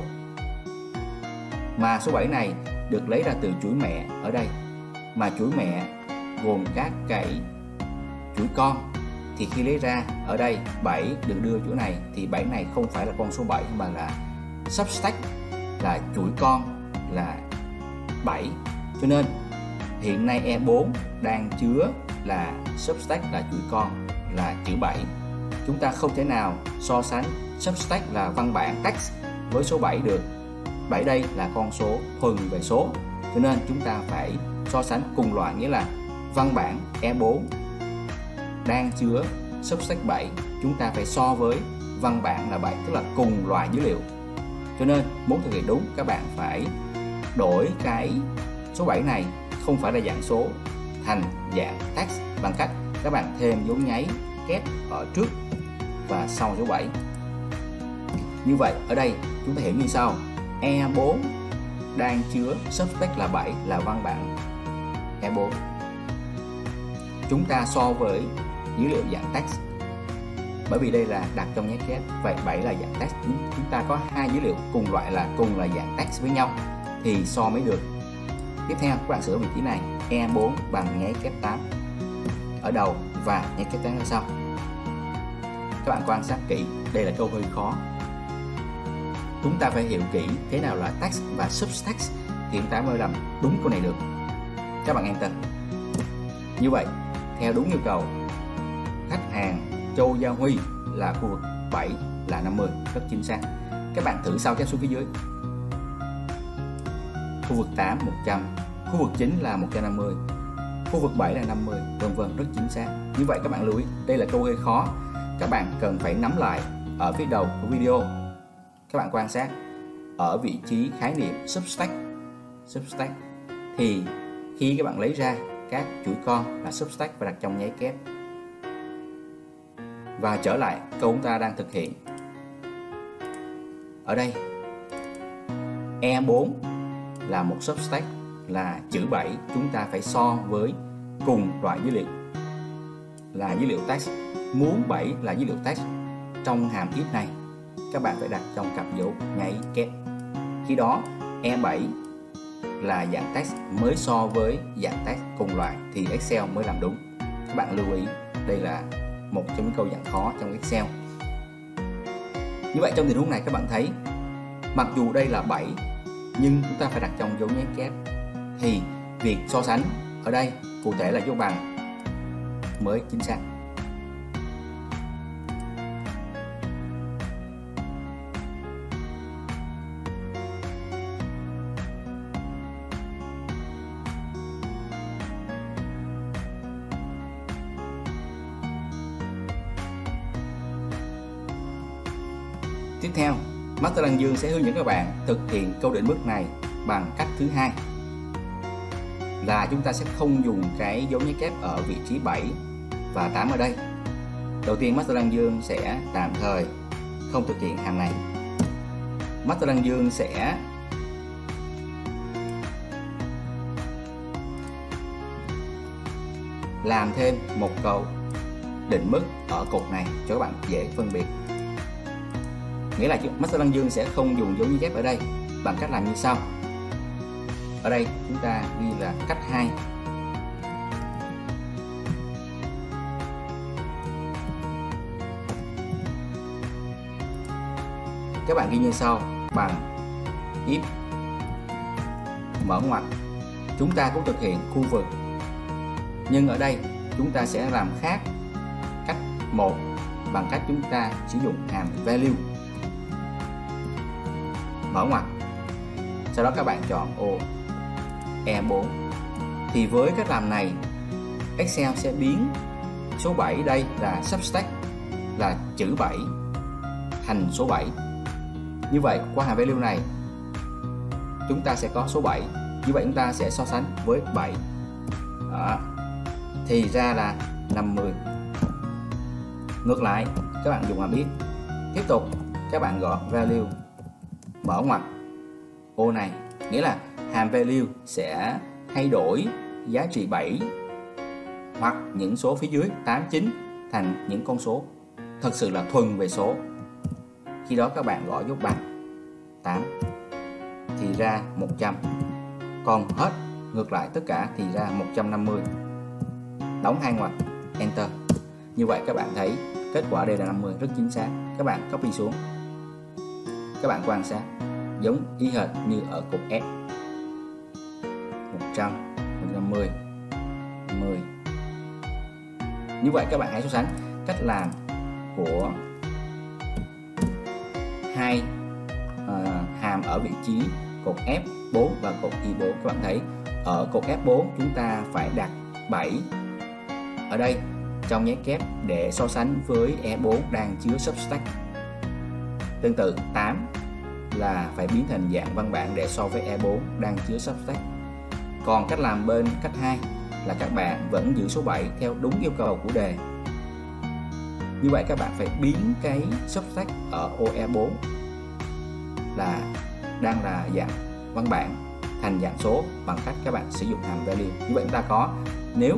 mà số 7 này được lấy ra từ chuỗi mẹ ở đây, mà chuỗi mẹ gồm các cái chuỗi con, thì khi lấy ra ở đây 7 được đưa chuỗi này thì 7 này không phải là con số 7 mà là substack, là chuỗi con là 7. Cho nên hiện nay E4 đang chứa là substack là chuỗi con là chữ 7. Chúng ta không thể nào so sánh substack là văn bản text với số 7 được. 7 đây là con số thuần về số, cho nên chúng ta phải so sánh cùng loại, nghĩa là văn bản E4 đang chứa substack 7, chúng ta phải so với văn bản là 7, tức là cùng loại dữ liệu. Cho nên muốn thực hiện đúng, các bạn phải đổi cái số 7 này không phải là dạng số thành dạng text bằng cách các bạn thêm dấu nháy kép ở trước và sau số 7. Như vậy ở đây chúng ta hiểu như sau: E4 đang chứa subtext là 7 là văn bản E4. Chúng ta so với dữ liệu dạng text, bởi vì đây là đặt trong nháy kép, vậy 7 là dạng text. Chúng ta có hai dữ liệu cùng loại là cùng là dạng text với nhau thì so mới được. Tiếp theo các bạn sửa vị trí này, E4 bằng nháy kép 8 ở đầu và nháy kép 8 ở sau. Các bạn quan sát kỹ, đây là câu hơi khó. Chúng ta phải hiểu kỹ thế nào là text và subtext thì chúng ta mới làm đúng câu này được. Các bạn enter. Như vậy, theo đúng yêu cầu, khách hàng Châu Gia Huy là khu vực 7 là 50, rất chính xác. Các bạn thử sao chép xuống phía dưới. Khu vực 8 100, khu vực 9 là 150, khu vực 7 là 50, vân vân, rất chính xác. Như vậy các bạn lưu ý, đây là câu hơi khó. Các bạn cần phải nắm lại ở phía đầu của video. Các bạn quan sát ở vị trí khái niệm subtext thì khi các bạn lấy ra các chuỗi con là subtext và đặt trong nháy kép. Và trở lại câu chúng ta đang thực hiện. Ở đây E4 là một subtext là chữ 7, chúng ta phải so với cùng loại dữ liệu là dữ liệu text. Muốn 7 là dữ liệu text trong hàm if này, các bạn phải đặt trong cặp dấu nháy kép. Khi đó E7 là dạng text mới so với dạng text cùng loại thì Excel mới làm đúng. Các bạn lưu ý, đây là một trong những câu dạng khó trong Excel. Như vậy trong tình huống này các bạn thấy, mặc dù đây là 7 nhưng chúng ta phải đặt trong dấu nháy kép thì việc so sánh ở đây cụ thể là dấu bằng mới chính xác. Tiếp theo, Master Đăng Dương sẽ hướng dẫn các bạn thực hiện câu định mức này bằng cách thứ hai, là chúng ta sẽ không dùng cái dấu nháy kép ở vị trí 7 và 8 ở đây. Đầu tiên Master Đăng Dương sẽ tạm thời không thực hiện hàm này. Master Đăng Dương sẽ làm thêm một câu định mức ở cột này cho các bạn dễ phân biệt. Nghĩa là Master Đăng Dương sẽ không dùng dấu nháy kép ở đây bằng cách làm như sau. Ở đây chúng ta ghi là cách 2. Các bạn ghi như sau bằng if mở ngoặc. Chúng ta cũng thực hiện khu vực, nhưng ở đây chúng ta sẽ làm khác cách 1 bằng cách chúng ta sử dụng hàm value mở ngoặc. Sau đó các bạn chọn ô E4. Thì với cách làm này, Excel sẽ biến số 7 đây là subtract là chữ 7 thành số 7. Như vậy qua hàm value này chúng ta sẽ có số 7. Như vậy chúng ta sẽ so sánh với 7. Đó. Thì ra là 50. Ngược lại, các bạn dùng hàm if. Tiếp tục các bạn gõ value mở ngoặc ô này, nghĩa là hàm value sẽ thay đổi giá trị 7 hoặc những số phía dưới 8, 9 thành những con số thật sự là thuần về số. Khi đó các bạn gõ dấu bằng 8 thì ra 100. Còn hết ngược lại tất cả thì ra 150. Đóng hai ngoặc, Enter. Như vậy các bạn thấy kết quả đây là 50, rất chính xác. Các bạn copy xuống. Các bạn quan sát giống y hệt như ở cột F. 100, 150, 10. Như vậy các bạn hãy so sánh cách làm của hai hàm ở vị trí cột F4 và cột Y4. Các bạn thấy ở cột F4 chúng ta phải đặt 7 ở đây trong nháy kép để so sánh với E4 đang chứa subtract. Tương tự 8 là phải biến thành dạng văn bản để so với E4 đang chứa subtract. Còn cách làm bên cách 2 là các bạn vẫn giữ số 7 theo đúng yêu cầu của đề. Như vậy các bạn phải biến cái subtract ở ô E4 là đang là dạng văn bản thành dạng số bằng cách các bạn sử dụng hàm value. Như vậy chúng ta có, nếu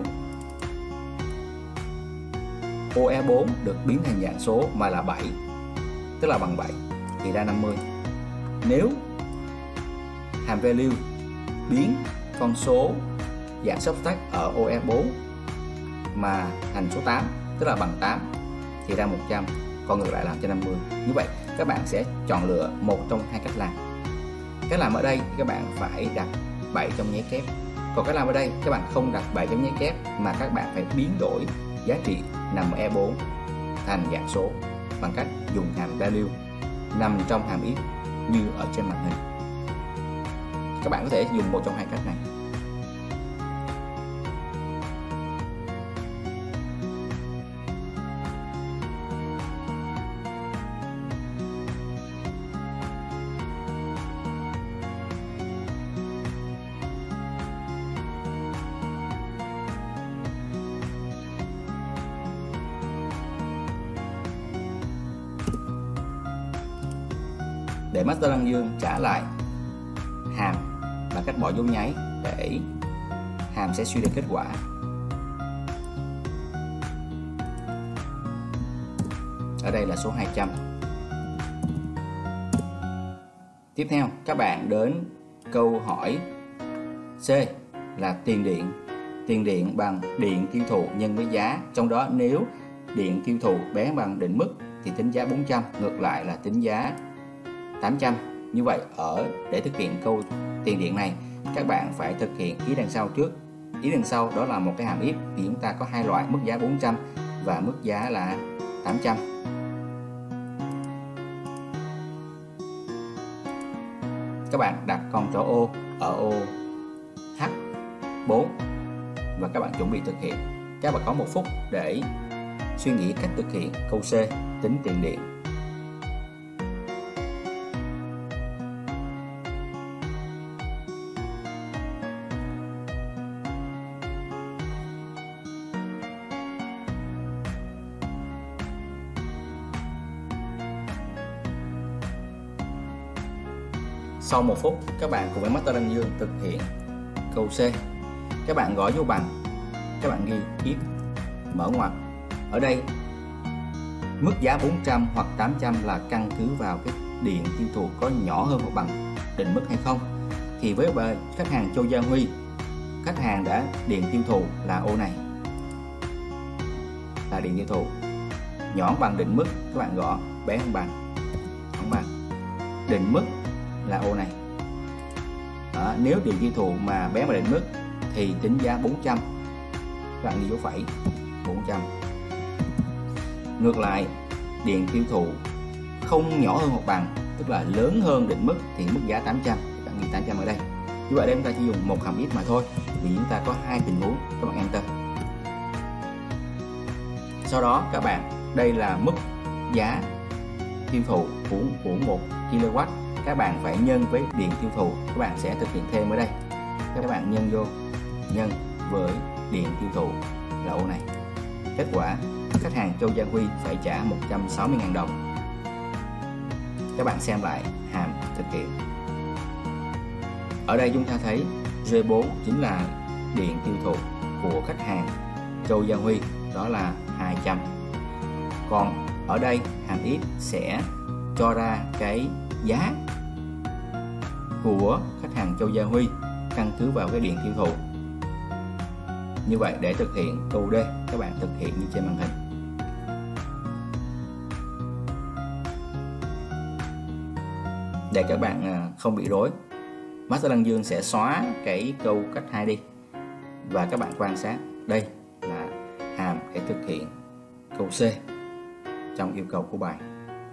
ô E4 được biến thành dạng số mà là 7, tức là bằng 7 thì ra 50. Nếu hàm value biến con số dạng subtract ở ô E4 mà thành số 8, tức là bằng 8 thì ra 100, còn ngược lại làm cho 50. Như vậy các bạn sẽ chọn lựa một trong hai cách làm. Cách làm ở đây các bạn phải đặt 7 trong nháy kép. Còn cách làm ở đây các bạn không đặt 7 trong nháy kép mà các bạn phải biến đổi giá trị nằm ở E4 thành dạng số bằng cách dùng hàm value nằm trong hàm if như ở trên màn hình. Các bạn có thể dùng một trong hai cách này. Để Master Đăng Dương trả lại hàm bằng cách bỏ dấu nháy để hàm sẽ suy ra kết quả. Ở đây là số 200. Tiếp theo các bạn đến câu hỏi C là tiền điện. Tiền điện bằng điện tiêu thụ nhân với giá. Trong đó nếu điện tiêu thụ bé bằng định mức thì tính giá 400, ngược lại là tính giá 800. Như vậy để thực hiện câu tiền điện này, các bạn phải thực hiện ý đằng sau trước. Ý đằng sau đó là một cái hàm if, thì chúng ta có hai loại, mức giá 400 và mức giá là 800. Các bạn đặt con chó ô ở ô H4 và các bạn chuẩn bị thực hiện. Các bạn có 1 phút để suy nghĩ cách thực hiện câu C tính tiền điện. Sau 1 phút, các bạn cùng với Master Đăng Dương thực hiện câu C. Các bạn gõ dấu bằng, các bạn ghi if, mở ngoặc. Ở đây mức giá 400 hoặc 800 là căn cứ vào cái điện tiêu thụ có nhỏ hơn hoặc bằng định mức hay không. Thì với khách hàng Châu Gia Huy, khách hàng đã điện tiêu thụ là ô này, là điện tiêu thụ nhỏ bằng định mức, các bạn gõ bé hơn bằng, không bằng định mức là ô này. Đó, nếu điện tiêu thụ mà bé bằng định mức thì tính giá 400, các bạn ghi dấu phẩy 400. Ngược lại, điện tiêu thụ không nhỏ hơn hoặc bằng, tức là lớn hơn định mức thì mức giá 800, các bạn ghi 800 ở đây. Như vậy đây chúng ta chỉ dùng một hàm if mà thôi, vì chúng ta có 2 tình huống, các bạn enter. Sau đó các bạn, đây là mức giá tiêu thụ của 1 kW, các bạn phải nhân với điện tiêu thụ, các bạn sẽ thực hiện thêm ở đây. Các bạn nhân vô, nhân với điện tiêu thụ là ô này. Kết quả khách hàng Châu Gia Huy phải trả 160.000 đồng. Các bạn xem lại hàm thực hiện. Ở đây chúng ta thấy G4 chính là điện tiêu thụ của khách hàng Châu Gia Huy, đó là 200. Còn ở đây hàm if sẽ cho ra cái giá của khách hàng Châu Gia Huy căn cứ vào cái điện tiêu thụ. Như vậy để thực hiện câu D, các bạn thực hiện như trên màn hình. Để các bạn không bị rối, Master Đăng Dương sẽ xóa cái câu cách 2 đi và các bạn quan sát đây là hàm để thực hiện câu C trong yêu cầu của bài.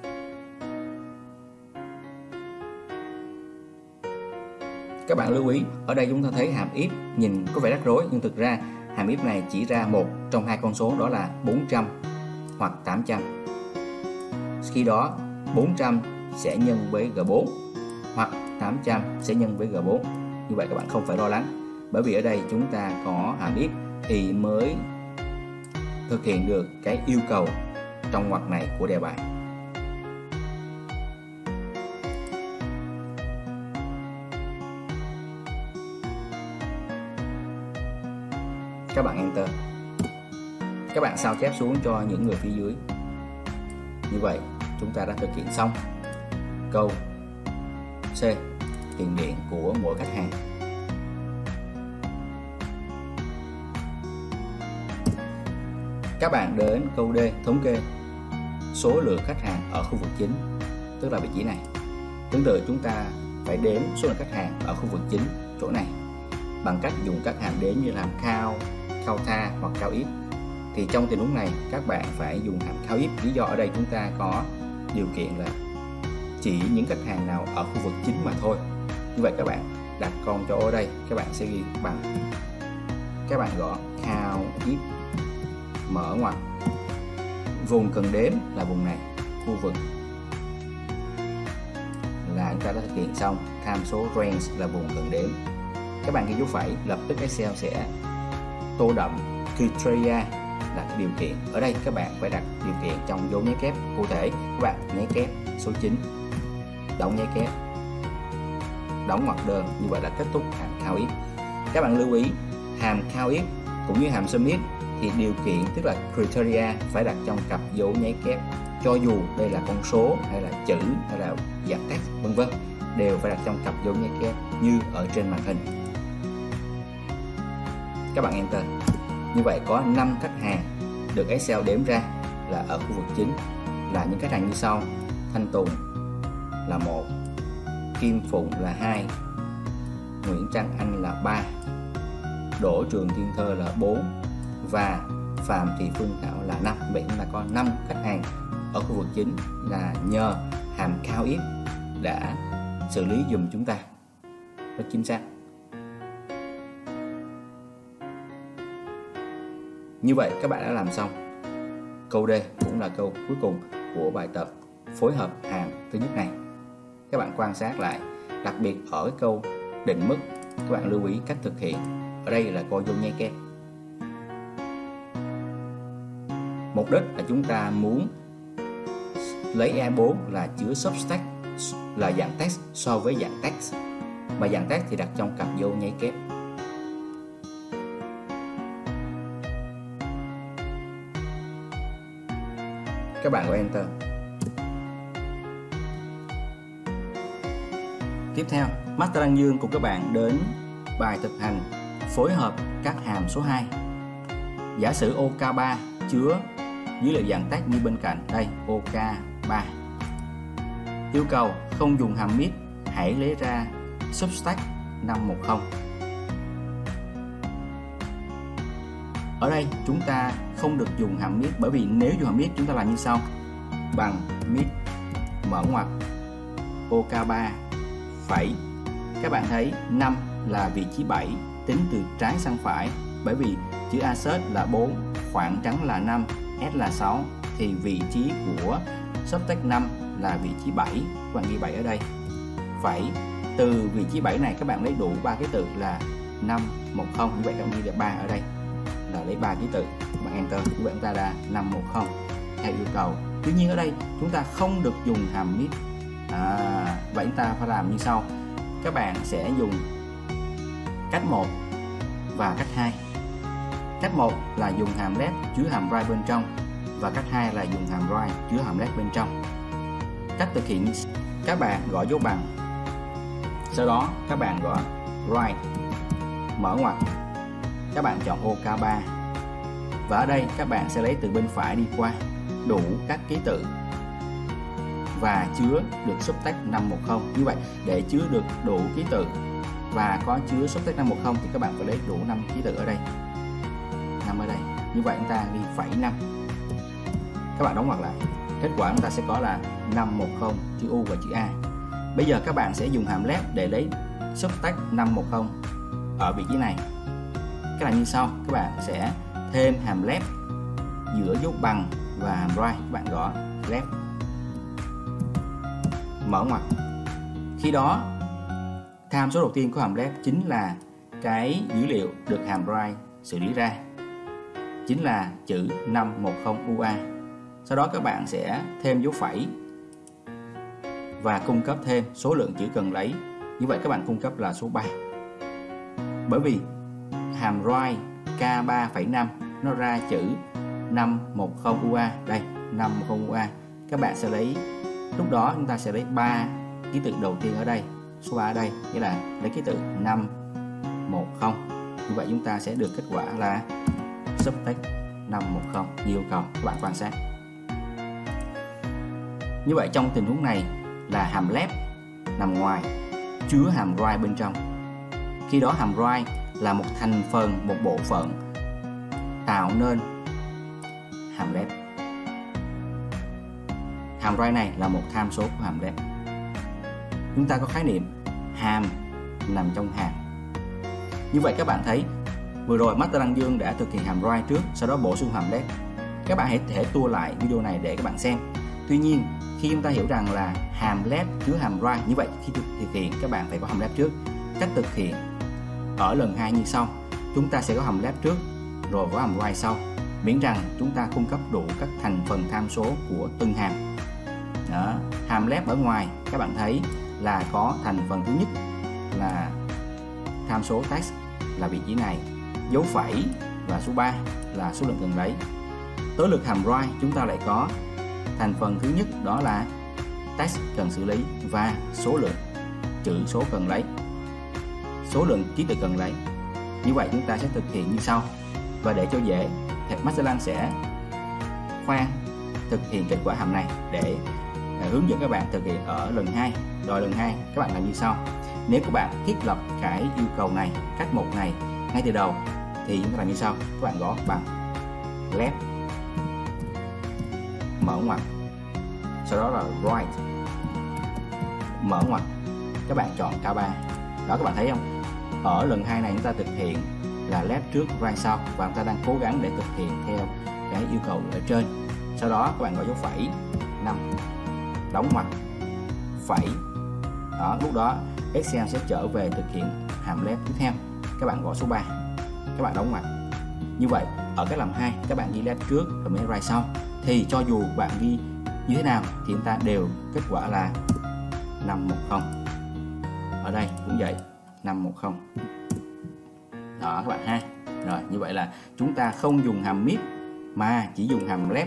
Các bạn lưu ý, ở đây chúng ta thấy hàm if nhìn có vẻ rắc rối, nhưng thực ra hàm if này chỉ ra một trong 2 con số, đó là 400 hoặc 800. Khi đó 400 sẽ nhân với G4 hoặc 800 sẽ nhân với G4. Như vậy các bạn không phải lo lắng, bởi vì ở đây chúng ta có hàm if thì mới thực hiện được cái yêu cầu trong ngoặc này của đề bài. Các bạn enter. Các bạn sao chép xuống cho những người phía dưới. Như vậy chúng ta đã thực hiện xong câu C, tiền điện của mỗi khách hàng. Các bạn đến câu D, thống kê số lượng khách hàng ở khu vực chính, tức là vị trí này. Tương tự chúng ta phải đếm số lượng khách hàng ở khu vực chính chỗ này bằng cách dùng các hàm đếm như làm count, counta hoặc count if. Thì trong tình huống này các bạn phải dùng hàm count if. Lý do ở đây chúng ta có điều kiện là chỉ những khách hàng nào ở khu vực chính mà thôi. Như vậy các bạn đặt con chỗ ở đây, các bạn sẽ ghi bằng, các bạn gõ count if, mở ngoặc. Vùng cần đếm là vùng này, khu vực là chúng ta đã thực hiện xong. Tham số range là vùng cần đếm. Các bạn ghi dấu phẩy, lập tức Excel sẽ tô đậm criteria là cái điều kiện. Ở đây các bạn phải đặt điều kiện trong dấu nháy kép. Cụ thể các bạn nháy kép số 9, đóng nháy kép, đóng ngoặc đơn. Như vậy là kết thúc hàm count if. Các bạn lưu ý hàm count if cũng như hàm submit thì điều kiện tức là criteria phải đặt trong cặp dấu nháy kép, cho dù đây là con số hay là chữ hay là dạng text vân vân, đều phải đặt trong cặp dấu nháy kép như ở trên màn hình. Các bạn enter. Như vậy có 5 khách hàng được Excel đếm ra là ở khu vực chính, là những khách hàng như sau: Thanh Tùng là 1, Kim Phụng là 2, Nguyễn Trang Anh là 3, Đỗ Trường Thiên Thơ là 4 và Phạm Thị Phương Thảo là 5. Vậy chúng ta có 5 khách hàng ở khu vực chính là nhờ hàm count if đã xử lý dùm chúng ta rất chính xác. Như vậy các bạn đã làm xong câu D, cũng là câu cuối cùng của bài tập phối hợp hàm thứ nhất này. Các bạn quan sát lại, đặc biệt ở câu định mức, các bạn lưu ý cách thực hiện. Ở đây là coi dấu nháy kép. Mục đích là chúng ta muốn lấy E4 là chứa substack là dạng text so với dạng text, và dạng text thì đặt trong cặp dấu nháy kép. Các bạn gọi Enter. Tiếp theo, Master Đăng Dương cùng các bạn đến bài thực hành phối hợp các hàm số 2. Giả sử OK3 chứa dữ liệu dạng text như bên cạnh đây, OK3. Yêu cầu không dùng hàm mid, hãy lấy ra substack 510. Ở đây chúng ta không được dùng hàm mid, bởi vì nếu dùng hàm mid chúng ta làm như sau: bằng mid mở ngoặc OK3 phẩy. Các bạn thấy 5 là vị trí 7 tính từ trái sang phải, bởi vì chữ assert là 4, khoảng trắng là 5, s là 6, thì vị trí của subtext 5 là vị trí 7. Các bạn ghi 7 ở đây. Phẩy. Từ vị trí 7 này các bạn lấy đủ 3 ký tự là 510. Như vậy các bạn ghi được 3 ở đây, là lấy 3 ký tự. Các bạn enter, như vậy chúng ta là 510 theo yêu cầu. Tuy nhiên ở đây chúng ta không được dùng hàm mid. Vậy chúng ta phải làm như sau: các bạn sẽ dùng cách 1 và cách 2. Cách 1 là dùng hàm left chứa hàm right bên trong, và cách 2 là dùng hàm right chứa hàm left bên trong. Cách thực hiện như các bạn gõ dấu bằng, sau đó các bạn gõ right mở ngoặc, các bạn chọn OK3, và ở đây các bạn sẽ lấy từ bên phải đi qua đủ các ký tự và chứa được subtext 510. Như vậy để chứa được đủ ký tự và có chứa subtext 510 thì các bạn phải lấy đủ 5 ký tự ở đây, 5 ở đây. Như vậy chúng ta ghi phẩy 5, các bạn đóng ngoặc lại, kết quả chúng ta sẽ có là 510 chữ U và chữ A. Bây giờ các bạn sẽ dùng hàm left để lấy subtext 510 ở vị trí này. Cách làm như sau: các bạn sẽ thêm hàm left giữa dấu bằng và hàm right, các bạn gõ left mở ngoặc. Khi đó tham số đầu tiên của hàm left chính là cái dữ liệu được hàm right xử lý ra, chính là chữ 510 UA. Sau đó các bạn sẽ thêm dấu phẩy và cung cấp thêm số lượng chữ cần lấy. Như vậy các bạn cung cấp là số 3. Bởi vì hàm right K3,5 nó ra chữ 510 UA, đây 510 UA. Các bạn sẽ lấy, lúc đó chúng ta sẽ lấy 3 ký tự đầu tiên ở đây, số 3 ở đây, nghĩa là lấy ký tự 510. Như vậy chúng ta sẽ được kết quả là subtext 510 như yêu cầu. Các bạn quan sát. Như vậy trong tình huống này là hàm left nằm ngoài, chứa hàm right bên trong. Khi đó hàm right là một thành phần, một bộ phận tạo nên hàm left. Hàm right này là một tham số của hàm left. Chúng ta có khái niệm hàm nằm trong hàm. Như vậy các bạn thấy vừa rồi Master Đăng Dương đã thực hiện hàm right trước, sau đó bổ sung hàm left. Các bạn hãy thể tua lại video này để các bạn xem. Tuy nhiên khi chúng ta hiểu rằng là hàm left chứa hàm right, như vậy khi thực hiện các bạn phải có hàm left trước. Cách thực hiện ở lần 2 như sau: chúng ta sẽ có hàm left trước rồi có hàm right sau, miễn rằng chúng ta cung cấp đủ các thành phần tham số của từng hàm. Đó. Hàm left ở ngoài các bạn thấy là có thành phần thứ nhất là tham số text là vị trí này, dấu phẩy và số 3 là số lượng cần lấy. Tới lượt hàm right chúng ta lại có thành phần thứ nhất, đó là text cần xử lý và số lượng chữ số cần lấy, số lượng ký tự cần lấy. Như vậy chúng ta sẽ thực hiện như sau. Và để cho dễ, Master Đăng sẽ khoan thực hiện kết quả hàm này để hướng dẫn các bạn thực hiện ở lần 2. Rồi lần 2 các bạn làm như sau: nếu các bạn thiết lập cái yêu cầu này, cách 1 này ngay từ đầu thì chúng ta làm như sau. Các bạn gõ bằng left mở ngoặc, sau đó là right mở ngoặc, các bạn chọn K3. Đó, các bạn thấy không? Ở lần 2 này chúng ta thực hiện là left trước right sau, và chúng ta đang cố gắng để thực hiện theo cái yêu cầu ở trên. Sau đó các bạn gọi dấu phẩy 5 đóng ngoặc phẩy. Đó, lúc đó Excel sẽ trở về thực hiện hàm left tiếp theo. Các bạn gõ số 3, các bạn đóng ngoặc. Như vậy ở cái làm 2 các bạn ghi left trước rồi mới right sau, thì cho dù bạn ghi như thế nào thì chúng ta đều kết quả là 510. Ở đây cũng vậy, 510. Đó các bạn ha. Rồi, như vậy là chúng ta không dùng hàm mid mà chỉ dùng hàm left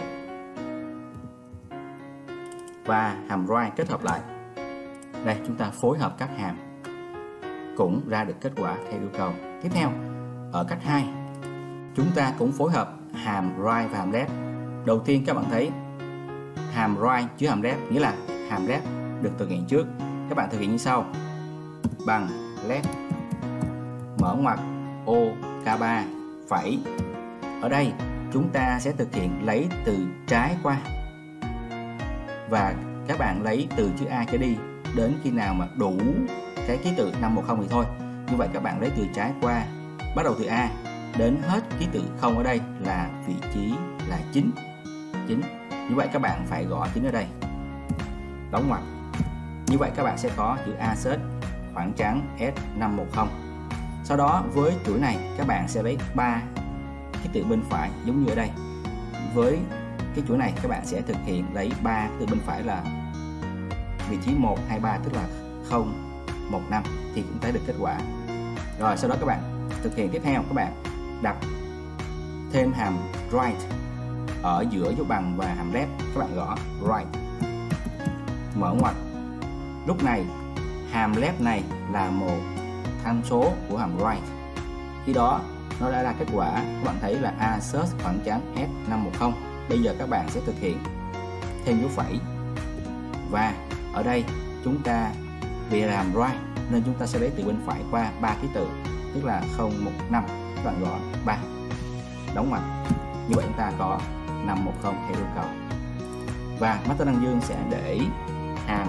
và hàm right kết hợp lại. Đây, chúng ta phối hợp các hàm cũng ra được kết quả theo yêu cầu. Tiếp theo, ở cách 2, chúng ta cũng phối hợp hàm right và hàm left. Đầu tiên các bạn thấy hàm right chứa hàm left, nghĩa là hàm left được thực hiện trước. Các bạn thực hiện như sau: bằng left mở ngoặc ô K3 phẩy. Ở đây chúng ta sẽ thực hiện lấy từ trái qua, và các bạn lấy từ chữ A trở đi đến khi nào mà đủ cái ký tự 510 thì thôi. Như vậy các bạn lấy từ trái qua, bắt đầu từ A đến hết ký tự 0 ở đây là vị trí là 9. Như vậy các bạn phải gõ 9 ở đây, đóng ngoặc. Như vậy các bạn sẽ có chữ A search khoảng trắng S510. Sau đó với chuỗi này các bạn sẽ lấy 3 ký tự bên phải giống như ở đây. Với cái chuỗi này các bạn sẽ thực hiện lấy 3 từ bên phải là vị trí 1, 2, 3, tức là 0, 1, 5 thì cũng thấy được kết quả. Rồi sau đó các bạn thực hiện tiếp theo, các bạn đặt thêm hàm right ở giữa dấu bằng và hàm left. Các bạn gõ right mở ngoặc. Lúc này hàm left này là một tham số của hàm right. Khi đó nó đã ra kết quả, các bạn thấy là A search khoảng trắng S510. Bây giờ các bạn sẽ thực hiện thêm dấu phẩy, và ở đây chúng ta vì là hàm right nên chúng ta sẽ lấy từ bên phải qua 3 ký tự, tức là 0, 1, 5. Các bạn gõ 3 đóng ngoặc. Như vậy chúng ta có 510 theo yêu cầu. Và Master Đăng Dương sẽ để hàm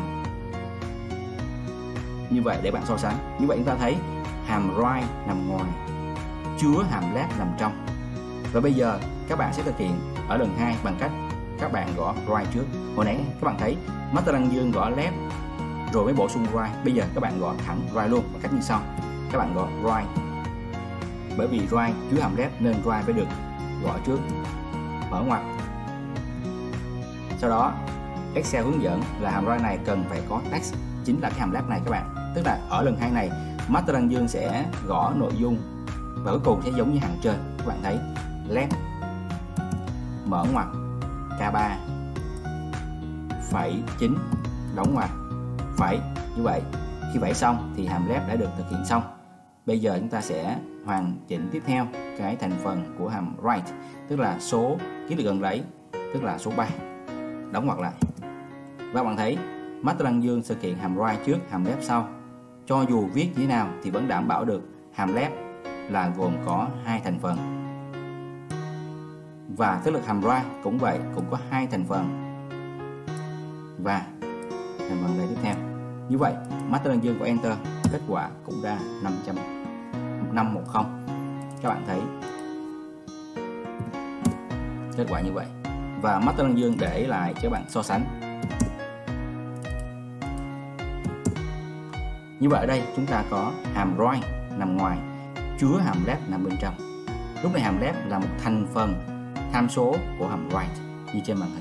như vậy để bạn so sánh. Như vậy chúng ta thấy hàm right nằm ngoài, chứa hàm left nằm trong. Và bây giờ các bạn sẽ thực hiện ở lần 2 bằng cách các bạn gõ right trước. Hồi nãy các bạn thấy Master Đăng Dương gõ left rồi mới bổ sung right. Bây giờ các bạn gõ thẳng right luôn bằng cách như sau. Các bạn gõ right, bởi vì right chứa hàm left nên right phải được gõ trước, mở ngoặc. Sau đó Excel hướng dẫn là hàm right này cần phải có text, chính là cái hàm left này các bạn. Tức là ở lần 2 này Master Đăng Dương sẽ gõ nội dung và cuối cùng sẽ giống như hàng trên. Các bạn thấy left mở ngoặc K3 phẩy 9 đóng ngoặc phẩy. Như vậy khi phẩy xong thì hàm left đã được thực hiện xong. Bây giờ chúng ta sẽ hoàn chỉnh tiếp theo cái thành phần của hàm right, tức là số ký tự gần lấy, tức là số 3, đóng ngoặc lại. Và bạn thấy Master Đăng Dương thực hiện hàm right trước, hàm left sau. Cho dù viết như thế nào thì vẫn đảm bảo được hàm left là gồm có 2 thành phần, và tức là hàm right cũng vậy, cũng có 2 thành phần và thành phần này tiếp theo. Như vậy Master Đăng Dương của Enter, kết quả cũng ra 510. Các bạn thấy kết quả như vậy, và Master Đăng Dương để lại cho các bạn so sánh. Như vậy ở đây chúng ta có hàm right nằm ngoài, chứa hàm left nằm bên trong. Lúc này hàm left là một thành phần tham số của hàm right như trên màn hình.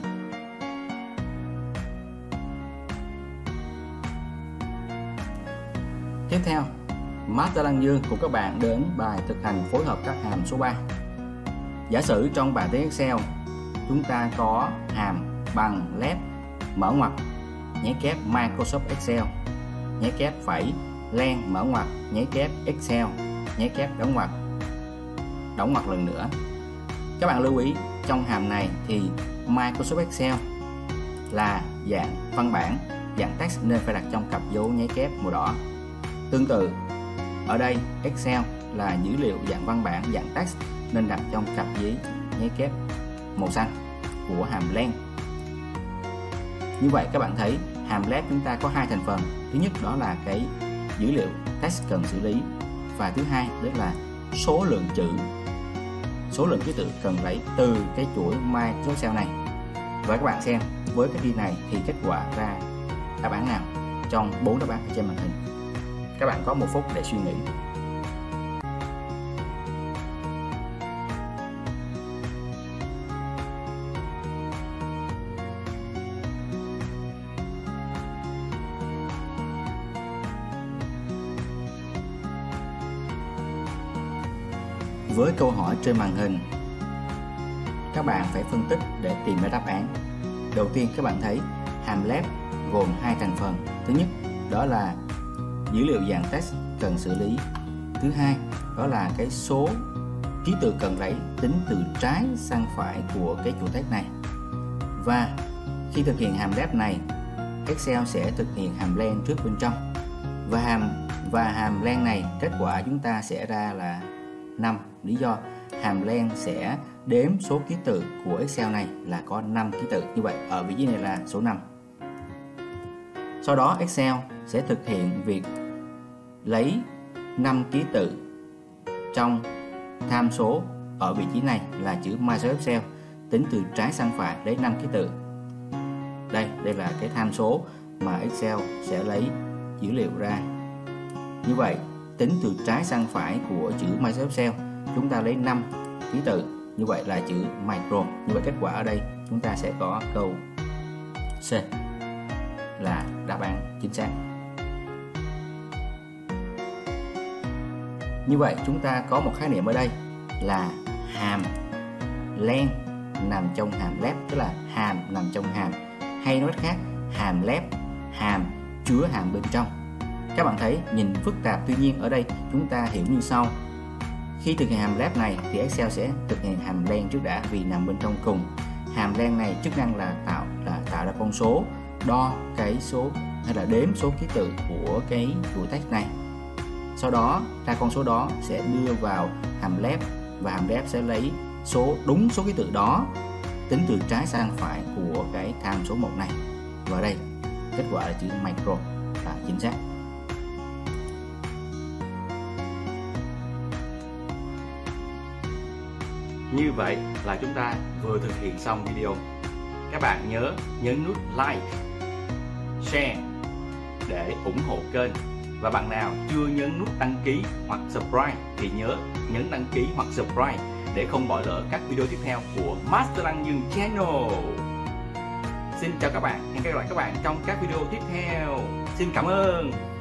Tiếp theo, Master Đăng Dương cùng các bạn đến bài thực hành phối hợp các hàm số 3. Giả sử trong bài toán Excel chúng ta có hàm bằng left mở ngoặc nháy kép Microsoft Excel nháy kép phẩy len mở ngoặc nháy kép Excel nháy kép đóng ngoặc lần nữa. Các bạn lưu ý trong hàm này thì Microsoft Excel là dạng văn bản, dạng text nên phải đặt trong cặp dấu nháy kép màu đỏ. Tương tự ở đây Excel là dữ liệu dạng văn bản, dạng text nên đặt trong cặp giấy nháy kép màu xanh của hàm len. Như vậy các bạn thấy hàm left chúng ta có 2 thành phần. Thứ nhất đó là cái dữ liệu text cần xử lý, và thứ hai đó là số lượng chữ, số lượng ký tự cần lấy từ cái chuỗi Microsoft Excel này. Và các bạn xem với cái thi này thì kết quả ra đáp án nào trong 4 đáp án ở trên màn hình. Các bạn có 1 phút để suy nghĩ. Với câu hỏi trên màn hình, các bạn phải phân tích để tìm ra đáp án. Đầu tiên các bạn thấy hàm lép gồm hai thành phần. Thứ nhất đó là dữ liệu dạng text cần xử lý. Thứ hai đó là cái số ký tự cần lấy tính từ trái sang phải của cái chuỗi text này. Và khi thực hiện hàm lép này, Excel sẽ thực hiện hàm len trước bên trong. Và hàm len này kết quả chúng ta sẽ ra là 5. Lý do hàm len sẽ đếm số ký tự của Excel này là có 5 ký tự. Như vậy ở vị trí này là số 5. Sau đó Excel sẽ thực hiện việc lấy 5 ký tự trong tham số ở vị trí này là chữ Microsoft Excel, tính từ trái sang phải lấy 5 ký tự. Đây là cái tham số mà Excel sẽ lấy dữ liệu ra. Như vậy tính từ trái sang phải của chữ Microsoft Excel chúng ta lấy 5 ký tự, như vậy là chữ micro. Như vậy kết quả ở đây chúng ta sẽ có câu C là đáp án chính xác. Như vậy chúng ta có một khái niệm ở đây là hàm len nằm trong hàm lép, tức là hàm nằm trong hàm, hay nói cách khác hàm lép hàm chứa hàm bên trong. Các bạn thấy nhìn phức tạp, tuy nhiên ở đây chúng ta hiểu như sau. Khi thực hiện hàm lép này thì Excel sẽ thực hiện hàm len trước đã vì nằm bên trong cùng. Hàm len này chức năng là tạo ra con số, đo cái số hay là đếm số ký tự của cái chuỗi text này. Sau đó ra con số đó sẽ đưa vào hàm lép và hàm lép sẽ lấy đúng số ký tự đó tính từ trái sang phải của cái tham số 1 này. Và đây kết quả là chữ micro là chính xác. Như vậy là chúng ta vừa thực hiện xong video. Các bạn nhớ nhấn nút like, share để ủng hộ kênh. Và bạn nào chưa nhấn nút đăng ký hoặc subscribe thì nhớ nhấn đăng ký hoặc subscribe để không bỏ lỡ các video tiếp theo của Master Đăng Dương Channel. Xin chào các bạn, hẹn gặp lại các bạn trong các video tiếp theo. Xin cảm ơn.